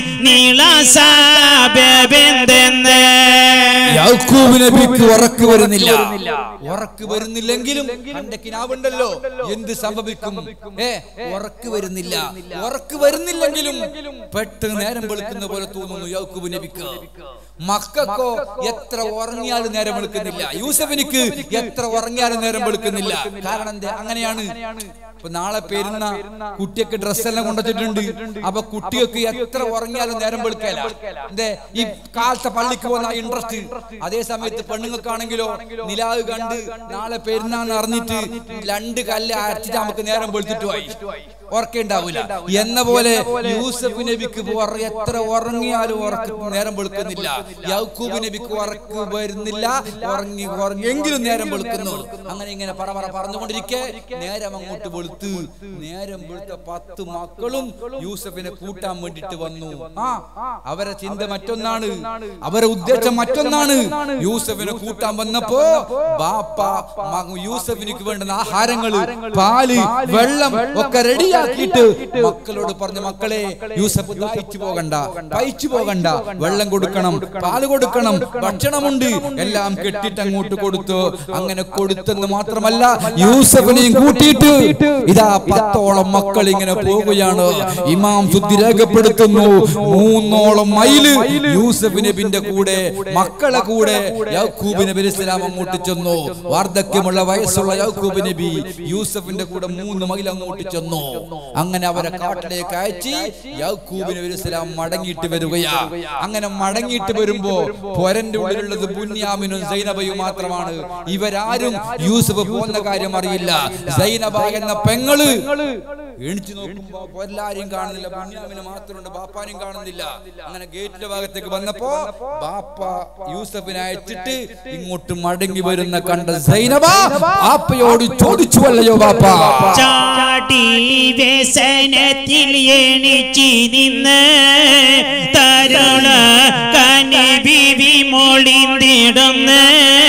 Speaker 2: നീളസാബെന്തെന്ന്
Speaker 1: യാക്കൂബ് നബിക്ക് ഉറക്ക് വരുന്നില്ല. ഉറക്ക് വരുന്നില്ലെങ്കിലും തന്റെ കിനാവുണ്ടല്ലോ, എന്ത് സംഭവിക്കും? ഏ ഉറക്ക് വരുന്നില്ല. ഉറക്ക് വരുന്നില്ലെങ്കിലും പെട്ടെന്ന് നേരം വെളുക്കുന്ന പോലെ തോന്നുന്നു യാക്കൂബ് നബിക്ക്. മക്കൾക്കോ എത്ര ഉറങ്ങിയാലും നേരം വെളുക്കുന്നില്ല, യൂസഫിനിക്ക് എത്ര ഉറങ്ങിയാലും നേരം വെളുക്കുന്നില്ല. കാരണം എന്താ അങ്ങനെയാണ്? ഇപ്പൊ നാളെ പെരുന്ന കുട്ടിയൊക്കെ ഡ്രസ്സെല്ലാം കൊണ്ടുവച്ചിട്ടുണ്ട്. അപ്പൊ കുട്ടികൾക്ക് എത്ര ഉറങ്ങിയാലും നേരം വെളുക്കല. എന്തേ ഈ കാലത്തെ പള്ളിക്ക് പോകുന്ന ഇൻട്രസ്റ്റ്. അതേ സമയത്ത് പെണ്ണുങ്ങൾക്കാണെങ്കിലോ നിലാവ് കണ്ട് നാളെ പെരുന്നാന്ന് അറിഞ്ഞിട്ട് രണ്ട് കല്ല് അരച്ചിട്ട് നമുക്ക് നേരം വെളുത്തിട്ട് പോയി. ഓർക്കേണ്ടാവില്ല എന്ന പോലെ യൂസഫ് നബിക്ക് എത്ര ഉറങ്ങിയാലും ഉറക്ക നേരം വെളുക്കുന്നില്ല. യാക്കൂബ് നബിക്ക് ഉറക്ക് വരുന്നില്ല, ഉറങ്ങി ഉറങ്ങിയെങ്കിലും നേരം വെളുക്കുന്നു. അങ്ങനെ ഇങ്ങനെ പറ പറ പറഞ്ഞുകൊണ്ടിരിക്കെ നേരം അങ്ങോട്ട് വെളുത്ത്. നേരം വെളുത്ത പത്ത് മക്കളും യൂസഫിനെ കൂട്ടാൻ വേണ്ടിട്ട് വന്നു. ആ അവരെ ചിന്ത മറ്റൊന്നാണ്, അവരെ ഉദ്ദേശം മറ്റൊന്നാണ്. യൂസഫിനെ കൂട്ടാൻ വന്നപ്പോ ബാപ്പ യൂസഫിനിക്ക് വേണ്ടുന്ന ആഹാരങ്ങള്, പാല്, വെള്ളം ഒക്കെ റെഡിയാക്കിയിട്ട് മക്കളോട് പറഞ്ഞു, മക്കളെ യൂസഫ് ദാഹിച്ചു പോകണ്ട, പയിച്ചു പോകണ്ട, വെള്ളം കൊടുക്കണം, പാല് കൊടുക്കണം, ഭക്ഷണമുണ്ട്, എല്ലാം കെട്ടിട്ട് അങ്ങോട്ട് കൊടുത്തു. അങ്ങനെ കൊടുത്തെന്ന് മാത്രമല്ല യൂസഫിനെയും കൂട്ടിയിട്ട് ഇതാ പത്തോളം മക്കൾ ഇങ്ങനെ പോവുകയാണ്. ഇമാം സുദ്ദി രേഖപ്പെടുത്തുന്നു, മൂന്നോളം മൈല് യൂസഫ് നബിന്റെ കൂടെ മക്കളെ കൂടെ യാക്കൂബ് നബി അലൈഹിസ്സലാം അങ്ങോട്ട് ചെന്നു. വാർദ്ധക്യമുള്ള വയസ്സുള്ള യാക്കൂബ് നബി യൂസഫിന്റെ കൂടെ മൂന്ന് മൈൽ അങ്ങോട്ട് ചെന്നു. അങ്ങനെ അവരെ കാട്ടിലേക്ക് അയച്ച് യാക്കൂബ് നബി അലൈഹിസ്സലാം മടങ്ങിയിട്ട് വരികയാ. അങ്ങനെ മടങ്ങിയിട്ട് വരുമ്പോ പൊരന്റെ ഉള്ളിലുള്ളത് ബുന്യാമിനും സൈനബയും മാത്രമാണ്. ഇവരാരും യൂസഫ് പോകുന്ന കാര്യം അറിയില്ല. സൈനബ എന്ന പെങ്ങള് എണിച്ചു നോക്കുമ്പോ എല്ലാരെയും കാണുന്നില്ല, ബുന്യാമിനെ മാത്രമുണ്ട്, ബാപ്പാനെയും കാണുന്നില്ല. അങ്ങനെ ഗേറ്റിന്റെ ഭാഗത്തേക്ക് വന്നപ്പോ ബാപ്പ യൂസഫിനെ അയച്ചിട്ട് ഇങ്ങോട്ട് മടങ്ങി വരുന്ന കണ്ട സൈനബ ബാപ്പയോട് ചോദിച്ചുവല്ലയോ ബാപ്പ,
Speaker 2: ചാടി വ്യസനത്തിൽ എണിച്ച് നിന്ന് തരുണ കനി ബിബി മൊളിന്തിടുന്ന്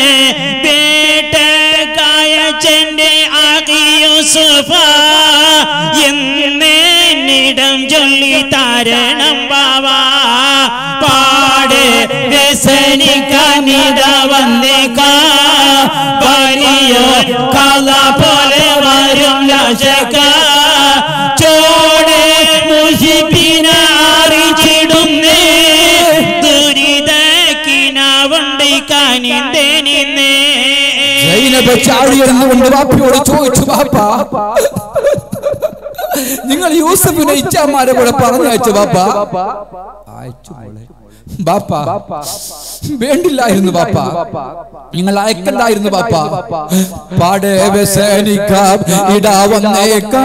Speaker 2: പേട്ടക്കായച്ചന്റെ ആകിയൂസുഫ എന്നിടം ചൊല്ലി തരണം ബാവാ പാട് വ്യസനിക്കാനിട വന്നേക്കാ ഭാര്യയോ കല പോലെ വരും ലശക ചോട് മുഷിപ്പിനെ അറിച്ചിടുന്നേ ദുരിതക്കിനാവുണ്ടിക്കാനിന്തേ നിന്നേ.
Speaker 1: സൈനബ ചാടിയിരുന്നുകൊണ്ട് ബാപ്പയോട് ചോദിച്ചു, ബാപ്പ നിങ്ങൾ യൂസഫിനെ ഇച്ചാമാരെ കൂടെ പറഞ്ഞയച്ചു ബാപ്പ? അയച്ചു മോളെ. ബാപ്പ വേണ്ടില്ലായിരുന്നു ബാപ്പ, നിങ്ങൾ അയക്കണ്ടായിരുന്നു ബാപ്പ. പാടേ വ്യസനിക്കാം ഇടാ വന്നേക്കാ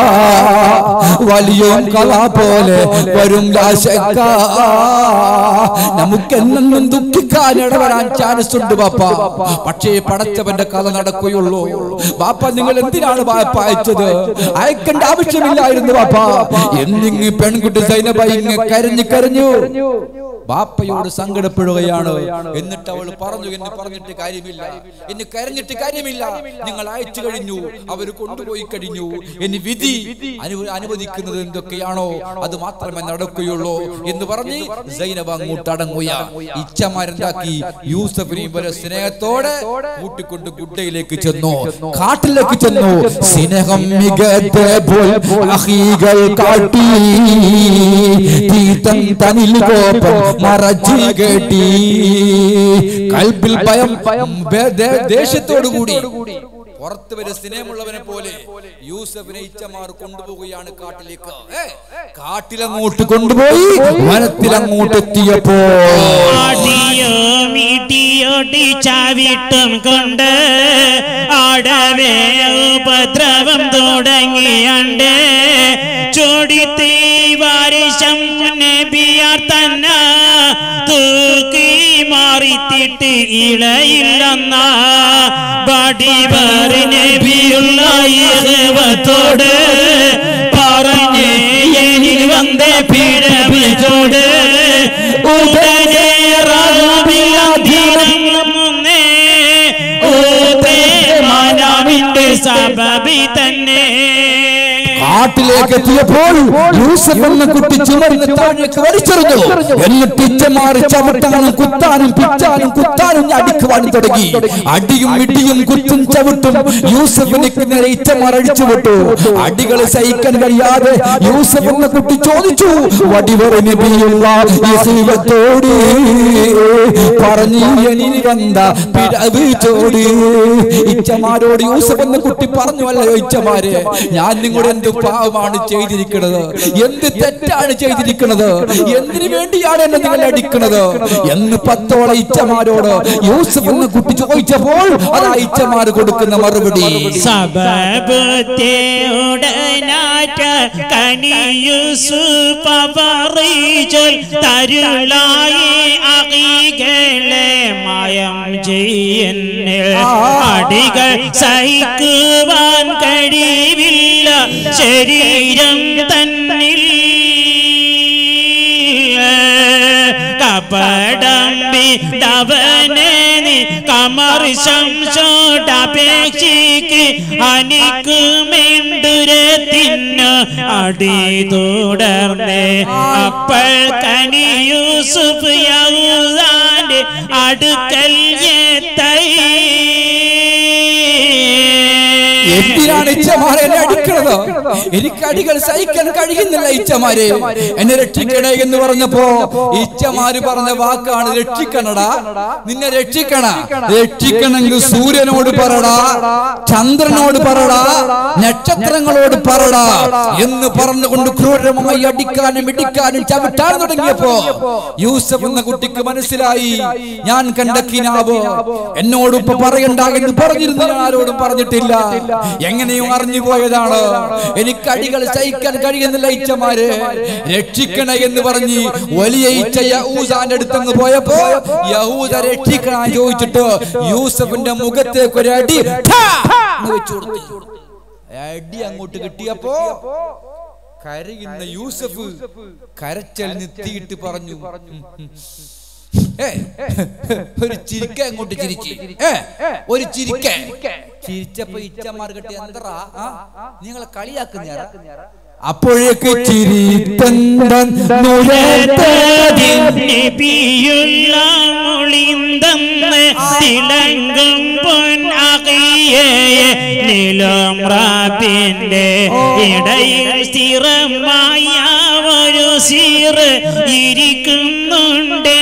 Speaker 1: വലിയ കല പോലെ വരും ലാശക്ക. നമുക്കെന്നും ദുഃഖിക്കാൻ ഇടവരാൻ ചാൻസ് ഉണ്ട് ബാപ്പ, പക്ഷേ പടച്ചവന്റെ കഥ നടക്കുകയുള്ളൂ. ബാപ്പ നിങ്ങൾ എന്തിനാണ് ബാപ്പ അയച്ചത്? അയക്കേണ്ട ആവശ്യമില്ലായിരുന്നു ബാപ്പ. എന്നിങ്ങ് പെൺകുട്ടി സൈനബ ഇങ്ങ് കരഞ്ഞു കരഞ്ഞു ബാപ്പയോട് സങ്കടപ്പെടുകയാണ്. എന്നിട്ട് അവൾ പറഞ്ഞു, എന്നെ പറഞ്ഞിട്ട് കാര്യമില്ല, എന്നെ കരഞ്ഞിട്ട് കാര്യമില്ല, നിങ്ങൾ അയച്ചു കഴിഞ്ഞു, അവര് കൊണ്ടുപോയി കഴിഞ്ഞു, ഇനി വിധി അനുവദിക്കുന്നത് എന്തൊക്കെയാണോ അത് മാത്രമേ നടക്കുകയുള്ളൂ എന്ന് പറഞ്ഞ് സൈനബ അങ്ങോട്ട് അടങ്ങുക. ഇച്ഛമാരെന്താക്കി യൂസഫിനെയും വരെ സ്നേഹത്തോടെ കൂട്ടിക്കൊണ്ട് ഗുഡയിലേക്ക് ചെന്നു, കാട്ടിലേക്ക് ചെന്നു. സ്നേഹം മികത്തെ അഹീകൾ കാട്ടി തീതം തനിൽ കോപം മറച്ചു കേട്ടി കൽബിൽ ഭയം ദേശത്തോടുകൂടി പുറത്ത് വരെ സ്നേഹമുള്ളവനെ പോലെ യൂസഫിനെ ഇച്ചമാർ കൊണ്ടുപോവുകയാണ് കാട്ടിലേക്ക്. കാട്ടിലങ്ങോട്ട് കൊണ്ടുപോയി വനത്തിലങ്ങോട്ട് എത്തിയപ്പോ
Speaker 2: ചാവിട്ടും കൊണ്ട് ആടവേ ഉപദ്രവം തുടങ്ങിയണ്ട് ചൊടിത്തി വാരിശം നബിയാർ തന്ന തൂക്കി മാറിത്തിട്ട് ഇളയില്ലെന്ന ബടിവർ നബിയുള്ള യേഹവത്തോട് പറഞ്ഞേ എനിക്ക് വന്നേ പീഡപിച്ചോട് ഉടനെ റബ്ബിലധിരങ്ങുന്നേ ഊതേ മാനവിന്റെ സബബി തന്നെ.
Speaker 1: കാട്ടിലേക്ക് എത്തിയപ്പോൾ യൂസഫ് എന്ന കുട്ടി ചുമരിന് താഴേക്ക് വലിച്ചെറിഞ്ഞു. എന്നിട്ട് ഇച്ചമാറി ചവിട്ടാനും കുത്താനും പിച്ചാനും കുത്താനും അടിക്കുവാനും തുടങ്ങി. അടിയും ഇടിയും കുത്തും ചവിട്ടും യൂസഫിനെ നേരെ ഇച്ചമാർ അടിച്ചുവിട്ടു. അടികൾ സഹിക്കാൻ കഴിയാതെ യൂസഫ് എന്ന കുട്ടി ചോദിച്ചു, വടിവർ നബിയുള്ള യേഹൂവത്തോട് പറഞ്ഞു ഇനി വന്ന പിഴവ് ചോട്. ഇച്ചമാരോട് യൂസഫ് എന്ന കുട്ടി പറഞ്ഞു, അല്ലയോ ഇച്ചമാരെ, ഞാൻ നിങ്ങളുടെ എന്ത് പാവമാണ് ചെയ്തിരിക്കുന്നത്, എന്ത് തെറ്റാണ് ചെയ്തിരിക്കുന്നത്, എന്തിനു വേണ്ടിയാണ് എന്നെ നിങ്ങൾ അടിക്കുന്നത് എന്ന് പത്തോളം ഇച്ചമാരോട് യൂസഫ് എന്ന കുട്ടി ചോദിച്ചപ്പോൾ അതാ ഇച്ചമാര് കൊടുക്കുന്ന മറുപടി
Speaker 2: മായം ചെയ്യുന്ന അടികൾ സഹിക്കുവാൻ കഴിവില്ല ശരീരം തന്നിൽ കപടം വിടവനെ നീ കമർശം ചോട്ടപേക്ഷിക്ക് അനിക്കുമെണ്ടുരത്തിന്ന് അടി തുടർന്ന് അപ്പോൾ കനി യൂസുഫ് യഹൂദാന്റെ അടുക്കൽ എത്തി.
Speaker 1: എന്തിനാണ് ഇച്ചമാരെ എന്നെ അടിക്കണത്? എനിക്ക് അടികൾ സഹിക്കാൻ കഴിയുന്നില്ല ഇച്ചമാരെ, എന്നെ രക്ഷിക്കണേ എന്ന് പറഞ്ഞപ്പോ ഇച്ചമാര് പറഞ്ഞ വാക്കാണ് രക്ഷിക്കണടാ, നിന്നെ രക്ഷിക്കണ. രക്ഷിക്കണമെങ്കിൽ സൂര്യനോട് പറടാ, ചന്ദ്രനോട് പറടാ, നക്ഷത്രങ്ങളോട് പറടാ എന്ന് പറഞ്ഞുകൊണ്ട് ക്രൂരമായി അടിക്കാനും ഇടിക്കാനും ചവിട്ടാൻ തുടങ്ങിയപ്പോ യൂസഫ് എന്ന കുട്ടിക്ക് മനസ്സിലായി ഞാൻ കണ്ട കിനാവ് എന്നോട് ഇപ്പൊ പറയണ്ട എന്ന് പറഞ്ഞിരുന്നു, ഞാൻ ആരോടും പറഞ്ഞിട്ടില്ല, എങ്ങനെയും അറിഞ്ഞു പോയതാണ്. എനിക്ക് അടികൾ സഹിക്കാൻ കഴിയുന്നില്ല ഇച്ചമാര്, രക്ഷിക്കണേ എന്ന് പറഞ്ഞ് വലിയ ഇച്ച യഹൂദാന്റെ അടുത്തങ്ങ് പോയപ്പോ യഹൂദ രക്ഷിക്കണം ചോദിച്ചിട്ട് യൂസഫിന്റെ മുഖത്തേക്ക് ഒരു അടി വെച്ചു കൊടുത്തു. അടി അങ്ങോട്ട് കിട്ടിയപ്പോ കരയുന്ന യൂസഫ് കരച്ചൽ നിർത്തിയിട്ട് പറഞ്ഞു, ഒരു ചിരിക്ക അങ്ങോട്ട് ചിരിച്ച്, ഒരു ചിരിക്ക ചിരിച്ചപ്പോ ഇച്ചമാർ കെട്ടി എന്തറാ നിങ്ങളെ കളിയാക്കുന്ന. അപ്പോഴേക്ക് ചിരി
Speaker 2: തിളങ്കും പൊൻ നിലം റാബിന്റെ ഇടയിൽ സ്ഥിരമായ ഒരു സീർ ഇരിക്കുന്നുണ്ട്.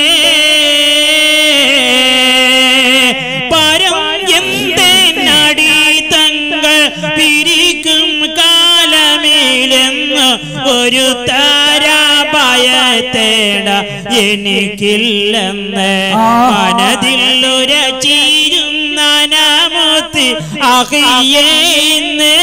Speaker 2: പരം എന്തേ നടി തങ്ങൾ പിരിക്കും കാലമേലെന്ന് ഒരു താരാഭയത്തേട എനിക്കില്ലെന്ന് മനതിൽ ഉരച്ചിരുന്ന നാമത്ത് അഹിയേന്ന്.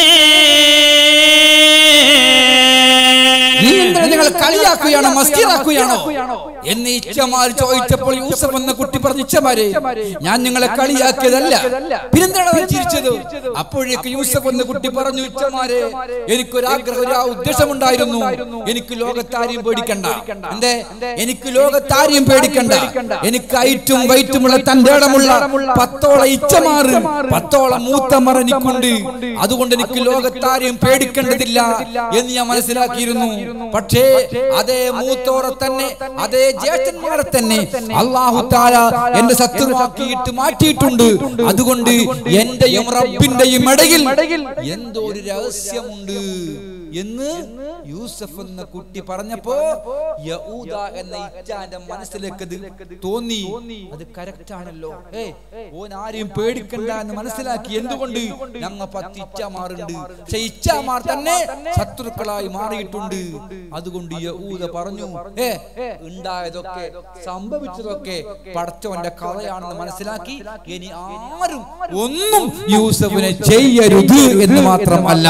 Speaker 1: നിങ്ങൾ കളിയാക്കുകയാണോ മസ്കിറാക്കുകയാണോ എന്ന് ഇച്ചമാർ ചോദിച്ചപ്പോൾ യൂസഫ് എന്ന കുട്ടി പറഞ്ഞു, ഇച്ചമാരെ ഞാൻ നിങ്ങളെ കളിയാക്കിയതല്ല, പിന്നെന്താണ് ചിരിച്ചത്? അപ്പോഴേക്ക് യൂസഫ് എന്ന കുട്ടി പറഞ്ഞു, ഇച്ചമാരെ എനിക്കൊരാഗ്രഹം, ഒരു ഉദ്ദേശമുണ്ടായിരുന്നു, എനിക്ക് ലോകത്താരെയും പേടിക്കണ്ട. എന്തേ? എനിക്ക് ലോകത്താരെയും പേടിക്കണ്ട. എനിക്ക് ഐറ്റും വൈറ്റുമുള്ള തന്റെ ഇടമുള്ള പത്തോളം ഇച്ചമാറ് പത്തോളം മൂത്തമർ എനിക്കുണ്ട്, അതുകൊണ്ട് എനിക്ക് ലോകത്താരെയും പേടിക്കേണ്ടതില്ല എന്ന് ഞാൻ മനസ്സിലാക്കിയിരുന്നു. പക്ഷേ അതേ മൂത്തോറെ തന്നെ, അതേ ജ്യേഷ്ഠന്മാരെ തന്നെ അല്ലാഹു തആല എന്റെ ശത്രുവാക്കിയിട്ട് മാറ്റിയിട്ടുണ്ട്. അതുകൊണ്ട് എന്റെയും റബ്ബിന്റെയും ഇടയിൽ എന്തോ ഒരു രഹസ്യമുണ്ട് എന്ന് യൂസഫ് എന്ന കുട്ടി പറഞ്ഞപ്പോ യഹൂദ എന്ന ഇച്ചാന്റെ മനസ്സിലേക്ക് തോന്നി, അത് കറക്റ്റ് ആണല്ലോ, ഏ ഓൻ ആരെയും പേടിക്കണ്ട എന്ന് മനസ്സിലാക്കി. എന്തുകൊണ്ട്? ഞങ്ങ പത്ത് ഇച്ചമാറുണ്ട്, പക്ഷെ ഇച്ചമാർ തന്നെ ശത്രുക്കളായി മാറിയിട്ടുണ്ട്. അതുകൊണ്ട് യഹൂദ പറഞ്ഞു, ഏ ഉണ്ടായതൊക്കെ സംഭവിച്ചതൊക്കെ പടച്ചവന്റെ കഥയാണെന്ന് മനസ്സിലാക്കി ഇനി ആരും ഒന്നും യൂസഫിനെ ചെയ്യരുത് എന്ന് മാത്രമല്ല,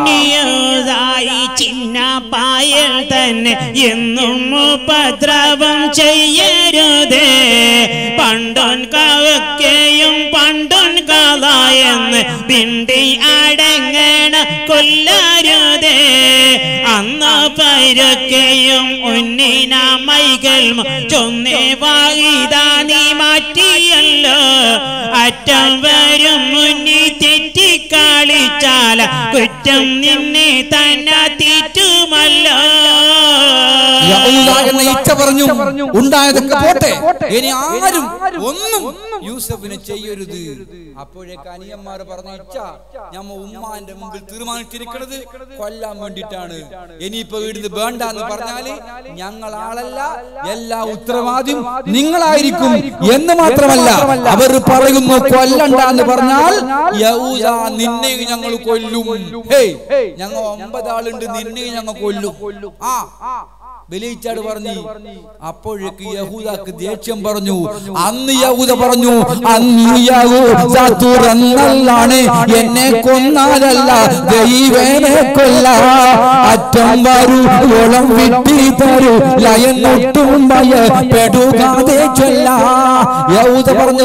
Speaker 2: ചിന്ന പായൽ തന്നെ എന്നും ഉപദ്രവം ചെയ്യരുതേ. പണ്ടോൻ കവക്കയും പണ്ടോൻ കലായെന്ന് പിണ്ടി അടങ്ങണ കൊല്ലരുതേ. അന്ന് പരക്കയും ഉന്നിന മൈകൾ ചൊന്നേ വായിതാ നീ മാറ്റിയല്ലോ. അറ്റം വരും മുന്നി തെറ്റിക്കളിച്ചാല കുറ്റം നിന്നെ തന്നെ തീറ്റുമല്ലോ.
Speaker 1: ഇച്ച പറഞ്ഞു ഉണ്ടായതൊക്കെ പോട്ടെ, ഇനി ആരും ഒന്നും യൂസഫിനെ ചെയ്യരുത്. അപ്പോഴേക്ക് അനിയന്മാർ പറഞ്ഞു, ഇച്ച ഞമ്മ ഉമ്മാന്റെ മുമ്പിൽ തീരുമാനിച്ചിരിക്കുന്നത് കൊല്ലാൻ വേണ്ടിയിട്ടാണ്. ഇനിയിപ്പോ ഇവിടുന്ന് വേണ്ട എന്ന് പറഞ്ഞാല് ഞങ്ങൾ ആളല്ല, എല്ലാ ഉത്തരവാദിയും നിങ്ങളായിരിക്കും എന്ന് മാത്രമല്ല അവർ പറയുന്നു കൊല്ലണ്ട എന്ന് പറഞ്ഞാൽ യഹൂദ നിന്നെ ഞങ്ങൾ കൊല്ലും. ഹേയ് ഞങ്ങൾ ഒമ്പതാളുണ്ട്, നിന്നെ ഞങ്ങൾ കൊല്ലും. ആ ബലീച്ചാട് പറഞ്ഞു. അപ്പോഴേക്ക് യഹൂദക്ക് ദേഷ്യം പറഞ്ഞു. അന്ന് യഹൂദ പറഞ്ഞു, അന്ന് യഹൂദാണ് എന്നെ കൊന്നാലല്ല ദൈവനെ കൊല്ല, അറ്റം വരൂ ഓളം വിട്ടി തരൂ ലയനൊട്ടും ഭയപ്പെടുകാതെ ചൊല്ല. യഹൂദ പറഞ്ഞു,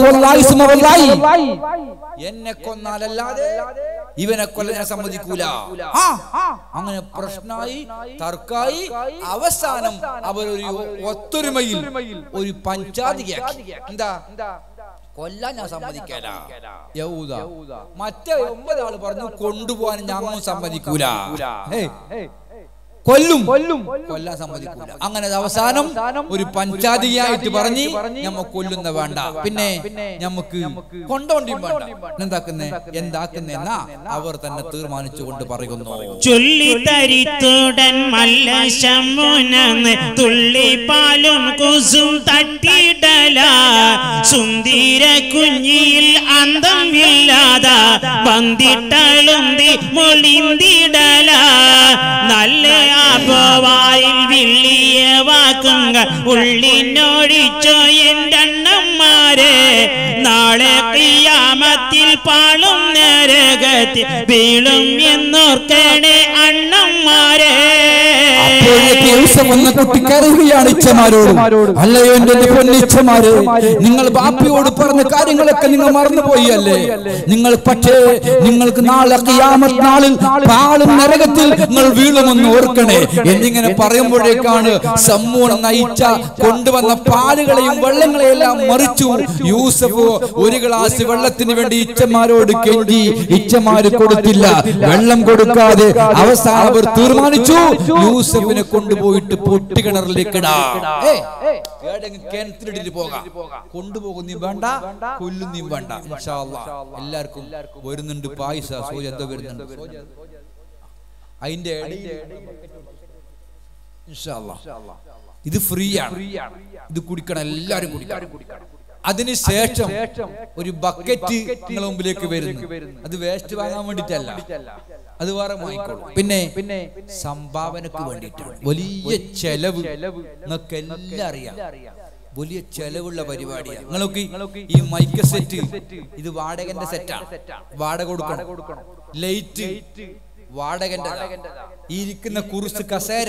Speaker 1: എന്നെ കൊന്നാലല്ലാതെ ഇവനെ കൊല്ലാൻ ഞാൻ സമ്മതിക്കൂല. അങ്ങനെ പ്രശ്നമായി, തർക്കായി. അവസാനം അവരൊരു ഒത്തൊരുമയിൽ ഒരു പഞ്ചായത്തിയാക്കി. എന്താ? കൊല്ലാൻ ഞാൻ സമ്മതിക്കല യഹൂദ. മറ്റേ ഒമ്പതാള് പറഞ്ഞു കൊണ്ടുപോകാൻ ഞങ്ങൾ സമ്മതിക്കൂല, കൊല്ലും കൊല്ലാൻ സമ്മതിക്കൂല. അങ്ങനെ അവസാനം ഒരു പഞ്ചായത്തിയായിട്ട് പറഞ്ഞ് ഞമ്മ കൊല്ലുന്ന വേണ്ട, പിന്നെ ഞമ്മക്ക് കൊണ്ടോണ്ടിയും വേണ്ട. എന്താക്കുന്നേ എന്താക്കുന്നെന്നാ അവർ തന്നെ തീരുമാനിച്ചുകൊണ്ട് പറയുന്നു.
Speaker 2: ചൊല്ലിത്തരിത്തുടൻ മല്ലശമുനന്ന് തുള്ളിപ്പാലും കുസും തട്ടിടല, സുന്ദര കുഞ്ഞിൽ അന്തം ഇല്ലാത വന്നിട്ടളുന്തി മൊളിന്തിടല, നല്ല വായിൽ വിള്ളിയ വാക്കുങ്ങൾ ഉള്ളിനൊഴിച്ചോ എൻ്റെ അണ്ണന്മാരെ, നാളെ ഖിയാമത്തിൽ പാളും നരകത്തിൽ വീഴും എന്നോർക്കണേ അണ്ണന്മാരെ.
Speaker 1: കുട്ടിക്കറിയുകയാണ് ഇച്ചമാരോട്, അല്ലയോ എന്റെ പൊന്നിച്ചമാര്, നിങ്ങൾ ബാപ്പിയോട് പറഞ്ഞ കാര്യങ്ങളൊക്കെ നിങ്ങൾ മറന്നുപോയി അല്ലേ? നിങ്ങൾ പക്ഷേ നിങ്ങൾക്ക് നാളെ ഖിയാമത്ത് നാളിൽ പാളും നരകത്തിൽ നിങ്ങൾ വീഴുമെന്ന് ഓർക്കണേ എന്നിങ്ങനെ പറയുമ്പോഴേക്കാണ് സമ്മൂൺ നയിച്ച കൊണ്ടുവന്ന പാലുകളെയും വെള്ളങ്ങളെയെല്ലാം മറിച്ചു. യൂസഫ് ഒരു ഗ്ലാസ് വെള്ളത്തിന് വേണ്ടി ഇച്ചമാരോട് കെഞ്ചി, ഇച്ചമാര് കൊടുത്തില്ല. വെള്ളം കൊടുക്കാതെ അവസാനം അവർ തീർമാനിച്ചു യൂസഫിനെ കൊണ്ടുപോയിട്ട് പൊട്ടിക്കിണറിലേക്ക് കിണറ്റിലിട്ട് പോകാം. കൊണ്ടുപോകുന്നീ വേണ്ട, കൊല്ലുന്നീം വേണ്ട. ഇൻഷാ അല്ലാഹ് എല്ലാവർക്കും വരുന്നുണ്ട് പായസ സോജ എന്തോ വരുന്നുണ്ട്. അതിന്റെ ഇത് ഫ്രീ ആണ്, ഇത് കുടിക്കണം, എല്ലാരും കുടിക്കണം. അതിനുശേഷം ഒരു ബക്കറ്റ് നിങ്ങളുടെ മുമ്പിലേക്ക് വരുന്നു. അത് വേസ്റ്റ് വാങ്ങാൻ വേണ്ടിട്ടല്ല, അത് വേറെ വാങ്ങിക്കോളൂ. പിന്നെ പിന്നെ സംഭാവനക്ക് വേണ്ടിയിട്ടാണ്. വലിയ ചെലവ് നിങ്ങൾക്ക് എല്ലാം അറിയാം, വലിയ ചെലവുള്ള പരിപാടിയാണ്. നിങ്ങൾക്ക് ഈ മൈക്ക് സെറ്റ് ഇത് വാടകന്റെ സെറ്റാണ്, വാടക കൊടുക്കണം. ലൈറ്റ് വാടകന്റെതാ, ഈ ഇരിക്കുന്ന കുറിച്ച് കസേര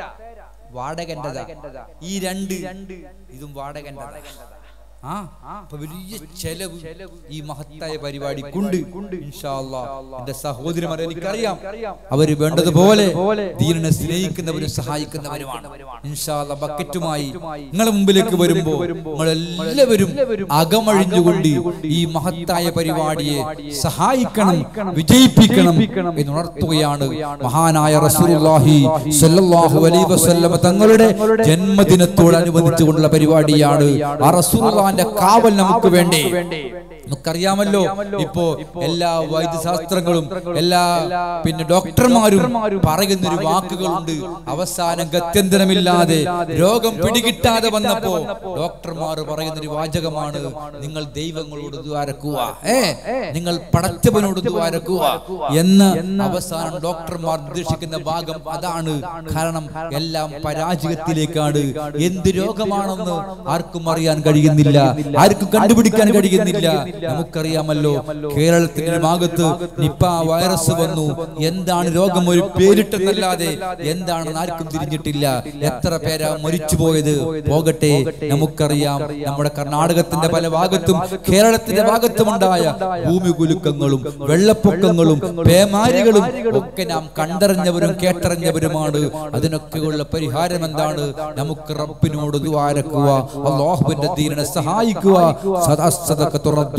Speaker 1: വാടകന്റെതാ, ഈ രണ്ട് ഇതും വാടകന്റെതാ. ആ അപ്പൊ വലിയ ചെലവ് ഈ മഹത്തായ പരിപാടി കൊണ്ട് ഇൻഷാ അല്ലാഹ് എന്റെ സഹോദരിമാരെ എനിക്കറിയാം, അവര് വേണ്ടതുപോലെ ദീനിനെ സ്നേഹിക്കുന്നവരും സഹായിക്കുന്നവരുമാണ്. ഇൻഷാ അല്ലാഹ് ബക്കറ്റുമായി നിങ്ങളുടെ മുമ്പിലേക്ക് വരുമ്പോ നിങ്ങളെല്ലാവരും അകമഴിഞ്ഞുകൊണ്ട് ഈ മഹത്തായ പരിപാടിയെ സഹായിക്കണം, വിജയിപ്പിക്കണം എന്നുണർത്തുകയാണ്. മഹാനായ റസൂലുള്ളാഹി സ്വല്ലല്ലാഹു അലൈഹി വസല്ലം തങ്ങളുടെ ജന്മദിനത്തോടനുബന്ധിച്ചുകൊണ്ടുള്ള പരിപാടിയാണ്. ആ റസൂലുള്ളാഹി കാവൽ നമുക്ക് വേണ്ടി. നമുക്കറിയാമല്ലോ ഇപ്പോ എല്ലാ വൈദ്യശാസ്ത്രങ്ങളും എല്ലാ പിന്നെ ഡോക്ടർമാരും പറയുന്നൊരു വാക്കുകളുണ്ട്. അവസാനം ഗത്യന്തരമില്ലാതെ രോഗം പിടികിട്ടാതെ വന്നപ്പോ ഡോക്ടർമാർ പറയുന്നൊരു വാചകമാണ്, നിങ്ങൾ ദൈവങ്ങളോട് ദ്വാരക്കുക, ഏ നിങ്ങൾ പടച്ചവനോട് ദ്വാരക്കുക എന്ന് അവസാനം ഡോക്ടർമാർ നിർദ്ദേശിക്കുന്ന ഭാഗം അതാണ്. കാരണം എല്ലാം പരാജയത്തിലേക്കാണ്. എന്ത് രോഗമാണെന്ന് ആർക്കും അറിയാൻ കഴിയുന്നില്ല, ആർക്കും കണ്ടുപിടിക്കാൻ കഴിയുന്നില്ല. നമുക്കറിയാമല്ലോ കേരളത്തിന്റെ ഭാഗത്ത് നിപ്പ വൈറസ് വന്നു. എന്താണ് രോഗം? ഒരു പേരിട്ടെന്നല്ലാതെ എന്താണെന്ന് ആർക്കും തിരിഞ്ഞിട്ടില്ല. എത്ര പേരാ മരിച്ചുപോയത് പോകട്ടെ. നമുക്കറിയാം നമ്മുടെ കർണാടകത്തിന്റെ പല ഭാഗത്തും കേരളത്തിന്റെ ഭാഗത്തുമുണ്ടായ ഭൂമി കുലുക്കങ്ങളും വെള്ളപ്പൊക്കങ്ങളും പേമാരികളും ഒക്കെ നാം കണ്ടറിഞ്ഞവരും കേട്ടറിഞ്ഞവരുമാണ്. അതിനൊക്കെയുള്ള പരിഹാരം എന്താണ്? നമുക്ക് റബ്ബിനോട് ദുആ രക്കുക, അല്ലാഹുവിന്റെ ദീനിനെ സഹായിക്കുക. സദഖത്തുർ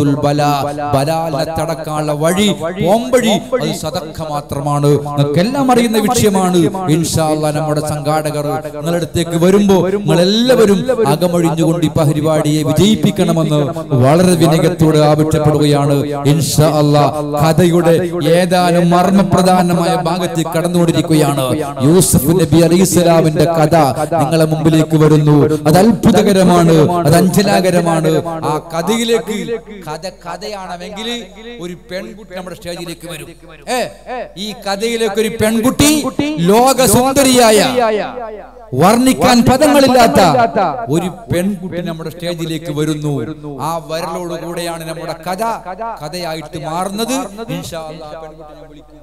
Speaker 1: റദ്ദുൽ ബലാ, ബലാലിനെ തടക്കാനുള്ള വഴി പോംവഴി അത് സദഖ മാത്രമാണ്. നമുക്കെല്ലാം അറിയുന്ന വിഷയമാണ്. ഇൻഷാ അല്ലാഹ് നമ്മുടെ സംഘാടകർ നിങ്ങളുടെ അടുത്തേക്ക് വരുമ്പോ നിങ്ങൾ എല്ലാവരും അകമഴിഞ്ഞുകൊണ്ട് ഈ പരിപാടിയെ വിജയിപ്പിക്കണമെന്ന് വളരെ വിനയത്തോടെ ആവശ്യപ്പെടുകയാണ്. ഇൻഷാ അല്ലാഹ് കഥയുടെ ഏതാനും മർമ്മപ്രധാനമായ ഭാഗത്തേക്ക് കടന്നുകൊണ്ടിരിക്കുകയാണ്. യൂസുഫ് നബി അലൈഹിസ്സലാമിന്റെ കഥ നിങ്ങളെ മുമ്പിലേക്ക് വരുന്നു. അത് അത്ഭുതകരമാണ്, അത് അഞ്ചലാകരമാണ്. ആ കഥയിലേക്ക് കഥ കഥയാണെങ്കിൽ ഒരു പെൺകുട്ടി നമ്മുടെ സ്റ്റേജിലേക്ക് വരും. ഏ ഈ കഥയിലേക്ക് ഒരു പെൺകുട്ടി ലോക സുന്ദരിയായ, വർണ്ണിക്കാൻ പദങ്ങളില്ലാത്ത ഒരു പെൺകുട്ടി നമ്മുടെ സ്റ്റേജിലേക്ക് വരുന്നു. ആ വരലോടുകൂടെയാണ് നമ്മുടെ കഥ കഥയായിട്ട് മാറുന്നത്. ഇൻഷാ അല്ലാഹ് പെൺകുട്ടിയെ വിളിക്കും.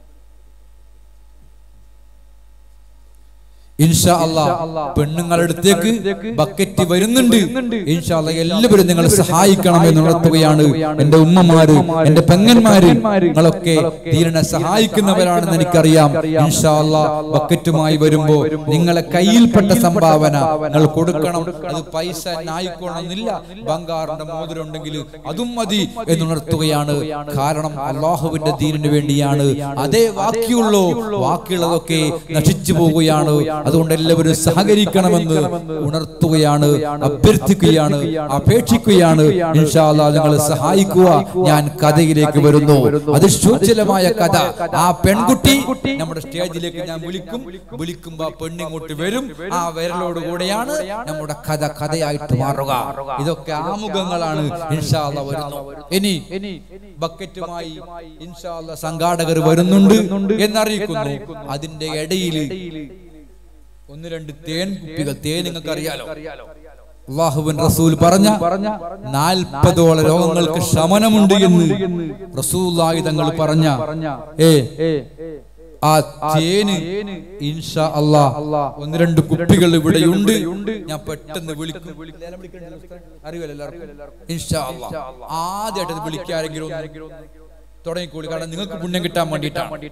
Speaker 1: ഇൻഷാ അല്ലാഹ് പെണ്ണുങ്ങളുടെ അടുത്തേക്ക് ബക്കറ്റ് വരുന്നുണ്ട്. ഇൻഷാ അല്ലാഹ് എല്ലാവരും നിങ്ങൾ സഹായിക്കണമെന്ന് ഉണർത്തുകയാണ്. എന്റെ ഉമ്മമാര്, എന്റെ പെങ്ങന്മാര്, നിങ്ങളൊക്കെ ദീനിനെ സഹായിക്കുന്നവരാണെന്ന് എനിക്കറിയാം. ഇൻഷാ അല്ലാഹ് ബക്കറ്റുമായി വരുമ്പോ നിങ്ങളെ കയ്യിൽപ്പെട്ട സംഭാവന നിങ്ങൾ കൊടുക്കണം. അത് പൈസ ആയിക്കോണമെന്നില്ല, ബംഗാറിന്റെ മോതിരം ഉണ്ടെങ്കിൽ അതും മതി എന്നുണർത്തുകയാണ്. കാരണം അള്ളാഹുവിന്റെ ദീനിന് വേണ്ടിയാണ്. അതേ ബാക്കിയുള്ളൂ, ബാക്കിയുള്ളതൊക്കെ നശിച്ചു പോവുകയാണ്. അതുകൊണ്ട് എല്ലാവരും സഹകരിക്കണമെന്ന് ഉണർത്തുകയാണ്, അഭ്യർത്ഥിക്കുകയാണ്, അപേക്ഷിക്കുകയാണ്. ഇൻഷാ അല്ലാഹ് നിങ്ങൾ സഹായിക്കുക. ഞാൻ കഥയിലേക്ക് വരുന്നു. അതിശോചലമായ കഥ. ആ പെൺകുട്ടി നമ്മുടെ സ്റ്റേജിലേക്ക് ഞാൻ വിളിക്കും. വിളിക്കുമ്പോ പെണ്ണിങ്ങോട്ട് വരും. ആ വരലോട് കൂടെയാണ് നമ്മുടെ കഥ കഥയായിട്ട് മാറുക. ഇതൊക്കെ ആമുഖങ്ങളാണ്. ഇൻഷാ അല്ലാഹ് വരുന്നു. ഇനി ബക്കറ്റുമായി ഇൻഷാ അല്ലാഹ് സംഘാടകർ വരുന്നുണ്ട് എന്നറിയിക്കുന്നു. അതിന്റെ ഇടയിൽ ഒന്ന് രണ്ട് തേൻ കുപ്പികൾ, തേൻ നിങ്ങൾക്ക് അറിയാലോ, അല്ലാഹുവിൻ റസൂൽ പറഞ്ഞ നാൽപ്പതോളം രോഗങ്ങൾക്ക് ശമനമുണ്ട് എന്ന് റസൂലുള്ളാഹി തങ്ങൾ പറഞ്ഞ ഏ ആ തേന് ഇൻഷാ അല്ലാഹ് ഒന്ന് രണ്ട് കുപ്പികൾ ഇവിടെയുണ്ട്. ഞാൻ പെട്ടെന്ന് വിളിക്കും. അറിയുമല്ലോ എല്ലാവർക്കും. ഇൻഷാ അല്ലാഹ് ആദ്യമായിട്ട് വിളിക്കാരെങ്കിലും തുടങ്ങിക്കൂടി. കാരണം നിങ്ങൾക്ക് പുണ്യം കിട്ടാൻ വേണ്ടിയിട്ടാണ്.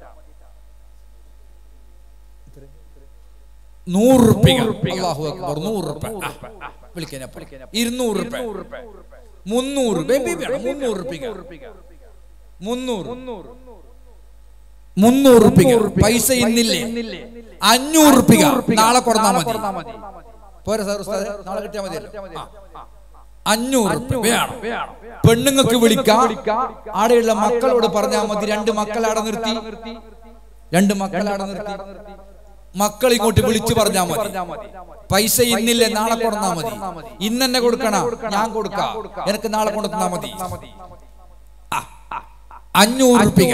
Speaker 1: നൂറ് റുപ്യ, അല്ലാഹു അക്ബർ, നൂറ് റുപ്യ വിളിക്കാൻ, ഇരുന്നൂറ് റുപ്യ, മുന്നൂറ്, മുന്നൂറ് റുപ്യ, മുന്നൂറ് മുന്നൂറ് റുപ്യ പൈസ ഇന്നില്ലേ, അഞ്ഞൂറ് റുപ്യ നാളെ കൊടുത്താൽ മതി. പോരാ സാർ, നാളെ കിട്ടിയാൽ മതിയല്ലോ. അഞ്ഞൂറ് റുപ്യ വേണം. പെണ്ണുങ്ങൾക്ക് വിളിക്കാം. ആടെയുള്ള മക്കളോട് പറഞ്ഞാൽ മതി. രണ്ട് മക്കളാടെ നിർത്തി, രണ്ട് മക്കളാടെ നിർത്തി മക്കൾ ഇങ്ങോട്ട് വിളിച്ചു പറഞ്ഞാൽ മതി. പൈസ ഇന്നില്ലേ, നാളെ കൊടുത്താ മതി. ഇന്നെന്നെ കൊടുക്കണം, ഞാൻ കൊടുക്കാം, എനിക്ക് നാളെ കൊടുത്താ മതി. അഞ്ഞൂറ് റുപ്യ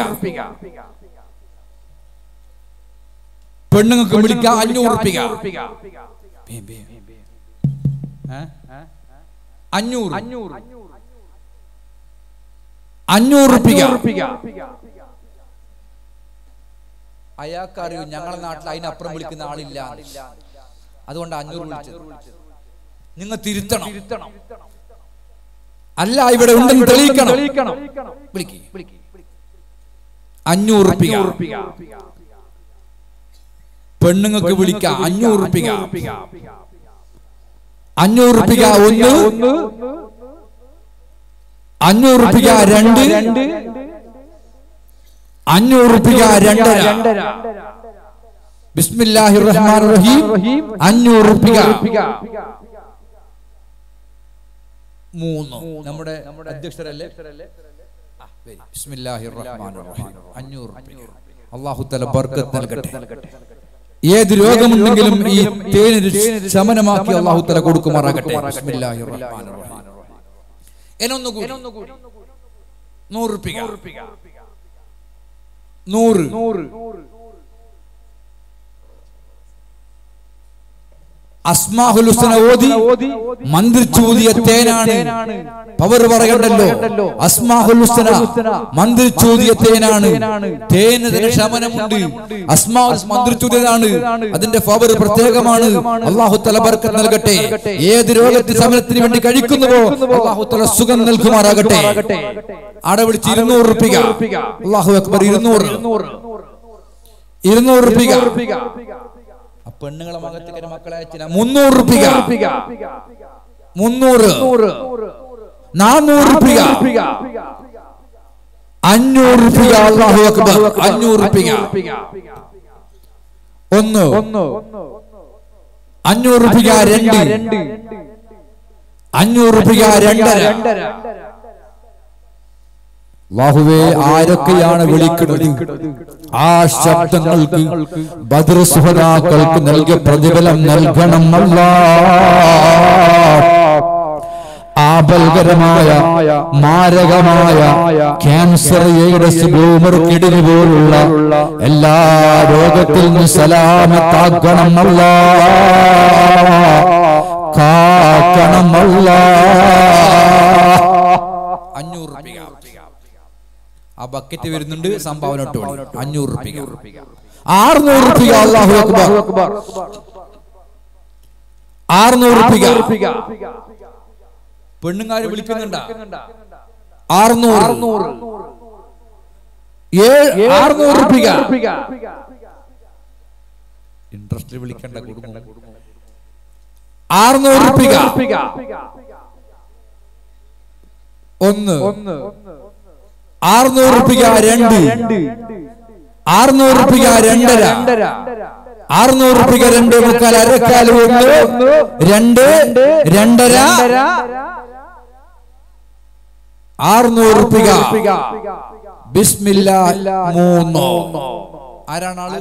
Speaker 1: പെണ്ണുങ്ങൾക്ക് വിളിക്കാം. അഞ്ഞൂറ് റുപ്യ, അഞ്ഞൂറ് അഞ്ഞൂറ് റുപ്യ. അയാൾക്കറിയൂ ഞങ്ങളുടെ നാട്ടിൽ അതിനപ്പുറം വിളിക്കുന്ന ആളില്ല. അതുകൊണ്ട് അഞ്ഞൂറ് വിളിച്ചത്. നിങ്ങൾ തിരുത്തണം. അല്ല, ഇവിടെ ഉണ്ടെന്ന് തെളിയിക്കണം. വിളിക്ക്. അഞ്ഞൂറ് റുപ്യ പെണ്ണുങ്ങൾക്ക് വിളിക്കാം. അഞ്ഞൂറ് റുപ്യ, അഞ്ഞൂറ് റുപ്യ ഒന്ന്, അഞ്ഞൂറ് റുപ്യ രണ്ട്, അഞ്ഞൂറ് റുപ്യ രണ്ടര. ബിസ്മില്ലാഹിർ റഹ്മാനിർ റഹീം. അഞ്ഞൂറ് റുപ്യ മൂന്ന്. നമ്മുടെ അധ്യക്ഷരല്ലേ? ബിസ്മില്ലാഹിർ റഹ്മാനിർ റഹീം. അഞ്ഞൂറ് റുപ്യ. അല്ലാഹു തആല ബർക്കത്ത് നൽകട്ടെ. ഏത് രോഗമുണ്ടെങ്കിലും ഈ തേന് ശമനമാക്കി അല്ലാഹു തആല കൊടുക്കുമാറാകട്ടെ. ബിസ്മില്ലാഹിർ റഹ്മാനിർ റഹീം. എന്നൊന്നുകൂടി നൂറ് റുപ്യ, നൂറ്, അസ്മാഉൽ ഹുസ്ന ഓതി മന്ത്രിച്ചൂതിയ തേനാണ്. പവർ പറയണ്ടല്ലോ. അസ്മാഉൽ ഹുസ്ന മന്ത്രിച്ചൂതിയ തേനാണ്. തേനതിന് ശമനമുണ്ട്. അസ്മാഉൽ മന്ത്രിച്ചൂതിയതാണ്. അതിന്റെ പവർ പ്രത്യേകമാണ്. അല്ലാഹു തആല ബർക്കത്ത് നൽകട്ടെ. ഏത് രോഗത്തിന് ശമനത്തിന് വേണ്ടി കഴിക്കുന്നുവോ അല്ലാഹു തആല സുഖം നൽകുമാറാകട്ടെ. ആടെ വിളിച്ച് ഇരുന്നൂറ് റുപ്യ. അല്ലാഹു അക്ബർ. ഇരുന്നൂറ് ഇരുന്നൂറ് റുപ്യ. പെണ്ണുങ്ങളെ മകത്തേക്ക് മക്കളെ അയച്ചില്ല. മുന്നൂറ് റുപ്യ, മുന്നൂറ്, നാനൂറ് റുപ്യ, അഞ്ഞൂറ് റുപ്യ. അല്ലാഹു അക്ബർ. അഞ്ഞൂറ് റുപ്യ. ഒന്ന്, അഞ്ഞൂറ് റുപ്യ. രണ്ട്, അഞ്ഞൂറ് റുപ്യ. രണ്ടര. അല്ലാഹുവേ, ആരൊക്കെയാണ് വിളിക്കുന്നത്? ആ ശബ്ദങ്ങൾക്ക് ബദർ സുഹദാക്കൾക്ക് നൽകിയ പ്രതിഫലം നൽകണം അല്ലാഹ്. ആപൽകരമായ മാരകമായ ക്യാൻസർ, എയ്ഡ്സ്, ബ്ലൂമർ, കിഡ്നി പോലുള്ള എല്ലാ രോഗത്തിൽ നിന്ന് സലാമത്താക്കണം അല്ലാഹ്, കാക്കണം അല്ലാഹ്. അഞ്ഞൂറ് രൂപ ആ ബക്കറ്റ് വരുന്നുണ്ട്, സംഭാവന ഇട്ടു. അഞ്ഞൂറ് രൂപ. അറുന്നൂറ് രൂപ. അല്ലാഹു അക്ബർ. അറുന്നൂറ് രൂപ. പെണ്ണുങ്ങാര് വിളിക്കുന്നുണ്ട്. അറുന്നൂറ്, അറുന്നൂറ് രൂപ. ഇൻട്രസ്റ്റ് വിളിക്കേണ്ട കുടുംബം. അറുന്നൂറ് രൂപ. ഒന്ന്, അറുന്നൂറ് രൂപ. രണ്ട്, അറുന്നൂറ് രൂപ. രണ്ടര, അറുന്നൂറ് രൂപ. രണ്ട് മുക്കാൽ, അരക്കാൽ. ഒന്ന്, രണ്ട്, രണ്ടര, അറുന്നൂറ് രൂപ. ബിസ്മില്ലാ. മൂന്ന്. ആരാണ് ആള്?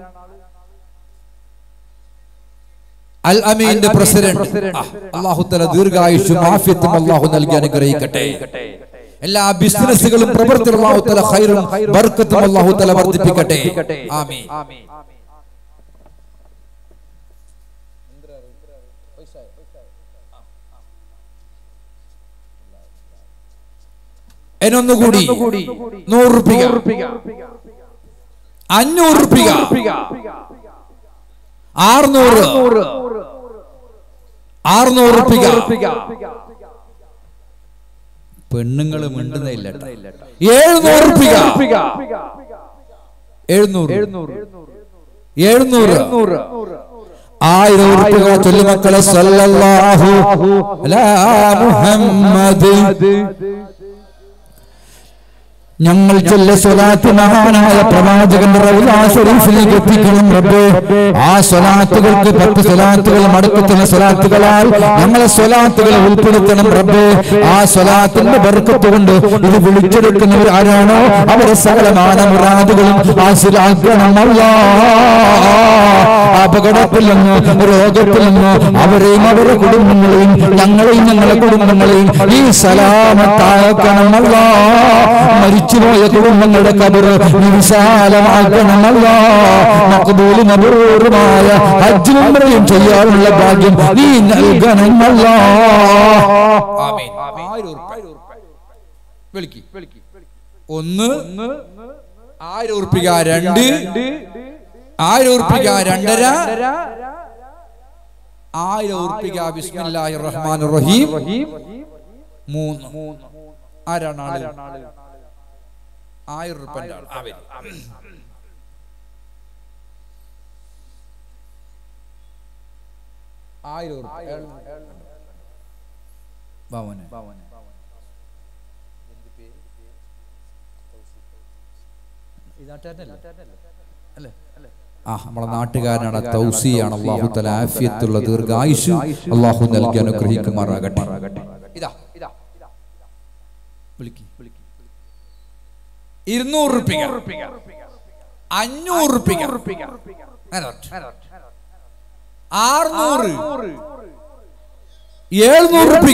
Speaker 1: അൽ അമീന്റെ പ്രസിഡന്റ്. അല്ലാഹു തആല ദീർഘായുസ്സും ആഫിയത്തും അല്ലാഹു നൽകി അനുഗ്രഹിക്കട്ടെ. എല്ലാ ബിസിനസ്സുകളും പ്രവർത്തനവും അല്ലാഹു തആല ഖൈറും ബർക്കത്തും അല്ലാഹു തആല വർദ്ധിപ്പിക്കട്ടെ. ആമീൻ. എന്നൊന്നുകൂടി നൂറ് രൂപ. അഞ്ഞൂറ് രൂപ. അറുന്നൂറ്, അറുന്നൂറ് രൂപ. പെണ്ണുങ്ങള് മിണ്ടുന്നില്ല. എഴുന്നൂറ് രൂപ. എഴുന്നൂറ്, എഴുന്നൂറ്. ആയിരം രൂപ. ചൊല്ലുമക്കളെ സല്ലല്ലാഹു അലാ മുഹമ്മദ്. ഞങ്ങൾ ചൊല്ല സ്വലാത്ത് മഹാനായ പ്രവാചകന്റെ റൗള ശരീഫിലേക്ക് എത്തിക്കണം റബ്ബേ. ആ സ്വലാത്തുകൾക്ക് പത്ത് സ്വലാത്തുകൾ മടക്കത്തുന്ന സ്വലാത്തുകളാൽ ഞങ്ങളെ സ്വലാത്തുകളെ ഉൾപ്പെടുത്തണം റബ്ബേ. ആ സ്വലാത്തിന്റെ ബർക്കത്ത് കൊണ്ട് ഇത് വിളിച്ചെടുക്കുന്നവർ ആരാണോ അവരെ സകലമാന മുറാദുകളും ഹാസിലാക്കണം അല്ലാഹ്. അപകടത്തിൽ നിന്ന്, രോഗത്തിൽ നിന്ന് അവരെയും അവരുടെ കുടുംബങ്ങളെയും ഞങ്ങളെയും ഞങ്ങളുടെ കുടുംബങ്ങളെയും ഈ സലാമത്താക്കണം അല്ലാഹ്. മരിച്ചുപോയ കുടുംബങ്ങളുടെ ഖബർ വിശാലമാക്കണം അല്ലാഹ്. മഖ്ബൂലും മബ്റൂറുമായ ഹജ്ജും ഉംറയും ചെയ്യാനുള്ള ഭാഗ്യം നീ നൽകണം അല്ലാഹ്. ആമീൻ. വിളിക്ക്. ഒന്ന്, ആയിരം രൂപ. രണ്ട്, ആയിരം രൂപ. രണ്ടര, ആയിരം രൂപ. ബിസ്മില്ലാഹിർ റഹ്മാനിർ റഹീം. മൂന്ന്. ആരാണ് ആള്? ആയിരം രൂപ. ആയിരം രൂപ. ആ നമ്മളെ നാട്ടുകാരനാണ്, തൗസിയാണ്. അല്ലാഹു തആല ആഫിയത്തുള്ള ദീർഘായുസ്സ് അല്ലാഹു നൽകി അനുഗ്രഹിക്കുമാറാകട്ടെ. ഇതാ വിളിക്ക്. ഇരുന്നൂറ് രൂപ. അഞ്ഞൂറ് രൂപ. അറുന്നൂറ്, എഴുന്നൂറ് രൂപ.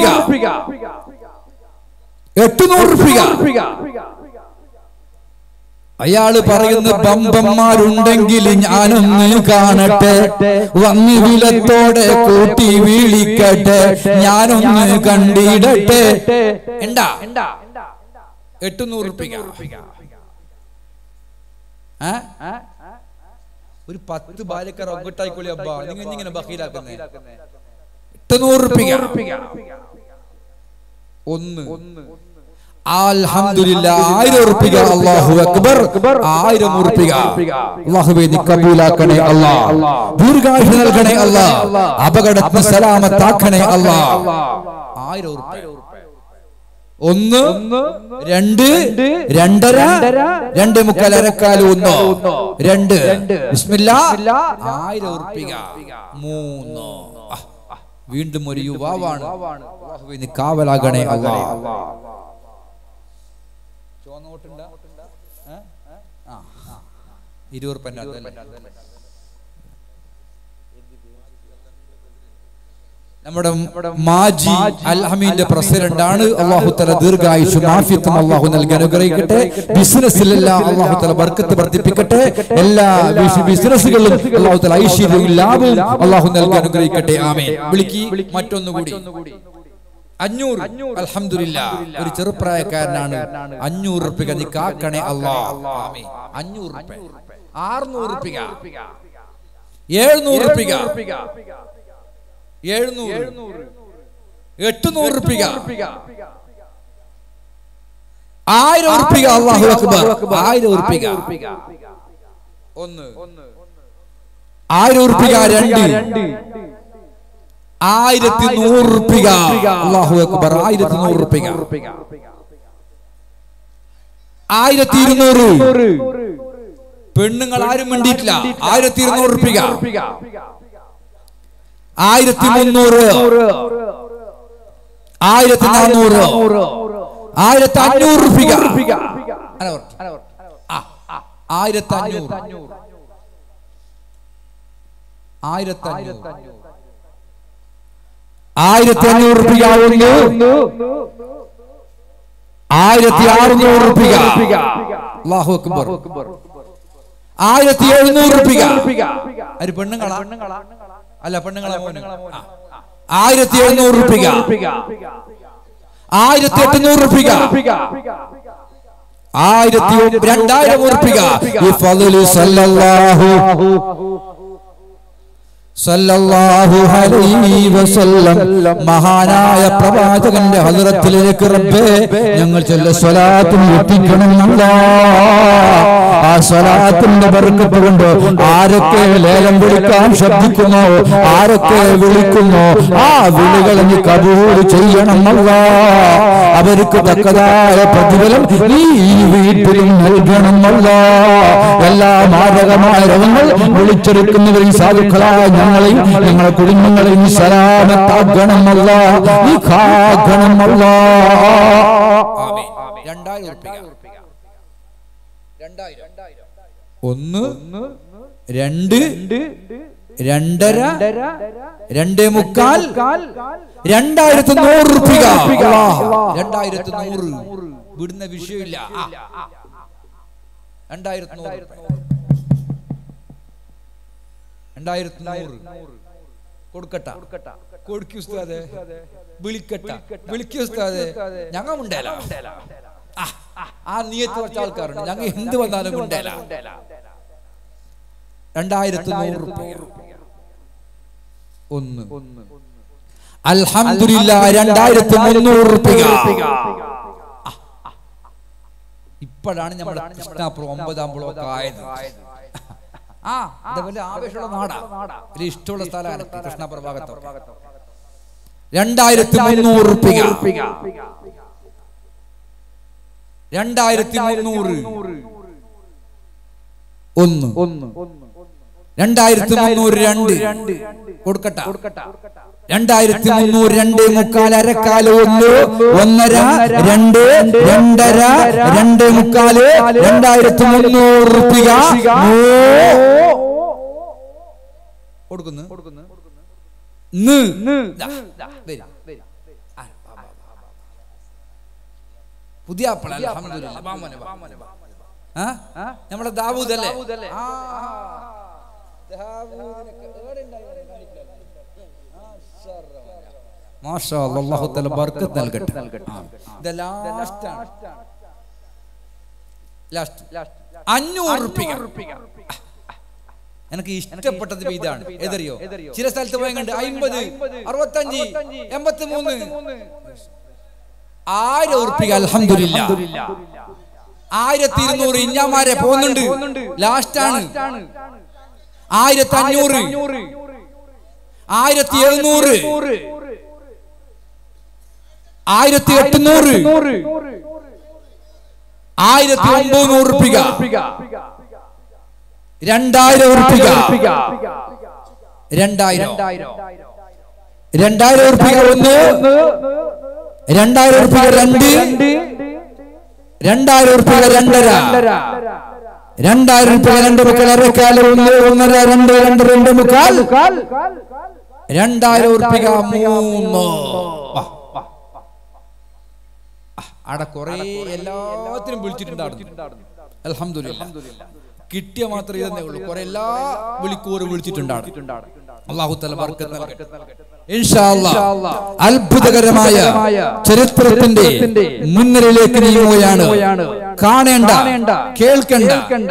Speaker 1: എട്ടുനൂറ് രൂപ. അയാള് പറയുന്ന ബമ്പന്മാരുണ്ടെങ്കിൽ ഞാനൊന്ന് കാണട്ടെ, വന്നി വിലത്തോടെ കൂട്ടി വിളിക്കട്ടെ, ഞാനൊന്ന് കണ്ടിടട്ടെ. എന്താ എട്ടുനൂറ് രൂപ? ഒരു പത്ത് ബാലക്കാർ ഒക്കട്ടായിക്കോളി അബ്ബാ, നിങ്ങൾ ഇങ്ങനെ ബഖീലാക്കുന്നേ. എട്ടുനൂറ് രൂപ. ഒന്ന്. അൽഹംദുലില്ലാഹ്. ആയിരം രൂപ. അല്ലാഹു അക്ബർ. ആയിരം രൂപ. അല്ലാഹുവേ നീ കബൂലാക്കണേ അല്ലാഹ്. ദീർഘായുസ്സ് നൽകണേ അല്ലാഹ്. അപകടത്തിന് സലാമത്താക്കണേ അല്ലാഹ്. ആയിരം രൂപ. ഒന്ന് രണ്ട് രണ്ടര രണ്ട് മുക്കാൽ അരക്കാല് ഒന്ന് രണ്ട് ബിസ്മില്ലാ ആയിരം ഉറുപ്പിക മൂന്ന്. വീണ്ടും ഒരു യുവാവാണ്. അല്ലാഹുവേ കാവലാകണേ അല്ലാഹ്. ചോന്നോട്ടുണ്ടാ ആ ഇരുപത് ഉറുപ്പിക നമ്മുടെ മാജി അൽ ഹമീദിന്റെ പ്രസിഡന്റ് ആണ്. അല്ലാഹു തആല ദീർഘായുസ്സും ആഫിയത്തും അല്ലാഹു നൽകി അനുഗ്രഹിക്കട്ടെ. ബിസിനസ്സിലെല്ലാം അല്ലാഹു തആല ബർക്കത്ത് വർദ്ധിപ്പിക്കട്ടെ. എല്ലാ ബിസിനസ്സുകളിലും അല്ലാഹു തആല ഐശ്വര്യവും ലാഭവും അല്ലാഹു നൽകി അനുഗ്രഹിക്കട്ടെ. ആമീൻ. വിളിക്കി മറ്റൊന്നുകൂടി അഞ്ഞൂറ്. അൽഹംദുലില്ലാഹ് ഒരു ചെറുപ്രായക്കാരനാണ്. അഞ്ഞൂറ് ഉറുപ്പിക നീ കാക്കണേ അല്ലാഹ്. ആമീൻ. അഞ്ഞൂറ് ഉറുപ്പിക അറുന്നൂറ് ഉറുപ്പിക എഴുന്നൂറ് ഉറുപ്പിക എഴുന്നൂറ് എട്ടുനൂറ് ഉറുപ്പിക ആയിരം ഉറുപ്പിക. അല്ലാഹു അക്ബർ. ആയിരം ഉറുപ്പിക ഒന്ന് ആയിരം ഉറുപ്പിക രണ്ട് ആയിരത്തി നൂറ് ഉറുപ്പിക. അല്ലാഹു അക്ബർ. ആയിരത്തി നൂറ് ഉറുപ്പിക ആയിരത്തി ഇരുന്നൂറ്. പെണ്ണുങ്ങൾ ആരും വേണ്ടിയിട്ടില്ല. ആയിരത്തി ഇരുന്നൂറ് ഉറുപ്പിക ആയിരത്തി മുന്നൂറ് ആയിരത്തി നാനൂറ് ആയിരത്തി അഞ്ഞൂറ് ഉറുപ്പിക ആയിരത്തി അഞ്ഞൂറ് ആയിരത്തി അഞ്ഞൂറ് ആയിരത്തി അഞ്ഞൂറ് ഉറുപ്പിക ഒന്ന് ആയിരത്തി അറുന്നൂറ് ഉറുപ്പിക. അല്ലാഹു അക്ബർ. ആയിരത്തി എഴുന്നൂറ് ഉറുപ്പിക. അത് പെണ്ണുങ്ങളാ അല്ല പെണ്ണുങ്ങളാ ആയിരത്തി എഴുന്നൂറ് ഉറുപ്പിക ആയിരത്തി എട്ടുനൂറ് ഉറുപ്പിക ആയിരത്തി രണ്ടായിരം ഉറുപ്പിക. സല്ലല്ലാഹു അലൈഹി വസല്ലം മഹാനായ പ്രവാചകന്റെ ഹദ്റത്തിലേക്ക് റബ്ബേ ഞങ്ങൾ ചൊല്ല സ്വലാത്തും എത്തിക്കണം അല്ലാഹ്. ആ സ്വലാത്തിന്റെ ബർക്കത്ത് കൊണ്ട് ആരൊക്കെ ലേലം വിളിക്കാൻ ശബ്ദിക്കുന്നോ ആരൊക്കെ വിളിക്കുന്നോ ആ വിളികൾ നീ കബൂൽ ചെയ്യണം അല്ലാഹ്. അവർക്ക് തക്കതായ പ്രതിഫലം നീ ഈ വീട്ടിലും നൽകണം അല്ലാഹ്. എല്ലാ മാരകമായ രോഗങ്ങൾ വിളിച്ചെടുക്കുന്നവരിൽ സാധുക്കളായ ഞങ്ങളെയും ഞങ്ങളെ കുടുംബങ്ങളെയും സലാമത്താക്കണം അല്ലാഹ്. നീ കാക്കണം അല്ലാഹ്. ആമീൻ. രണ്ടായിരം ഉറുപ്പിക ഒന്ന് രണ്ട് രണ്ടര രണ്ടേ മുക്കാൽ രണ്ടായിരത്തി നൂറ് ഉറുപ്പിക. രണ്ടായിരത്തി നൂറ് വിടുന്ന വിഷയമില്ല. രണ്ടായിരത്തി നൂറ് രണ്ടായിരത്തി നൂറ് കൊടുക്കട്ട കൊടുക്കൂ ഉസ്താദേ. വിളിക്കട്ട വിളിക്കൂ ഉസ്താദേ. ഞങ്ങൾ ഉണ്ടേല ആ നിയത്ത് വെച്ച ആൾക്കാരുണ്ട്. ഞങ്ങൾ എന്ത് വന്നാലും ഉണ്ടേല. രണ്ടായിരത്തി നൂറ് രൂപ ഒന്ന് അൽഹംദുലില്ലാഹ്. രണ്ടായിരത്തി മുന്നൂറ് രൂപ. ഇപ്പോഴാണ് നമ്മുടെ കൃഷ്ണാപുരം ഒമ്പതാം ബ്ലോക്ക് ആയത്. ആ അതേപോലെ ആവേശമുള്ള നാടാ, ഒരു ഇഷ്ടമുള്ള സ്ഥലമാണ് കൃഷ്ണാപുര ഭാഗത്ത്. രണ്ടായിരത്തി മുന്നൂറ് രൂപ രണ്ടായിരത്തി മുന്നൂറ് ഒന്ന് രണ്ടായിരത്തി മുന്നൂറ് രണ്ട് കൊടുക്കട്ട രണ്ടായിരത്തി മുന്നൂറ് രണ്ടേ മുക്കാൽ അരക്കാല് ഒന്ന് ഒന്നര രണ്ട് രണ്ടര രണ്ടേ മുക്കാല് രണ്ടായിരത്തി മുന്നൂറ് രൂപ കൊടുക്കുന്നു. പുതിയ നമ്മളെ ദാവൂദ് അല്ലേ? മാഷാ അല്ലാഹ്, അല്ലാഹു തആല ബർക്കത്ത് നൽകട്ടെ. ദ ലാസ്റ്റ് ആണ് ലാസ്റ്റ് അഞ്ഞൂറ് രൂപ. എനിക്ക് ഇഷ്ടപ്പെട്ടത് ഇതാണ്. ഏതറിയോ? ചില സ്ഥലത്ത് പോയി കണ്ട് അമ്പത് അറുപത്തഞ്ച് എൺപത്തി മൂന്ന് ആയിരം ഉറുപ്പിക. അൽഹംദുലില്ലാഹ് ആയിരത്തി ഇരുന്നൂറ് ഇഞ്ഞാമാരെ പോകുന്നുണ്ട്. ലാസ്റ്റ് ആണ് ആയിരത്തി അഞ്ഞൂറ് ആയിരത്തി എഴുന്നൂറ് ആയിരത്തി എട്ടുനൂറ് ആയിരത്തി ഒമ്പത് ഉറുപ്പിക രണ്ടായിരം ഉറുപ്പിക രണ്ടായിരം രണ്ടായിരം ഉറുപ്പിക ഒന്ന് രണ്ടായിരം ഉറുപ്പിക രണ്ട് രണ്ടായിരം ഉറുപ്പിക രണ്ടര രണ്ടായിരം ഉറുപ്പിക രണ്ട് മുക്കാൽ അരക്കാല് ഒന്ന് ഒന്നര രണ്ട് രണ്ട് രണ്ട് മുക്കാൽ രണ്ടായിരം ഉറുപ്പിക മൂന്ന്. അവിടെ കുറെ എല്ലാത്തിനും വിളിച്ചിട്ടുണ്ടായിരുന്നു. അൽഹംദുലില്ലാഹ് കിട്ടിയ മാത്രമേ ഇതന്നെ ഉള്ളൂ. കുറെ എല്ലാ വിളിക്കൂറും വിളിച്ചിട്ടുണ്ടായിരുന്നു. അല്ലാഹു തആല ബർക്കത്ത് നൽകട്ടെ ഇൻഷാ അല്ലാഹ്. അത്ഭുതകരമായ ചരിത്രത്തിന്റെ മുന്നിലേക്ക് നീങ്ങുകയാണ്. കാണേണ്ട കേൾക്കേണ്ട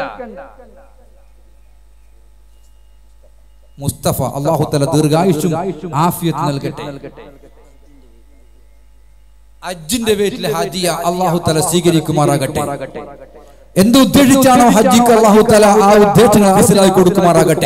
Speaker 1: മുസ്തഫ അല്ലാഹു തആല ദീർഘായുസ്സും ആഫിയത്ത് നൽകട്ടെ. ഹജ്ജിന്റെ പേരിൽ ഹദിയ അല്ലാഹു തആല സ്വീകരിക്കുമാറാകട്ടെ. എന്ത് ഉദ്ദേശിച്ചാണോ ഹജ്ജിക്ക് അല്ലാഹു തആല ആ ഉദ്ദേശങ്ങൾ ഹാസിലാക്കി കൊടുക്കുമാറാകട്ടെ.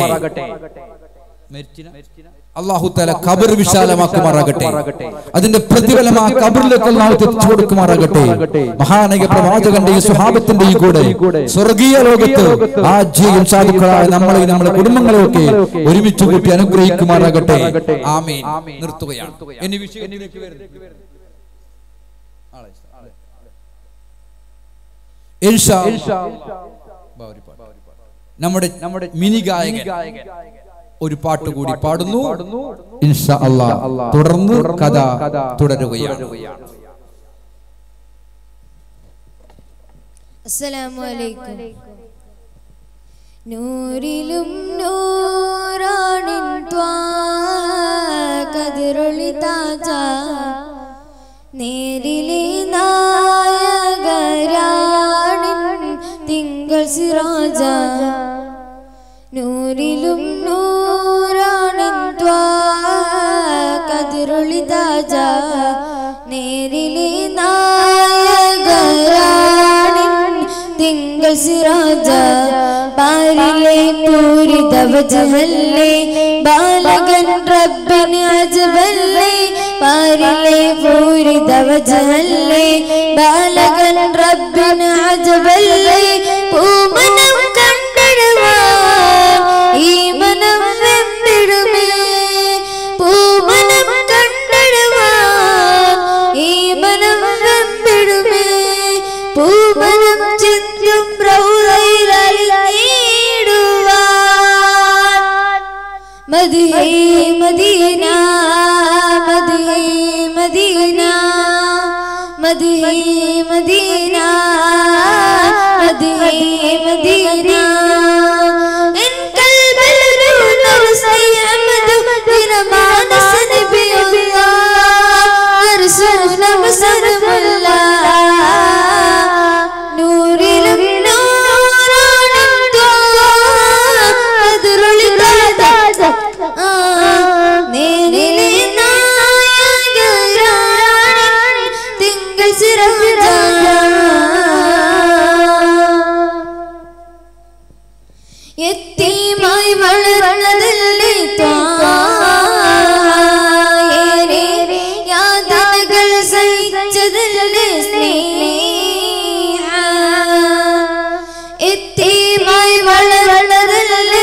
Speaker 1: അല്ലാഹു തആല ഖബർ വിശാലമാക്കുമാറാകട്ടെ. അതിന്റെ പ്രതിഫലം ആ ഖബറിലേക്ക് അല്ലാഹു എത്തിച്ചു കൊടുക്കുമാറാകട്ടെ. മഹാനായ പ്രവാചകന്റെയും സ്വഹാബത്തിന്റെയും കൂടെ സ്വർഗീയ ലോകത്ത് ആ ജീവൻ സാധുക്കളായ നമ്മളെയും നമ്മുടെ കുടുംബങ്ങളെയൊക്കെ ഒരുമിച്ച് കൂട്ടി അനുഗ്രഹിക്കുമാറാകട്ടെ. ആമീൻ. നിർത്തുകയാണ്. ഇനി വിഷയത്തിലേക്ക് വരുന്നു. നമ്മുടെ നമ്മുടെ മിനി ഗായകൻ ഒരു പാട്ട് കൂടി പാടുന്നു. ഇൻഷാ അല്ലാഹ് തുടർന്ന് കഥ തുടരുകയാണ്.
Speaker 3: അസ്സലാമു അലൈക്കും. നൂറിലും നൂറാണിൻ ത്വാകതിരൊളി താജ നേരിലെ നായകരാണിൻ തിങ്കൾ സിറാജ നൂറിലും നൂറാണിൻ ത്വാകതിരൊളി താജ നേരിലെ നായകരാണിൻ തിങ്കൾ സിറാജ പാരിലെ പൂരിത വജ്ഹല്ലേ ബാലകൻ റബ്ബിന് അജ്ബല്ലേ പാരിലെ പൂരിത വജ്ഹല്ലേ ബാലകൻ റബ്ബിന് അജ്ബല്ലേ പൂമനം കണ്ടിടുവാൻ ഈ മനം വെമ്പിടുമേ പൂമനം കണ്ടിടുവാൻ ഈ മനം വെമ്പിടുമേ പൂമനം ചിന്തും മദീ മദീന മദീ മദീന മദീ മദീന മദീ മദീന ഇൻ ഖൽബിൽ നർസി അഹ്മദ് ദിനമാന സനബിയുല്ലാഹ് റസൂല മസറമുല്ലാ നൂറിലും നേരിലെ നായകരാണിൻ തിങ്കൾ സിറാജ യതീമായി വളർന്നതല്ലേ ത്വായേറെ യാതനകൾ സഹിച്ചതല്ലേ സ്നേഹ യതീമായി വളർന്നതല്ലേ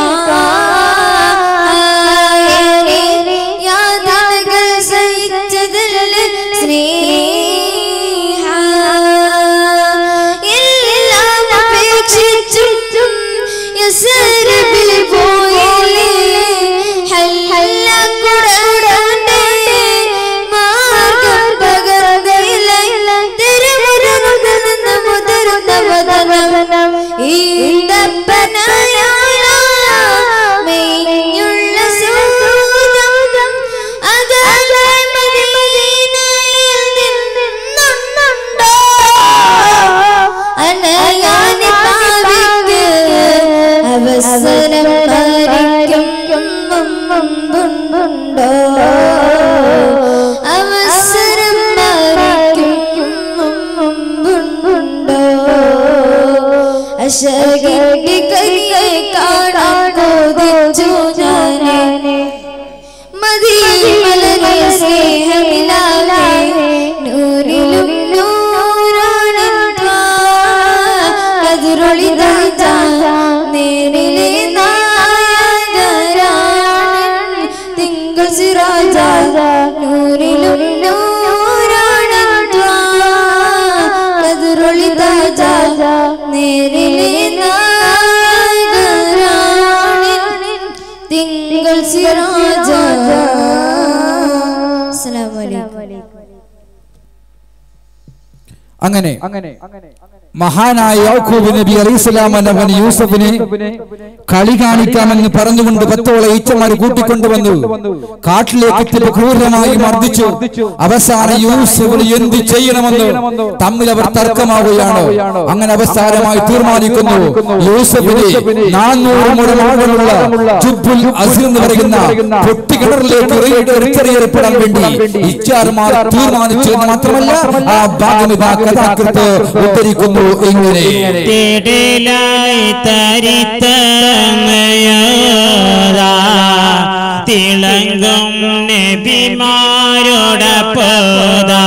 Speaker 3: അവസരം മരിക്കും മുമ്പുണ്ടോ അവസരം മരിക്കും മുമ്പുണ്ടോ അശകിന്റെ കൈയെ കാണാൻ കൊതിച്ചു ഞാനെ മദീനയിലെ സ്നേഹമിലാതെ കതിരൊളിത നേരിലെ നായകരാണ് തിങ്കൾ സിറാജ നൂറിലും നൂറാണ് കതിരൊളിത നേരിലെ നായകരാണ് തിങ്കൾ സിറാജ. അസ്സലാമു അലൈക്കും.
Speaker 1: അങ്ങനെ മഹാനായ യാക്കൂബ് നബി അലൈഹിസ്സലാം അവൻ യൂസഫിനെ കളി കാണിക്കാമെന്ന് പറഞ്ഞുകൊണ്ട് പത്തോളെ ഈച്ചമാർ കൂട്ടിക്കൊണ്ടുവന്നു കാട്ടിലേക്ക് എത്തിയപ്പോൾ ക്രൂരമായി മർദ്ദിച്ചു. അവസാനം യൂസഫിന് എന്ത് ചെയ്യണമെന്ന് തമ്മിൽ അവർ തർക്കമാവുകയാണ്. അങ്ങനെ അവസാനമായി തീരുമാനിക്കുന്നു യൂസഫിനെ നാനൂറ് മുഴം ആഴമുള്ള ജുബ്ബുൽ അസ്ർ എന്ന് പറയുന്ന പൊട്ടിക്കിണറിലേക്ക് എറിയപ്പെടാൻ വേണ്ടി ഇച്ചാർമാർ തീരുമാനിച്ചു. മാത്രമല്ല ആ ഭാഗം ഇതാ കഥാകൃത്ത് ഉദ്ധരിക്കുന്നു ഇങ്ങനെ:
Speaker 2: തിടലായി തരിത്തമയോദാ തിളങ്ങും നബിമാരോടൊപ്പതാ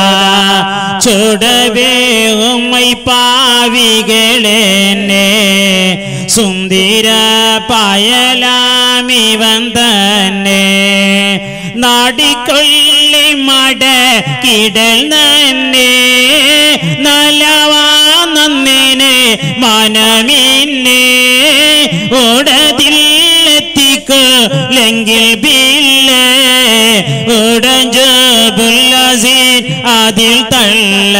Speaker 2: ചുടവേവുമൈ പാവികളെന്നെ സുന്ദര പായലാമിവൻ തന്നെ നാടിക്കൊള്ളി മട കിടൽ തന്നെ നലവാ നന്ദിനെ മനമിന്നെ ഉടതിലെത്തിക്കൊല്ലെങ്കിൽ ബില്ലേ ഉടഞ്ചുബുല്ലസീൻ അതിൽ തള്ള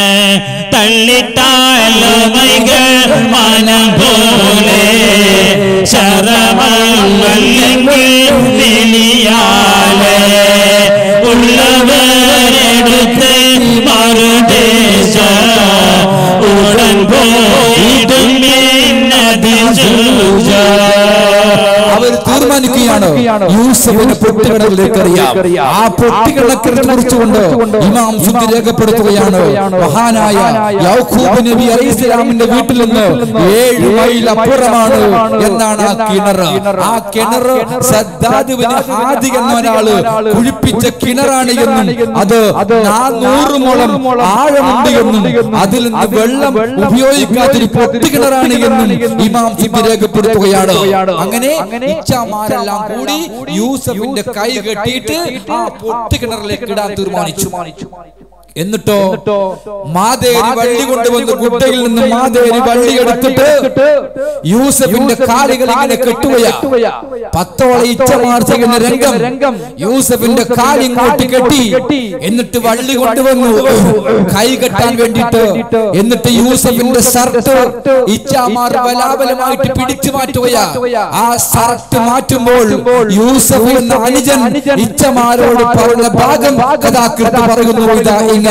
Speaker 2: തള്ളിട്ടാലുമൈകൾ മനം പോലെ ശരമല്ലെങ്കിൽ വലിയാലെ ഉള്ളവരെടുത്ത് മറുദേശ ഉടൻ പോയിടും
Speaker 1: അവർ തീരുമാനിക്കുകയാണ് യൂസഫിനെ പൊട്ടിക്കിണറിലേക്ക് എറിയാം. ആ പൊട്ടിക്കിണക്കിനെ കുറിച്ചുകൊണ്ട് ഇമാം സുദ്ദി രേഖപ്പെടുത്തുകയാണ് മഹാനായ യാക്കൂബ് നബി അലൈഹിസ്സലാമിന്റെ വീട്ടിൽ നിന്ന് ഏഴ് മൈൽ അപ്പുറമാണ് എന്നാണ് ആ കിണർ. ആ കിണർ സദ്ദാദ് ഇബ്നു ഹാദി എന്ന ഒരാള് കുഴിപ്പിച്ച കിണറാണ് എന്നും അത് നാനൂറ് മുഴം ആഴമുണ്ട് എന്നും അതിൽ നിന്ന് വെള്ളം ഉപയോഗിക്കാത്തൊരു പൊട്ടിക്കിണറാണ് എന്നും ഇമാം സുദ്ദി രേഖപ്പെടുത്തുകയാണ്. അങ്ങനെ ഇച്ഛാമാരെല്ലാം കൂടി യൂസഫിന്റെ കൈ കെട്ടിയിട്ട് ആ പൊട്ടിക്കിണറിലേക്ക് ഇടാൻ തീരുമാനിച്ചു. എന്നിട്ടോ മാതേരി വള്ളി കൊണ്ടുവന്ന് ഗുഡയിൽ നിന്ന് മാതേരി വള്ളി എടുത്തിട്ട് യൂസഫിന്റെ കാലുകൾ ഇങ്ങനെ കെട്ടുകയാ. പത്തോളം ഇച്ഛമാർ ചെയ്യുന്ന രംഗം യൂസഫിന്റെ കാലിങ്ങോട്ട് കെട്ടി എന്നിട്ട് വള്ളി കൊണ്ടുവന്നു കൈ കെട്ടാൻ വേണ്ടിട്ട്. എന്നിട്ട് യൂസഫിന്റെ ഷർട്ട് ഇച്ഛമാർ ബലാബലമായിട്ട് പിടിച്ചു മാറ്റുകയാ. ആ ഷർട്ട് മാറ്റുമ്പോൾ യൂസഫ് എന്ന അനുജൻ ഇച്ഛമാരോട് പറഞ്ഞ ഭാഗം കഥാകൃത്ത് പറയുന്നു ഇതാ ഇങ്ങനെ: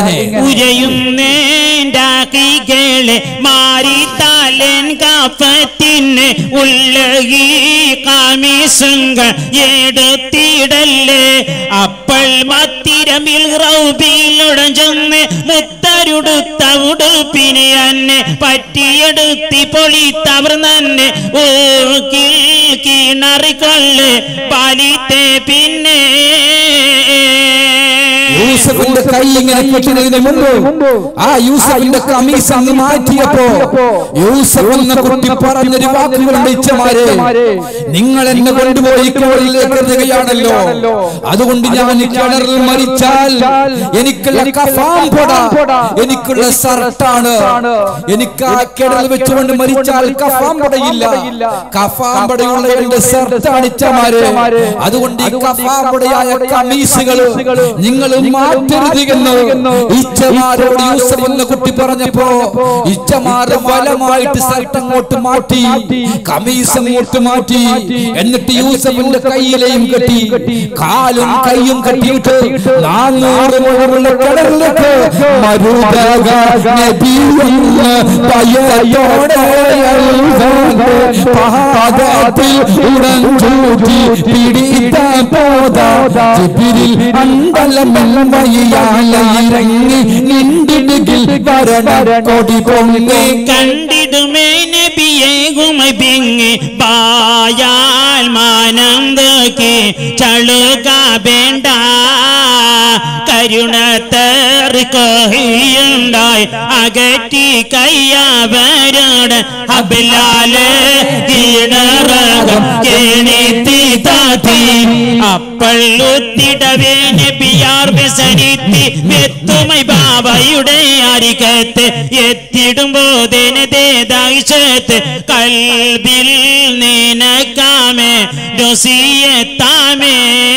Speaker 2: ഉരയുന്നേണ്ടാക്കികളെ മാറി താലൻ കാപ്പത്തിന് ഉള്ളകി കാമീസുങ്കൾ എടുത്തിടല്ലേ അപ്പോൾ മത്തിരമിൽ റൗബിയിലുടഞ്ചൊന്ന് മുത്തരുടുത്ത ഉടുപ്പിനെ എന്നെ പറ്റിയെടുത്തി പൊളിത്തവർ തന്നെ ഊക്കിൽ കിണറിക്കൊള്ളു പാലിത്തെ പിന്നെ
Speaker 1: യൂസഫിന്റെ കൈ ഇങ്ങനെ കെട്ടുന്നതിന് മുമ്പ് ആ യൂസഫിന്റെ കമീസ് അങ്ങ് മാറ്റിയപ്പോ യൂസഫ് എന്ന കുട്ടി പറഞ്ഞൊരു വാക്കുകളുണ്ട്: ഇച്ഛമാരെ, നിങ്ങൾ എന്നെ കൊണ്ടുപോയി കിണറിലേക്ക് എറിയുകയാണല്ലോ, അതുകൊണ്ട് ഞാൻ കിണറിൽ മരിച്ചാൽ എനിക്കുള്ള കഫാം പൊട എനിക്കുള്ള ഷർട്ടാണ്. എനിക്ക് ആ കിണറിൽ വെച്ചുകൊണ്ട് മരിച്ചാൽ കഫാം പൊടയില്ല. കഫാം പൊടയുള്ള എന്റെ ഷർട്ടാണ് ഇച്ഛമാരെ. അതുകൊണ്ട് ഈ കഫാം പൊടയായ കമീസുകൾ നിങ്ങൾ മാറ്റരുത് എന്ന് ഇച്ഛമാരോട് യൂസഫ് എന്ന കുട്ടി പറഞ്ഞപ്പോ ഇച്ഛമാർ ബലമായിട്ട് ഷർട്ട് അങ്ങോട്ട് മാറ്റി, കമീസ് അങ്ങോട്ട് മാറ്റി. എന്നിട്ട് യൂസഫിന്റെ കൈയിലെയും കെട്ടി കാലും കൈയും കെട്ടിയിട്ട് നാനൂറ് മുഴമുള്ള കിണറിലേക്ക് മരുതക നബിയെന്ന ഭയത്തോടെ പാദത്തിൽ ഉടഞ്ചൂറ്റി പിടിത്ത പോതാ ജിബ്രീൽ അണ്ടലമല്ലയിറങ്ങി നിണ്ടിടുകിൽ വരണ കൊടി പൊങ്ങി
Speaker 2: കണ്ടിടുമേ നബിയെ ഗുമപിങ്ങി പായാൽ മാനം നോക്കി ചളുക വേണ്ട കരുണത്തേറിക്കൊഹിയുണ്ടായി അകറ്റി കയ്യാവരോട് കീഴാട് അബിലാല് കീഴറകം കേണിത്തി താത്തി അപ്പള്ളുത്തിടവേ നബിയാർ ബസനിത്തി മെത്തുമൈ ബാബയുടെ അരികത്ത് എത്തിടുമ്പോതേനതേതായിഷത്ത് കൽബിൽ നിനക്കാമേ ദോസിയെത്താമേ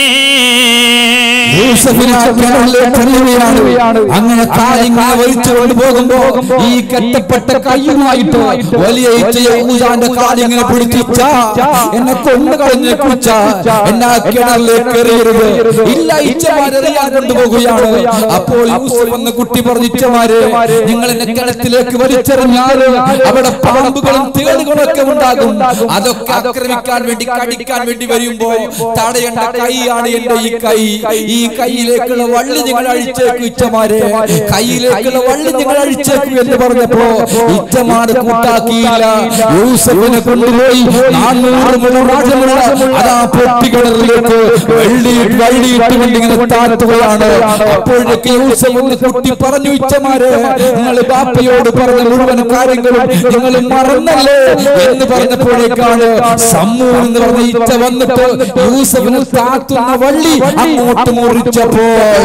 Speaker 1: അങ്ങനെ കാര്യങ്ങളെ വലിച്ചു കൊണ്ടുപോകുമ്പോ ഈ കെട്ടപ്പെട്ട കയ്യുമായിട്ട് വലിയ ഊസാന്റെ കാലിങ്ങനെ പിടിച്ച എന്നെ കൊണ്ടു കളഞ്ഞു കുച്ച എന്നെ കിണറിലേക്ക് എറിയരുത് ഇല്ല ഇച്ചമാരെറിയാൻ കൊണ്ടുപോകുകയാണ്. അപ്പോൾ യൂസഫ് എന്ന കുട്ടി പറഞ്ഞു ഇച്ചമാരെ നിങ്ങൾ എന്നെ കിണറ്റിലേക്ക് വലിച്ചെറിഞ്ഞാൽ അവിടെ പാമ്പുകളും തേളുകളും ഒക്കെ ഉണ്ടാകും. അതൊക്കെ ആക്രമിക്കാൻ വേണ്ടി കടിക്കാൻ വേണ്ടി വരുമ്പോ തടയേണ്ട കൈയാണ് എന്റെ ഈ കൈ. ഈ കൈയിലേക്കുള്ള വള്ളി നിങ്ങൾ അഴിച്ചേക്കു ഇച്ചമാരെ, കൈയിലേക്കുള്ള വള്ളി നിങ്ങൾ അഴിച്ചേക്കു എന്ന് പറഞ്ഞപ്പോ ഇച്ചമാര് കൂട്ടാക്കിയില്ല. യൂസഫിനെ കൊണ്ടുപോയി നാനൂറ് മുളമുള്ള അതാ പൊട്ടിക്കിണറിലേക്ക് വെള്ളി വള്ളിയിട്ട് കൊണ്ട് ഇങ്ങനെ താഴ്ത്തുകയാണ്. അപ്പോഴേക്ക് യൂസഫ് ഒന്ന് കുട്ടി പറഞ്ഞു ഇച്ചമാരെ നിങ്ങൾ ബാപ്പയോട് പറഞ്ഞ മുഴുവൻ കാര്യങ്ങളും നിങ്ങൾ മറന്നല്ലേ എന്ന് പറഞ്ഞപ്പോഴേക്കാണ് സമ്മു എന്ന് പറഞ്ഞ ഇച്ച വന്നിട്ട് യൂസഫിനെ താത്തുന്ന വള്ളി അങ്ങോട്ട് മുറിച്ചപ്പോൾ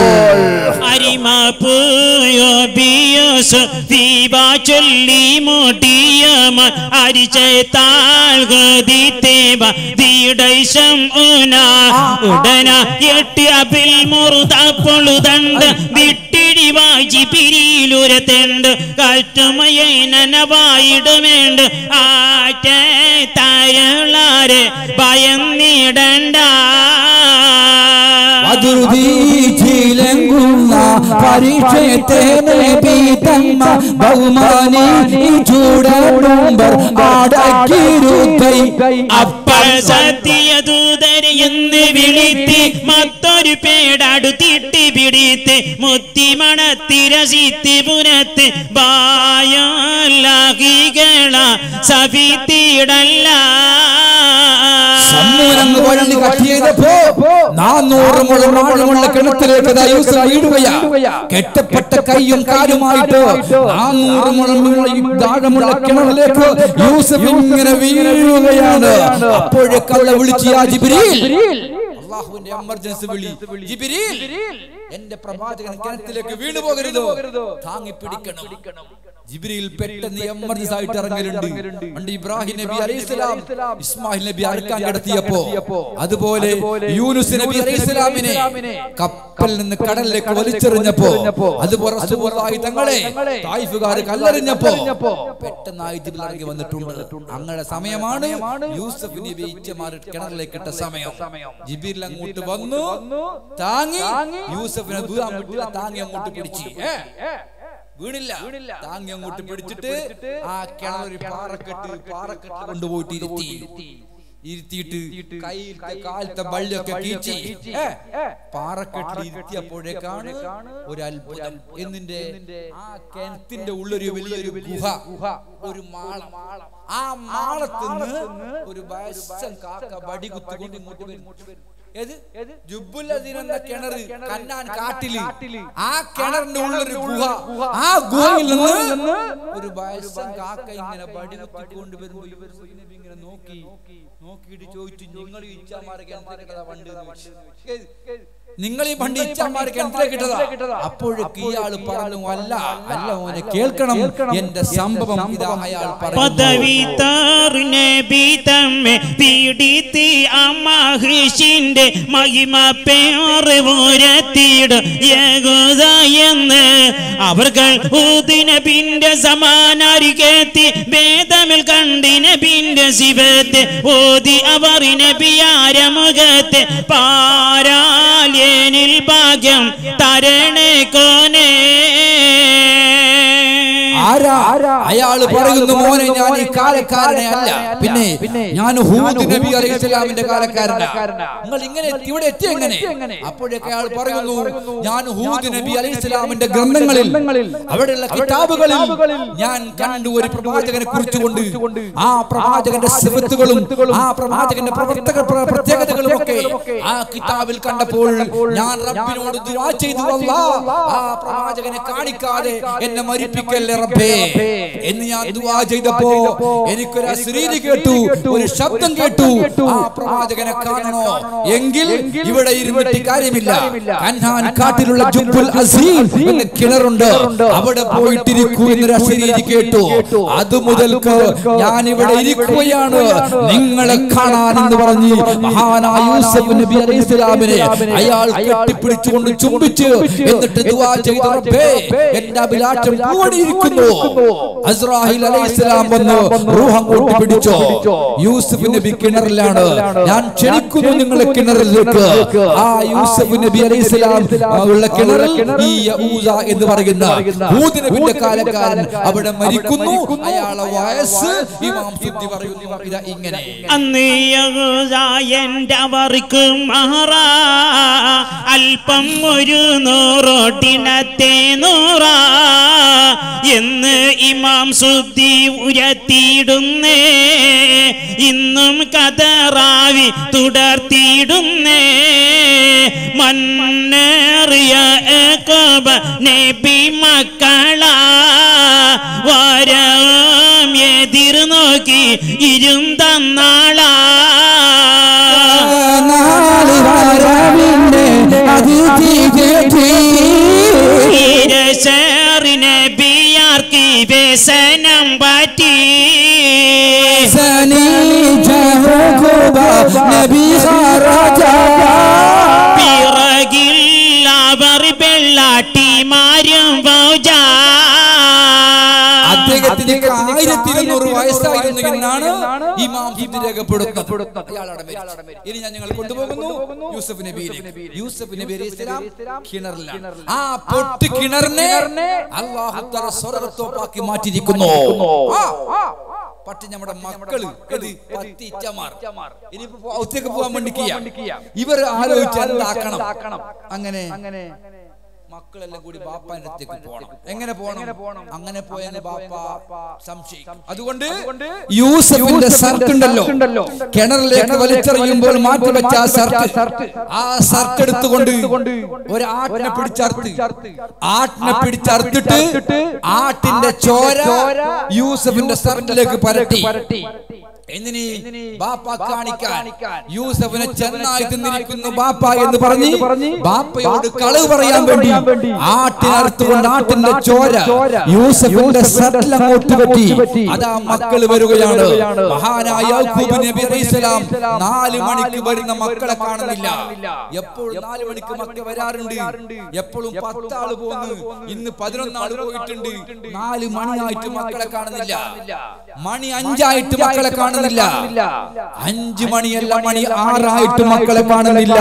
Speaker 2: അരിമാപ്പുയോ ബിയോസ് ദീപാ ചൊല്ലി മോട്ടിയമ അരിച്ചേത്താൽ ഗദിതേബ ദീടൈശം ഉന ഉടന എട്ടി അബിൽ മുറുതപ്പൊളുതണ്ട് വിട്ടിടി വാജി പിരിയിലുരത്തുണ്ട് കാറ്റുമയെ നനവായിടുമേണ്ട് ആറ്റ തരളാരെ ഭയന്നിടണ്ട
Speaker 1: പരീക്ഷത്തേനെ പീതമ്മ ബഹുമാനി ചൂടുമ്പർ ആടക്കിരുത്തൈ
Speaker 2: അപ്പോൾ സത്യദൂതരെ എന്ന് വിളിത്തി മറ്റൊരു പേടടുത്തിട്ട് പിടിത്ത് മുത്തിമണത്തിരസിത്തി പുനത്ത് ബായാലാഹികള സവിത്തിടല്ല
Speaker 1: സമ്മൂലങ്ങ് വള്ളി കട്ടിയതപ്പോ നാനൂറ് മുഴമുള്ള കിണറ്റിലേക്ക് കെട്ടപ്പെട്ട കൈയും കാലുമായിട്ട് നാനൂറ് മുഴമുള്ള കിണറിലേക്ക് യൂസഫ് ഇങ്ങനെ വീഴുകയാണ്. അപ്പോഴേക്കള്ള വിളിച്ച് യാ ജിബ്രീൽ, അല്ലാഹുവിന്റെ എമർജൻസി വിളി, ജിബ്രീൽ എന്റെ പ്രവാചകൻ കിണറ്റിലേക്ക് വീണു പോകരുത്, താങ്ങി പിടിക്കണം. ജിബ്രീൽ പെട്ടെന്ന് എമർജൻസി ആയിട്ട് ഇറങ്ങലുണ്ട്. പണ്ട് ഇബ്രാഹിം നബി അലൈഹിസ്സലാം ഇസ്മായിൽ നബി അറുക്കാൻ കിടത്തിയപ്പോ അതുപോലെ യൂനുസ് നബി അലൈഹിസ്സലാമിനെ കപ്പലിൽ നിന്ന് കടലിലേക്ക് വലിച്ചെറിഞ്ഞപ്പോ അതുപോലെ റസൂലുള്ളാഹി തങ്ങളെ തായിഫുകാർ കല്ലെറിഞ്ഞപ്പോ പെട്ടെന്നായി ജിബ്രീൽ ഇറങ്ങി വന്നിട്ടുണ്ട്. അങ്ങനെ സമയമാണ് യൂസഫ് നബി ഇച്ചമാർ കിണറിലേക്ക് ഇട്ട സമയം. ജിബ്രീൽ അങ്ങോട്ട് വന്നു, താങ്ങി യൂസഫിനെ ദൂരം താങ്ങി അങ്ങോട്ട് പിടിച്ചു. വീണില്ല, താങ്ങി അങ്ങോട്ട് പിടിച്ചിട്ട് ആ കിണറൊരു പാറക്കെട്ട് പാറക്കെട്ട് കൊണ്ടുപോയിട്ട് ഇരുത്തി ഇരുത്തിയിട്ട് കയ്യിലത്തെ കാലത്തെ വള്ളിയൊക്കെ കീച്ചി പാറക്കെട്ടിൽ ഇരുത്തിയപ്പോഴേക്കാണ് ഒരു അത്ഭുതം. എന്നിന്റെ ആ കിണറ്റിന്റെ ഉള്ളൊരു വലിയൊരു ഗുഹ, ഒരു മാളം. ആ മാളത്തിന്ന് ഒരു വയസ്സൻ കാക്ക വടി കുത്തിക്കൊണ്ട് ഇങ്ങോട്ട് വരും. കിണറ് കന്നാൻ കാട്ടില് ആ കിണറിന്റെ ഉള്ളൊരു ഗുഹ. ആ ഗുഹയിൽ നിന്ന് ഒരു വയസ്സൻ കാക്ക ഇങ്ങനെ വടി കുത്തിക്കൊണ്ട് വരുമ്പോ ഇങ്ങനെ നോക്കി നോക്കിയിട്ട് ചോദിച്ചു, നിങ്ങൾ ഇച്ചാമാരെ കിണറ്റിലേക്കിട്ടതാ പണ്ട്, നിങ്ങൾ ഈ പണ്ട് ഇച്ചാമാരെ കിണറ്റിലേക്കിട്ടതാ? അപ്പോഴേക്ക് ഇയാള് പറഞ്ഞു, അല്ല അല്ല മോനെ കേൾക്കണം, എന്റെ സംഭവം ഇതാ. അയാൾ പറഞ്ഞു
Speaker 2: മഹിമ പേറൂരത്തിട് യഹൂദയെന്ന് അവർകൾ ഊദിനബിന്റെ സമാനരികെത്തി വേദമിൽ കണ്ടിനബിന്റെ ശിവത്തെ ഓതി അവർ നബിയാരമുഖത്തെ പാരാലേനിൽ ഭാഗ്യം തരണേ കോനേ.
Speaker 1: അയാള് പറയുന്നു, മോനെ ഞാൻ ഈ കാലക്കാരനെ അല്ല, പിന്നെ ഞാൻ ഹൂദ് നബി അലൈഹിസ്സലാമിന്റെ കാലക്കാരനാ. നിങ്ങൾ ഇങ്ങനെ ഇവിടെ എത്തി എങ്ങനെ? അപ്പോഴേക്ക് അയാൾ പറയുന്നു, ഞാൻ ഹൂദ് നബി അലൈഹിസ്സലാമിന്റെ ഗ്രന്ഥങ്ങളിൽ അവിടെയുള്ള കിതാബുകളിൽ ഞാൻ കണ്ടു ഒരു പ്രവാചകനെ കുറിച്ചുകൊണ്ട്. ആ പ്രവാചകന്റെ സിഫത്തുകളും ആ പ്രവാചകന്റെ പ്രവർത്തക പ്രത്യേകതകളും ഒക്കെ ആ കിതാബിൽ കണ്ടപ്പോൾ ഞാൻ റബ്ബിനോട് ദുആ ചെയ്തു, അല്ലാഹ് ആ പ്രവാചകനെ കാണിക്കാതെ എന്നെ മരിപ്പിക്കല്ലേ റബ്ബേ. എന്ന് ഞാൻ ദുആ ചെയ്തപ്പോ എനിക്കൊരു അസ്രീരി കേട്ടു, ഒരു ശബ്ദം കേട്ടു. ആ പ്രവാചകനെ കാണണോ എങ്കിൽ ഇവിടെ ഇരുന്നിട്ട് കാര്യമില്ല. കൻഹാൻ കാട്ടിലുള്ള ജുബ്ബുൽ അസീം എന്ന കിണറുണ്ട്, അവിടെ പോയിട്ടിരിക്കൂ എന്നൊരു അസ്രീരി കേട്ടു. അത് മുതൽക്ക് ഞാൻ ഇവിടെ ഇരിക്കുകയാണ് നിങ്ങളെ കാണാൻ എന്ന് പറഞ്ഞ് മഹാനായ യൂസുഫ് നബി അലൈഹിസ്സലാമിനെ അയാൾ കെട്ടിപ്പിടിച്ചുകൊണ്ട് ചുംബിച്ച് എന്നിട്ട് ദുആ ചെയ്തു, റബ്ബേ എന്റെ അഭിലാഷം പൂവണിയിരിക്കുന്നു. അസ്രാഹീൽ അലൈഹിസ്സലാം വന്ന് റൂഹ് അങ്ങോട്ട് പിടിച്ചോ. യൂസുഫ് നബി കിണറിലാണ്, ഞാൻ ക്ഷണിക്കുന്നു നിങ്ങളെ കിണറിലേക്ക്. ആ യൂസുഫ് നബി അലൈഹിസ്സലാം ഉള്ള കിണറിൽ ഈ യഊസ എന്ന് പറയുന്ന ഹൂദ് നബിയുടെ കാലക്കാരൻ അവിടെ മരിക്കുന്നു. അയാളെ വയസ്സ് ഇമാം സുദ്ദി പറയുന്നു ഇതാ ഇങ്ങനെ.
Speaker 2: അന്ന് യഊസ എന്റെ അവർക്ക് മഹറാ അല്പം ഒരു നൂറോട്ടിനത്തെ നൂറാ എന്ന് ഇമാം സുദ്ദി ഉയർത്തിയിടുന്നേ. ഇന്നും കഥറാവി തുടർത്തിയിടുന്നേ. മന്നേറിയ ഏകോബ നബി മക്കളാ വരം എതിർ നോക്കി ഇരുന്തന്നാളാ. നബിയാർക്ക് വ്യസനം പറ്റി പിറകിൽ അവർ വെള്ളാട്ടിമാരും പൗജ.
Speaker 1: അദ്ദേഹത്തിന് ആയിരത്തി ഇരുന്നൂറ് വയസ്സായിരുന്നു എന്നാണ് ഇമാം സുദ്ദി രേഖപ്പെടുത്തുന്നത്. ഇനി ഞാൻ ഞങ്ങൾ കൊണ്ടുപോകുന്നു യൂസുഫ് നബിയിലേക്ക്. യൂസുഫ് നബി അലൈഹിസ്സലാം കിണറിലാണ്. ആ പൊട്ടി കിണറിനെ അല്ലാഹു തആല സ്വർഗ്ഗത്തോപ്പാക്കി മാറ്റിയിരിക്കുന്നു. പക്ഷെ നമ്മുടെ മക്കള് പത്തിച്ചമാർ ഇനിയിപ്പോ ഔത്തേക്ക് പോകാൻ വേണ്ടിക്കുക ഇവർ ആലോചിച്ച് എന്താക്കണം. അങ്ങനെ മക്കളെല്ലാം കൂടി ബാപ്പാന്റെ അടുത്തേക്ക് പോകണം. എങ്ങനെ പോകണം? അങ്ങനെ പോയാൽ ബാപ്പ സംശയിക്കും. അതുകൊണ്ട് യൂസഫിന്റെ സർട്ട് ഉണ്ടല്ലോ, കിണറിലേക്ക് വലിച്ചെറിയുമ്പോൾ മാറ്റി വെച്ച ആ സർട്ട്, ആ സർട്ട് എടുത്തുകൊണ്ട് ഒരു ആട്ടിനെ പിടിച്ചർത്ത് ആട്ടിനെ പിടിച്ചർത്തിട്ട് ആട്ടിന്റെ ചോര യൂസഫിന്റെ സർട്ടിലേക്ക് പരട്ടി. എന്തിന്? ബാപ്പ കാണിക്കാൻ. യൂസഫിനെ ചെന്നായി തിന്നിരിക്കുന്നു ബാപ്പ എന്ന് പറഞ്ഞ് ബാപ്പയോട് കളവ് പറയാൻ വേണ്ടി ആട്ടിനറുത്തുകൊണ്ട് ആട്ടിന്റെ ചോര യൂസഫിന്റെ സർട്ടിൽ അങ്ങോട്ട് പറ്റി. അതാ മക്കള് വരികയാണ്. മഹാനായ യാക്കൂബ് നബി അലൈഹിസ്സലാം നാല് മണിക്ക് വരുന്ന മക്കളെ കാണുന്നില്ല. എപ്പോഴും നാല് മണിക്ക് മക്കൾ വരാറുണ്ട്, എപ്പോഴും പത്താള് പോകുന്നു. ഇന്ന് പതിനൊന്നാള് പോയിട്ടുണ്ട്. നാല് മണിയായിട്ട് മക്കളെ കാണുന്നില്ല. മണി അഞ്ചായിട്ട് മക്കളെ കാണുന്നില്ല. അഞ്ചു മണിയല്ല, മണി ആറായിട്ട് മക്കളെ കാണുന്നില്ല.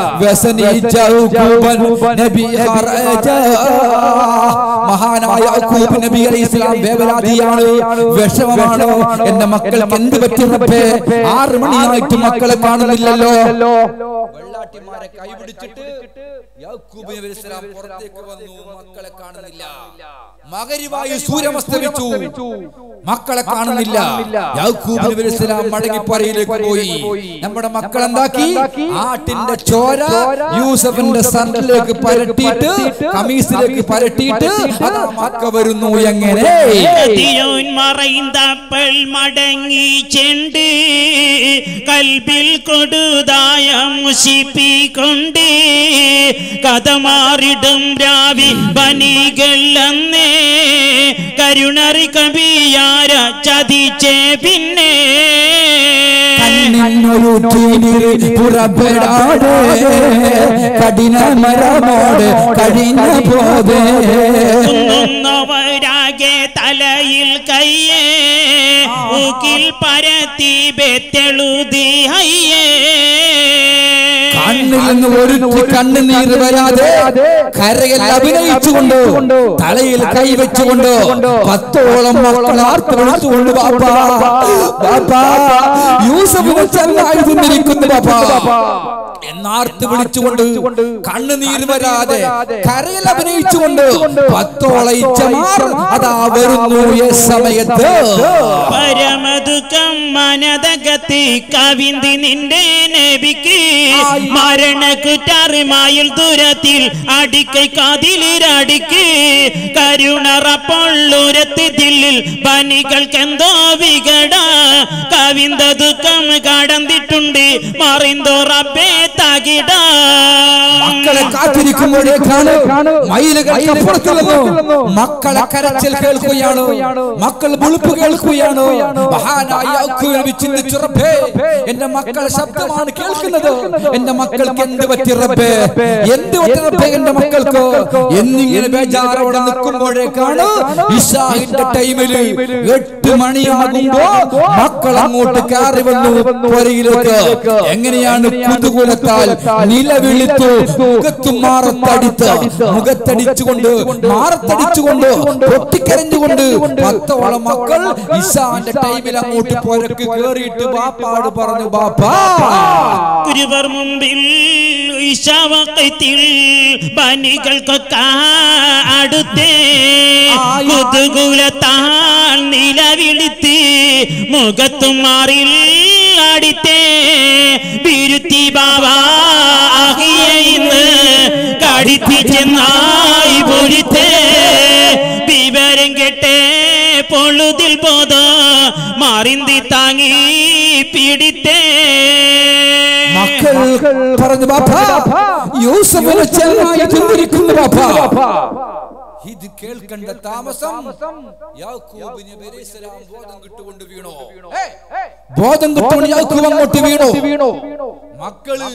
Speaker 1: മഹാനായ യാക്കൂബ് നബി അലൈഹിസ്സലാം വേവലാതിയാണ്, വിഷമമാണോ, എന്റെ മക്കൾക്ക് എന്ത് പറ്റി റബ്ബേ? ആറ് മണിയായിട്ട് മക്കളെ കാണുന്നില്ലല്ലോ. വെള്ളാട്ടിമാരെ കൈപിടിച്ചിട്ട് യാക്കൂബ് നബി അലൈഹിസ്സലാം പുറത്തേക്ക് വന്നു. മക്കളെ കാണുന്നില്ല. മഗ്‌രിബായി സൂര്യമസ്തമിച്ചു, മക്കളെ കാണുന്നില്ല. യാക്കൂബ് നബി അലൈഹിസ്സലാം മടങ്ങി പറയിലേക്ക് പോയി. നമ്മുടെ മക്കൾ എന്താക്കി? ആട്ടിന്റെ ചോര യൂസഫിന്റെ സർട്ടിലേക്ക് പരട്ടിയിട്ട് കമീസിലേക്ക് പരട്ടിയിട്ട് അതാ മക്ക വരുന്നു. എങ്ങനെ?
Speaker 2: മറൈന്തപ്പോൾ മടങ്ങി ചെണ്ട് കൽബിൽ കൊടുതായ മുഷിപ്പിക്കൊണ്ട് കഥ മാറിടും രാവി ബനികൾ അന്നേ കരുണറി കവിയാര ചതിച്ചേ പിന്നെ
Speaker 1: പുറപ്പെടാതെ കഠിന മരമോട് കഴിഞ്ഞ പോവേ
Speaker 2: ഒന്നവരാകെ തലയിൽ കയ്യേ ൂക്കിൽ പരത്തി ബെത്തെളുതി ഹയ്യേ
Speaker 1: കണ്ണിൽ നിന്ന് ഒരു കണ്ണുനീർ വരാതെ കരയിൽ അഭിനയിച്ചുകൊണ്ട് തലയിൽ കൈവച്ചുകൊണ്ട് പത്തോളം മക്കൾ ആർത്ത് വിളിച്ചുകൊണ്ട് ബാപ്പാ ബാപ്പാ യൂസഫിനെ ചെന്നായി തിന്നിരിക്കുന്നു ബാപ്പാ. എന്നാർത്ത് വിളിച്ചുകൊണ്ട് കണ്ണുനീർ വരാതെ കരയിൽ അഭിനയിച്ചുകൊണ്ട് പത്തോളയിച്ചമാർ അതാ വരുന്നു ഈ സമയത്ത്.
Speaker 2: പരമദുഃഖം മനതകത്തി കവിന്തി നിന്റെ നബിക്ക് മരണക്കുറ്റാറിമായിൽ ദൂരത്തിൽ അടിക്കൈ കാതിലിരടിക്ക് കരുണറപ്പൊള്ളുരത്ത് ദില്ലിൽ പനികൾക്കെന്തോ വികട കവിന്ത ദുഃഖം കടന്നിട്ടുണ്ട് മറിന്തോ റബ്ബേ തകിട.
Speaker 1: മക്കളെ കാത്തിരിക്കുമ്പോഴേക്കാണ് മയിലുകൾക്കപ്പുറത്ത് നിന്ന് മക്കളെ കരച്ചിൽ കേൾക്കുകയാണ്, മക്കൾ വിളിപ്പ് കേൾക്കുകയാണ്. മഹാനായ യാക്കൂബ് ചിന്തിച്ചു, റബ്ബേ എന്റെ മക്കളുടെ ശബ്ദമാണ് കേൾക്കുന്നത്, എന്റെ മക്കൾക്ക് എന്ത് പറ്റി റബ്ബേ, എന്ത് പറ്റി റബ്ബേ എന്റെ മക്കൾക്ക് എന്നിങ്ങനെ ബേജാറോടെ നിൽക്കുമ്പോഴേക്കാണ് ഇശാഇന്റെ ടൈമിൽ എട്ട് മണിയാകുമ്പോ മക്കൾ അങ്ങോട്ട് കയറി വന്നു പുരയിലേക്ക്. എങ്ങനെയാണ് കുതുകൂലത്താൽ നിലവിളിത്തു മുഖത്തും മാറത്തടിത്ത് മുഖത്തടിച്ചുകൊണ്ട് മാറത്തടിച്ചുകൊണ്ട് പൊട്ടിക്കരഞ്ഞുകൊണ്ട് പത്തോളം മക്കൾ ഇശാന്റെ ടൈമിൽ അങ്ങോട്ട് പുരക്ക് കേറിയിട്ട് ബാപ്പാട് പറഞ്ഞു, ബാപ്പാ
Speaker 2: കുരുവർ മുമ്പിൽ ഇശാവഖത്തിൽ പനികൾക്കൊക്കെ അടുത്തേ കുതുകൂലത്താൽ നിലവിളിത്ത് മുഖത്തും മാറിൽ അടിത്തേ ബിരുത്തി ബാബാ ഇന്ന് കടിപ്പിച്ചെന്നായി പൊരിത്തേ വിവരം കേട്ടേ പൊളുതിൽ പോത മാറിന്തി താങ്ങി പിടിത്തേ.
Speaker 1: മക്കൾ പറഞ്ഞു, ബാപ്പാ യൂസഫിനെ ചെന്നായി തിന്നിരിക്കുന്നു ബാപ്പാ. ഇത് കേൾക്കേണ്ട താമസം യാക്കൂബ് നബി അലൈഹിസ്സലാം ബോധം കിട്ടുകൊണ്ട് വീണോ, ബോധം കിട്ടുകൊണ്ട് യാക്കൂബ് അങ്ങോട്ട് വീണോ. മക്കള്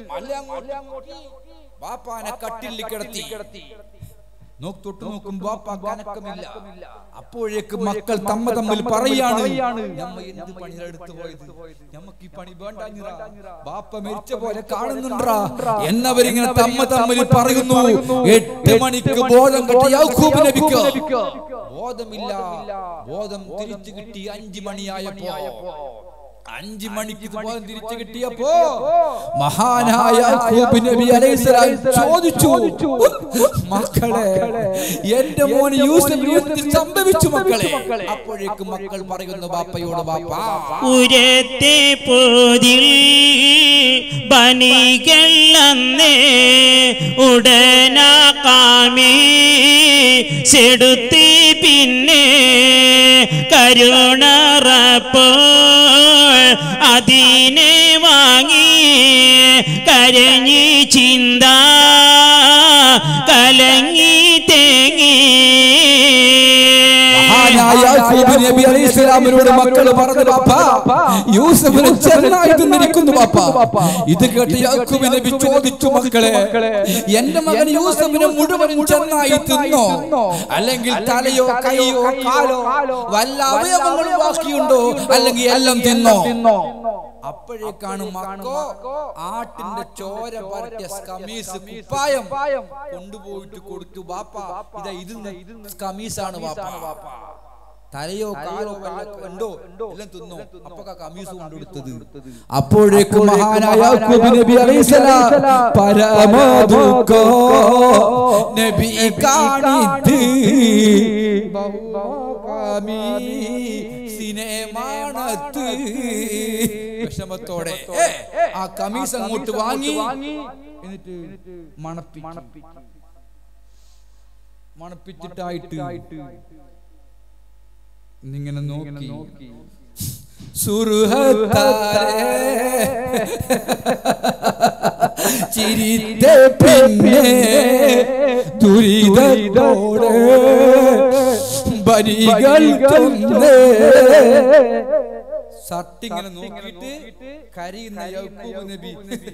Speaker 1: ബാപ്പാനെ കട്ടിലിൽ കിടത്തി തൊട്ട് നോക്കും ബാപ്പ കനക്കമില്ല. അപ്പോഴേക്ക് മക്കൾ തമ്മ തമ്മിൽ പറയാണ്, നമ്മ എന്ത് പണിയെടുത്തു പോയത്, നമുക്ക് ഈ പണി വേണ്ട, ബാപ്പ മരിച്ച പോലെ കാണുന്നുണ്ടാ എന്നവരിങ്ങനെ തമ്മ തമ്മിൽ പറയുന്നു. എട്ട് മണിക്ക് ബോധം കിട്ടി യാക്കൂബ് നബിക്ക് ബോധമില്ല, ബോധം തിരിച്ചു കിട്ടി അഞ്ചു മണിയായപ്പോ. അഞ്ചു മണിക്ക് ബോധം തിരിച്ചു കിട്ടിയപ്പോ മഹാനായ യാക്കൂബ് നബി അലൈഹിസ്സലാം ചോദിച്ചു, മക്കളെ എന്റെ മോന് യൂസഫിന് എന്ത് സംഭവിച്ചു മക്കളെ? അപ്പോഴേക്ക് മക്കൾ പറയുന്നു ബാപ്പയോട്, ബാപ്പാ
Speaker 2: ഉരത്തെ പോതിൽ ബനികൾ അന്നേ ഉടനാ കാമി സെടുത്തി പിന്നെ കരുണറപ്പോ അതിനെ വാങ്ങി കരഞ്ഞി ചിന്ത കലങ്ങി തേങ്ങി.
Speaker 1: യാക്കൂബ് നബി അലൈഹിസ്സലാമിനോട് മക്കൾ പറഞ്ഞു, ബാപ്പാ യൂസഫിനെ ചെന്നായി തിന്നിരിക്കുന്നു ബാപ്പാ. ഇത് കേട്ട് യാക്കൂബ് നബി ചോദിച്ചു, മക്കളെ എന്റെ മകൻ യൂസഫിനെ മുഴുവൻ ചെന്നായി തിന്നോ, അല്ലെങ്കിൽ തലയോ കൈയോ കാലോ വല്ല അവയവങ്ങളും ബാക്കിയുണ്ടോ, അല്ലെങ്കിൽ എല്ലാം തിന്നോ? അപ്പോഴേക്കാണ് മക്കോ ആട്ടിന്റെ ചോര പരട്ടിയ കമീസ് കുപ്പായം കൊണ്ടുപോയിട്ട് കൊടുത്തു, ബാപ്പ ഇതാ ഇത് കമീസാണ് ബാപ്പ, തലയോ കാലോ കണ്ടോ എല്ലാം തിന്നോ, അപ്പൊ കമീസ് കൊണ്ടുകൊടുത്തത്. അപ്പോഴേക്ക് മഹാനായ യാക്കൂബ് നബി അലൈഹിസ്സലാം പരമദുഃഖോ നബി കാണിത് സിനേമാണത്ത് വിഷമത്തോടെ ആ കമീസ് അങ്ങോട്ട് വാങ്ങി എന്നിട്ട് മണപ്പി മണപ്പിച്ചിട്ടായിട്ട് ഇങ്ങനെ നോക്കി സുർഹത്താരെ ചിരിത്തെ പിന്നെ ദുരിതത്തോടെ ബലികൾ സട്ടിങ്ങനെ നോക്കിയിട്ട് കരയുന്ന യാക്കൂബ് നബി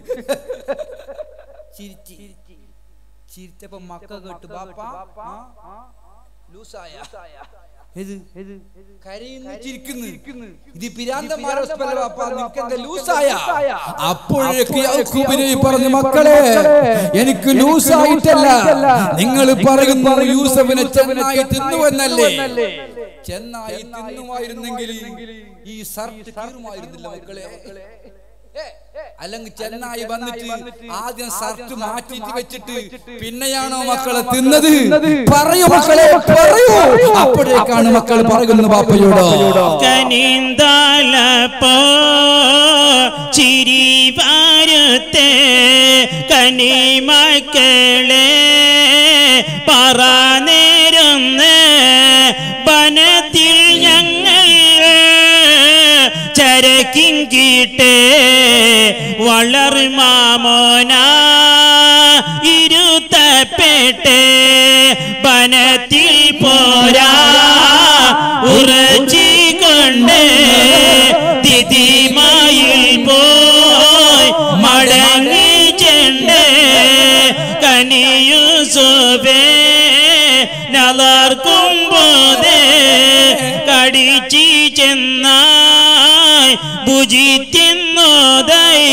Speaker 1: ചിരിച്ച് ചിരിച്ചപ്പോ മക്ക കേട്ടു, ബാപ്പാ ലൂസായ അപ്പോഴേക്ക് യാക്കൂബ് നബി പറഞ്ഞു, മക്കളെ എനിക്ക് ലൂസായിട്ടല്ല, നിങ്ങൾ പറയുന്ന യൂസഫിനെ ചെന്നായി തിന്നുവെന്നല്ലേ? ചെന്നായി തിന്നുമായിരുന്നെങ്കിൽ ഈ സർട്ട് തീരുമായിരുന്നില്ല മക്കളെ. അല്ലെങ്കിൽ ചെന്നായി വന്നിട്ട് ആദ്യം ഷർട്ട് മാറ്റിട്ട് വെച്ചിട്ട് പിന്നെയാണോ മക്കളെ തിന്നത്? പറയൂ മക്കളെ, പറയൂ. അപ്പോഴേക്കാണ് മക്കൾ പറയുന്നത് ബാപ്പയോട്,
Speaker 2: കനിന്തലപ്പോ ചിരി പാരത്തെ കനിമക്കളെ പറന്നേരുന്ന് വനത്തിൽ ഞങ്ങൾ ചരക്കിങ്കിട്ടേ വളർമാമോന ഇരുത്തപ്പെട്ടേ വനത്തിൽ പോരാ ഉറച്ചിക്കൊണ്ട് ദിദിമായിൽ പോയി മടങ്ങി ചെണ്ട് കനിയൂസുഫേ നളർക്കുമ്പോതേ കടിച്ചി ചെന്നായി ഭുജിത്തിന്നോദൈ.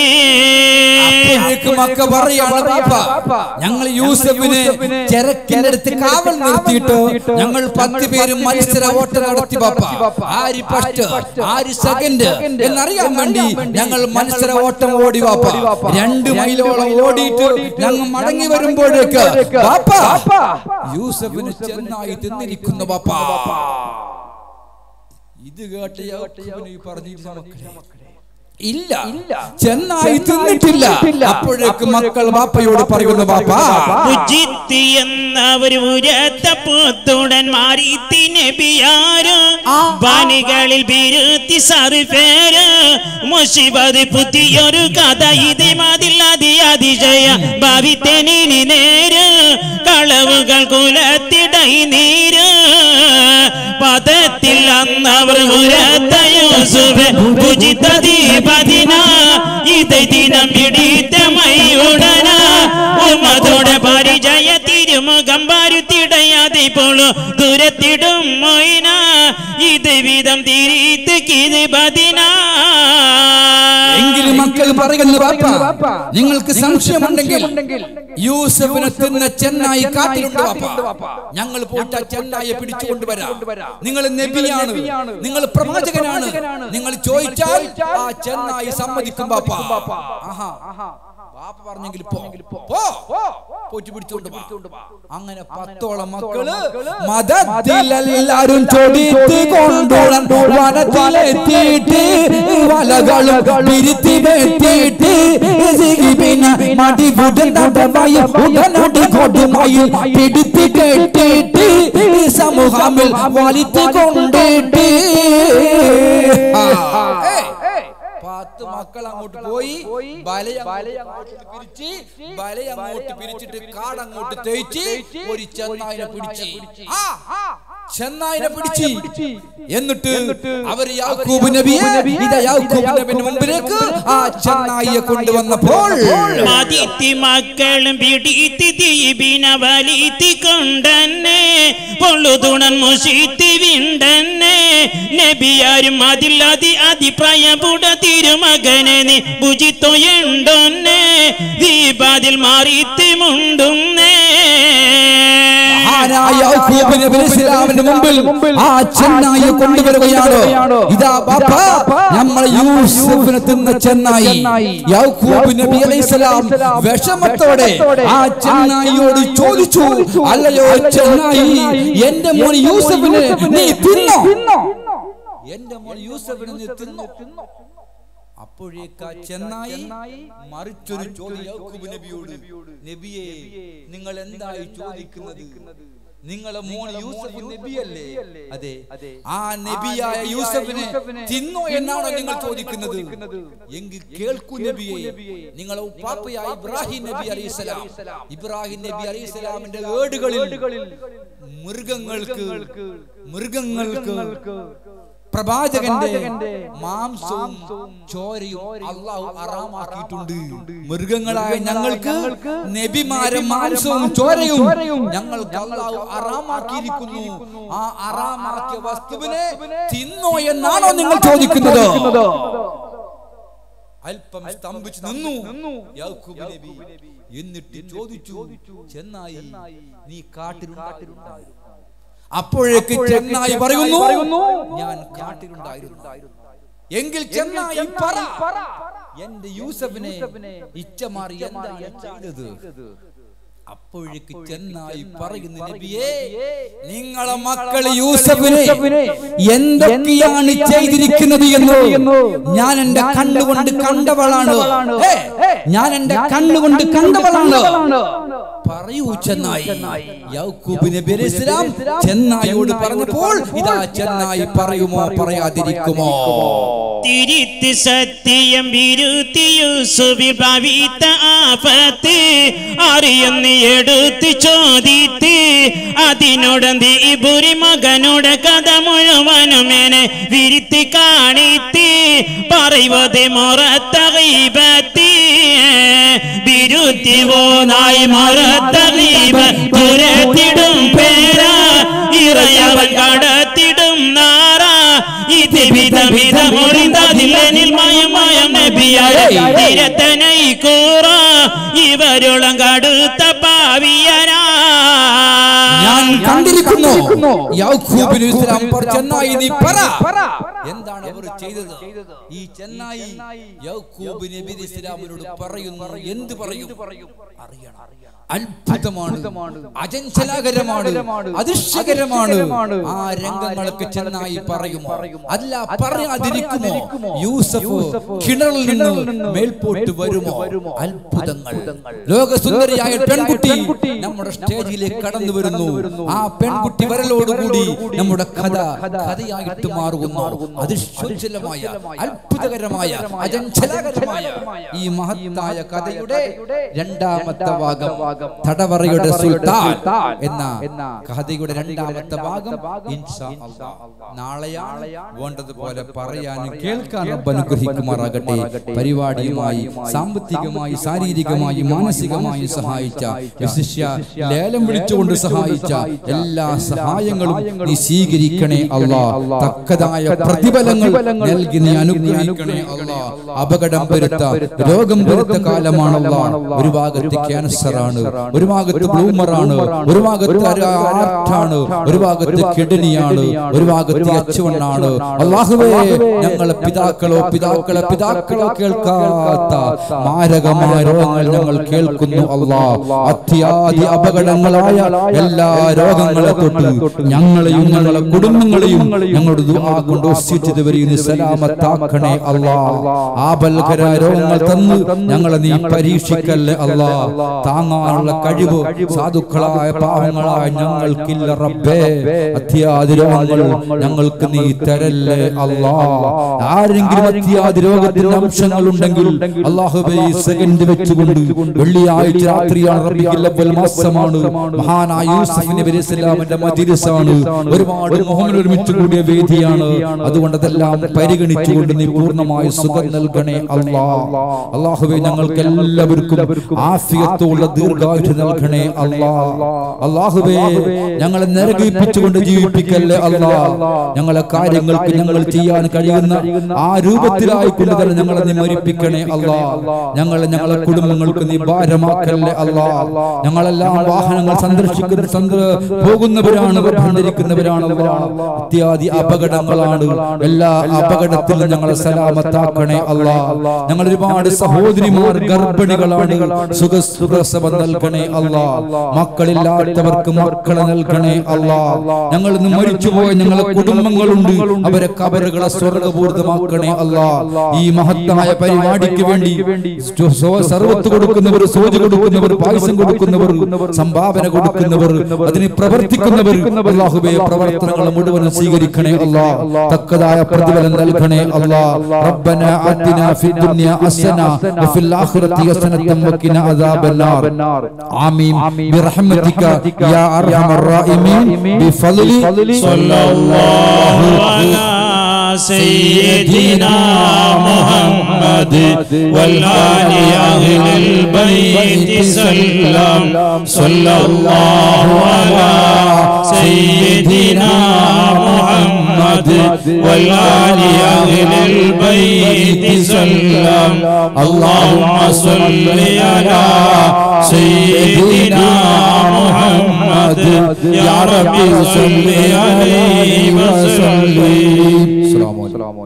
Speaker 1: മക്ക പറയാണ്, ബാപ്പ ഞങ്ങൾ യൂസഫിനെ ചെരക്കിന്റെ അടുത്ത് കാവൽ നിർത്തിയിട്ട് ഞങ്ങൾ പത്ത് പേരും മത്സര ഓട്ടം നടത്തി. ബാപ്പ ആര് ഫസ്റ്റ് ആര് സെക്കൻഡ് എന്നറിയാൻ വേണ്ടി ഞങ്ങൾ മത്സര ഓട്ടം ഓടി. ബാപ്പ രണ്ട് മൈലോളം ഓടിയിട്ട് ഞങ്ങൾ മടങ്ങി വരുമ്പോഴേക്ക് ബാപ്പ യൂസഫിന് ചെന്നായി തിന്നിരിക്കുന്നു. ബാപ്പ ഇത് കേട്ട യാക്കോബിനെ പറഞ്ഞിരുന്ന മക്കളെ, ഇല്ല ചെന്നായി തിന്നിട്ടില്ല. അപ്പോഴേക്ക് മക്കൾ ബാപ്പയോട് പറയുന്നു, ബാപ്പ
Speaker 2: ഉജിത്തി എന്നവർ ഉരത്ത പുത്തുടൻ മാറിത്തി നബിയാര് വാണികളിൽ ബിരുത്തി സർഫേര് മുഷിബത് പുതിയൊരു കഥ ഇത് മതില്ലാതി അതിശയ ഭാവിത്തെനി നേര് കളവുകൾ കുലത്തിടൈ നീര് പദത്തിൽ അന്നവർ ഉരത്ത യൂസുഫ് ഉജിത്ത ദീപദിന ഇത് ദിനം പിടിത്തമയുടന ഉമ്മതോടെ പരിചയ തിരുമുഖം വരുത്തിടയാതെ പോളു ദൂരത്തിടും മൊയ്ന ഇത് വിധം തിരിത്ത് കിത് ബദിന.
Speaker 1: എങ്കിലും മക്കൾ പറയുന്നു, ബാപ്പ നിങ്ങൾക്ക് സംശയമുണ്ടെങ്കിൽ യൂസഫിനെ തിന്ന ചെന്നായി കാട്ടിലുണ്ട്. ബാപ്പ ഞങ്ങൾ പോയിട്ട് ആ ചെന്നായെ പിടിച്ചുകൊണ്ടുവരാം. നിങ്ങൾ നബിയാണ്, നിങ്ങൾ പ്രവാചകനാണ്, നിങ്ങൾ ചോദിച്ചാൽ ആ ചെന്നായി സമ്മതിക്കും. ബാപ്പ ആഹാ ബാപ്പ പറഞ്ഞെങ്കിൽ പോയിട്ട് പിടിച്ചോണ്ട്. അങ്ങനെ പത്തോളം മക്കള് മതത്തിലെല്ലാരും ചൊടിത്ത് കൊണ്ടോളം വനത്തിലെത്തിയിട്ട് വലകളും പിരിത്തി വെത്തിയിട്ട് പിന്നെ മടിപുടനടമയിൽ ഉടനടി കൊടുമയിൽ പിടിത്തി കെട്ടിയിട്ട് സമൂഹമിൽ വലിച്ചു കൊണ്ടിട്ട് പത്ത് മക്കൾ അങ്ങോട്ട് പോയി പിരിച്ച് അങ്ങോട്ട് പിരിച്ചിട്ട് കാടങ്ങോട്ട് തേച്ച് ഒരു ചെന്നായിനെ പിടിച്ച് ചെന്നായിനെ പിടിച്ച് എന്നിട്ട് അവർ യാക്കൂബ് നബിയെ ഇതാ യാക്കൂബ് നബിയുടെ മുമ്പിലേക്ക് ആ ചെന്നായിയെ കൊണ്ടുവന്നപ്പോൾ
Speaker 2: ആദിത്യ മക്കളും പിടിത്തി ദീപിന വലിത്തി കൊണ്ടന്നെ പൊള്ളുതുണൻ മുഷിത്തി വിണ്ടന്നെ നബിയാരും അതില്ലാതി അതിപ്രായപുട തിരുമകനെ നീ ഭുജിത്തോയുണ്ടോന്നെ ദീപാതിൽ മാറിത്തി മുണ്ടുന്നേ.
Speaker 1: യാക്കൂബ് നബി ഇസ്ലാമിന്റെ മുമ്പിൽ ആ ചെന്നായിയെ കൊണ്ടുവരികയാണ്. ഇതാ ബാപ്പ നമ്മൾ യൂസുഫിനെ തിന്ന ചെന്നായി. യാക്കൂബ് നബി അലൈഹിസ്സലാം വിഷമത്തോടെ ആ ചെന്നായിയോട് ചോദിച്ചു, അല്ലയോ ചെന്നായി, എന്റെ മോൻ യൂസുഫിനെ നീ തിന്നോ? എന്റെ മോൻ യൂസുഫിനെ നീ തിന്നോ? അപ്പോഴേക്ക് ചെന്നായി മറിച്ചൊരു ചോദ്യം യാക്കൂബ് നബിയോട്, നബിയെ നിങ്ങൾ എന്തായി ചോദിക്കുന്നത്? നിങ്ങളെ മോൻ യൂസഫ് നബിയല്ലേ? അതെ. ആ നബിയായ യൂസഫിനെ തിന്നോ എന്നാണോ നിങ്ങൾ ചോദിക്കുന്നത്? എങ്കിൽ കേൾക്കൂ നബിയെ, നിങ്ങളെ ഉപ്പാപ്പയായ ഇബ്രാഹിം നബി അലൈഹിസ്സലാം ഇബ്രാഹിം നബി അലൈഹിസ്സലാമിന്റെ ഏടുകളിൽ മൃഗങ്ങൾക്ക് മൃഗങ്ങൾക്ക് പ്രവാചകന്റെ മാംസവും ചോരയും അള്ളാഹു ഹറാമാക്കിയിട്ടുണ്ട്. മൃഗങ്ങളായ ഞങ്ങൾക്ക് നബിമാരെ മാംസവും ചോരയും ഞങ്ങൾക്ക് അള്ളാഹു ഹറാമാക്കിയിരിക്കുന്നു. ആ ഹറാമാക്കിയ വസ്തുവിനെ തിന്നോ എന്നാണോ നിങ്ങൾ ചോദിക്കുന്നത്? അല്പം സ്തംഭിച്ചു നിന്നു യാക്കൂബ് നബി. എന്നിട്ട് ചോദിച്ചു, ചെന്നായി നീ കാട്ടിലുണ്ടായിരുന്നു? അപ്പോഴേക്ക് ചെന്നായി പറയുന്നു, ഞാൻ കാട്ടിലുണ്ടായിരുന്നു. എങ്കിൽ ചെന്നായി പറ എന്റെ യൂസഫിനെ ഇച്ഛ മാറി എന്താണ് ചെയ്തത്. അപ്പോഴേക്ക് ചെന്നായി പറയുന്ന നബിയേ, നിങ്ങളെ മക്കള് യൂസഫിനെ എന്തൊക്കെയാണ് ചെയ്തിരിക്കുന്നത് എന്ന് ഞാൻ എന്റെ കണ്ണുകൊണ്ട് കണ്ടവളാണ്. ഞാൻ എന്റെ കണ്ണുകൊണ്ട് കണ്ടവളാണ്. പറയൂ ചെന്നായി. യാക്കൂബ് നബി അലൈഹിസ്സലാം ചെന്നായിയോട് പറഞ്ഞപ്പോൾ ഇതാ ചെന്നായി പറയുമോ പറയാതിരിക്കുമോ?
Speaker 2: തിരുത്തി സത്യം വിരുത്തി യൂസുഫി ഭവിത്ത ആപത്ത് അറിയുന്ന എടുത്ത് ചോദിത്ത് അതിനോടന്തി ഇബുരി മകനോട് കഥ മുഴുവനുമേനെ വിരുത്തി കാണിത്ത് പറയുവത് മൊറത്ത ഗീബത്തി വിരുത്തി പോനായി മൊറത്ത ഗീബത്ത് തുരത്തിടും പേര ഇറയവൻ കടത്തിടും നാറ ഇത് വിധ വിധ മുറിന്തതില്ലെനിൽ മയം മയം നബിയായി ഇരത്തനൈ കൂറ ഇവരുളം കടുത്ത പാവിയനാ
Speaker 1: ഞാൻ കണ്ടിരിക്കുന്നു. യാക്കൂബ് അലൈഹിസ്സലാം ചെന്നായി നീ പറ എന്താണ് അവർ ചെയ്തത്. ഈ ചെന്നായി യാക്കൂബ് നബി അലൈഹിസ്സലാമിനോട് പറയുന്നു. എന്ത് പറയും അറിയണം. അത്ഭുതമാണ്, അചഞ്ചലാകരമാണ്, അതിശയകരമാണ്. ആ രംഗങ്ങളൊക്കെ ചെന്നായി പറയുമോ? അല്ല പറയാതിരിക്കുമോ? യൂസഫ് കിണറിൽ നിന്ന് മേൽപോട്ട് വരുമോ? അത്ഭുതങ്ങൾ. ലോകസുന്ദരിയായ പെൺകുട്ടി നമ്മുടെ സ്റ്റേജിലേക്ക് കടന്നു വരുന്നു. ആ പെൺകുട്ടി വരലോടുകൂടി നമ്മുടെ കഥ കഥയായിട്ട് മാറുന്നു. അതിശയമായ, അത്ഭുതകരമായ, അചഞ്ചലാകരമായ ഈ മഹത്തായ കഥയുടെ രണ്ടാമത്തെ ഭാഗം തടവറയുടെ സുൽത്താൻ എന്ന കഥയുടെ രണ്ടാമത്തെ ഭാഗം ഇൻഷാ അല്ലാഹ് നാളെയാണ് വേണ്ടതുപോലെ പറയാനും കേൾക്കാനും റബ്ബ് അനുഗ്രഹിക്കുമാറാകട്ടെ. പരിപാടിയുമായി സാമ്പത്തികമായി ശാരീരികമായി മാനസികമായി സഹായിച്ച, വിശിഷ്യ ലേലം വിളിച്ചുകൊണ്ട് സഹായിച്ച എല്ലാ സഹായങ്ങളും നീ സ്വീകരിക്കണേ അല്ലാഹ്. തക്കതായ പ്രതിഫലങ്ങൾ നൽകി നീ അനുഗ്രഹിക്കണേ അല്ലാഹ്. അപകടം വരുത്ത, രോഗം വരുത്ത കാലമാണല്ലോ. ഒരു ഭാഗത്ത് ക്യാൻസർ ആണ്, ഒരു ഭാഗത്ത് ബ്ലൂമറാണ്, ഒരു ഭാഗത്ത് ആർട്ടാണ്, ഒരു ഭാഗത്ത് കിഡ്നിയാണ്, ഒരു ഭാഗത്ത് എച്ച് വൺ ആണ്. അല്ലാഹുവേ, ഞങ്ങളെ പിതാക്കളോ പിതാക്കളെ പിതാക്കളോ കേൾക്കാത്ത മാരകമായ രോഗങ്ങൾ ഞങ്ങൾ കേൾക്കുന്നു അല്ലാഹ്. അത്യാദി അപകടങ്ങളായ എല്ലാ രോഗങ്ങളെ തൊട്ട് ഞങ്ങളെയും ഞങ്ങളെ കുടുംബങ്ങളെയും ഞങ്ങളുടെ ദുആ കൊണ്ട് വസിച്ചതുവരെയും സലാമത്താക്കണേ അല്ലാഹ്. ആപൽകര രോഗങ്ങൾ തന്ന് ഞങ്ങളെ നീ പരീക്ഷിക്കല്ലേ അല്ലാഹ്. താങ്ങാനുള്ള കഴിവ് സാധുക്കളായ പാവങ്ങളായ ഞങ്ങൾക്കില്ല റബ്ബേ. അത്യാദി രോഗങ്ങൾ ഞങ്ങൾക്ക് നീ തരല്ലേ അല്ലാഹ്. ആരെങ്കിലും അത്യാദി രോഗത്തിന്റെ അംശങ്ങൾ ഉണ്ടെങ്കിൽ അല്ലാഹുവേ, ഈ സെക്കൻഡ് വെച്ചുകൊണ്ട് വെള്ളിയാഴ്ച രാത്രിയാണ്, റബീഉൽ അവ്വൽ മാസമാണ്, മഹാനായ യൂസുഫ് നബി അലൈഹിസ്സലാമിന്റെ മജ്‌ലിസാണ്, ഒരുപാട് മുഹമ്മദ് ഒരുമിച്ച് കൂടിയ വേദിയാണ്. അതുകൊണ്ട് അതെല്ലാം പരിഗണിച്ചുകൊണ്ട് നീ പൂർണ്ണമായി സുഖം നൽകണേ അല്ലാഹ്. അല്ലാഹുവേ, ഞങ്ങൾക്ക് എല്ലാവർക്കും ആഫിയത്തുള്ള ദീർഘായുസ്സ് നൽകണേ അല്ലാഹ്. അല്ലാഹുവേ, ഞങ്ങളെ നരകിപ്പിച്ചുകൊണ്ട് ജീവിപ്പിക്കല്ലേ അല്ലാഹ്. ഞങ്ങളെ കാര്യങ്ങൾക്ക് ഞങ്ങൾ ചെയ്യാൻ കഴിയുന്ന ആ രൂപത്തിലായിക്കൊണ്ട് തന്നെ ഞങ്ങളെ നീ മരിപ്പിക്കണേ അല്ലാഹ്. ഞങ്ങളെ ഞങ്ങളെ കുടുംബങ്ങൾക്ക് നീ ഭാരമാക്കല്ലേ അല്ലാഹ്. ഞങ്ങളെല്ലാം വാഹനങ്ങൾ സന്ദർശിക്കുന്ന പോകുന്നവരാണ്, സഞ്ചരിക്കുന്നവരാണ്. ഇത്യാദി അപകടങ്ങളാണ്. എല്ലാ അപകടത്തിലും ഞങ്ങളെ സലാമത്താക്കണേ അല്ലാഹ്. ഞങ്ങൾ ഒരുപാട് സഹോദരിമാർ ഗർഭിണികളാണ്, സുഖപ്രസവം നൽകണേ അല്ലാഹ്. മക്കളില്ലാത്തവർക്ക് മക്കളെ നൽകണേ അല്ലാഹ്. ഞങ്ങൾ ഇന്ന് മരിച്ചുപോയ ഞങ്ങളെ കുടുംബങ്ങളുണ്ട്, അവരെ കബറുകളെ സ്വർഗ്ഗപൂരിതമാക്കണേ അല്ലാഹ്. ഈ മഹത്തായ പരിപാടിക്ക് വേണ്ടി സർവത്ത് കൊടുക്കുന്നവർ, സൂചി കൊടുക്കുന്നവർ, പായസം കൊടുക്കുന്നവർ, സംഭാവന കൊടുക്കുന്നവർ, അതിന് പ്രവർത്തിക്കുന്നവർ, അല്ലാഹുവേ, പ്രവർത്തനങ്ങൾ മുഴുവൻ സ്വീകരിക്കണേ അല്ലാഹ്. തക്കതായ പ്രതിഫലം നൽകണേ അല്ലാഹ്. റബ്ബനാ ആതിനാ ഫിദ് ദുനിയാ ഹസന വഫിൽ ആഖിറതി ഹസനതൻ വഖിനാ അദാബന്നാർ. ആമീൻ ബിറഹ്മതിക യാ അർഹമർ റഹീമീൻ ബിഫളി
Speaker 2: സല്ലല്ലാഹു അലാ സയ്യിദിനാ മുഹമ്മദ് വൽ ആലി അഹ്ലിൽ ബൈത്തി സല്ലം. സല്ലല്ലാഹു അലാ സയ്യിദിനാ മുഹമ്മദ് വൽ ആലി അഹ്ലിൽ ബൈത്തി സല്ലം. അല്ലാഹുമ്മ സ്വല്ലി അലാ സയ്യിദിനാ മുഹമ്മദ് യാ റബ്ബി സ്വല്ലി അലൈഹി വസല്ലം.
Speaker 1: അസ്സലാമു അലൈക്കും.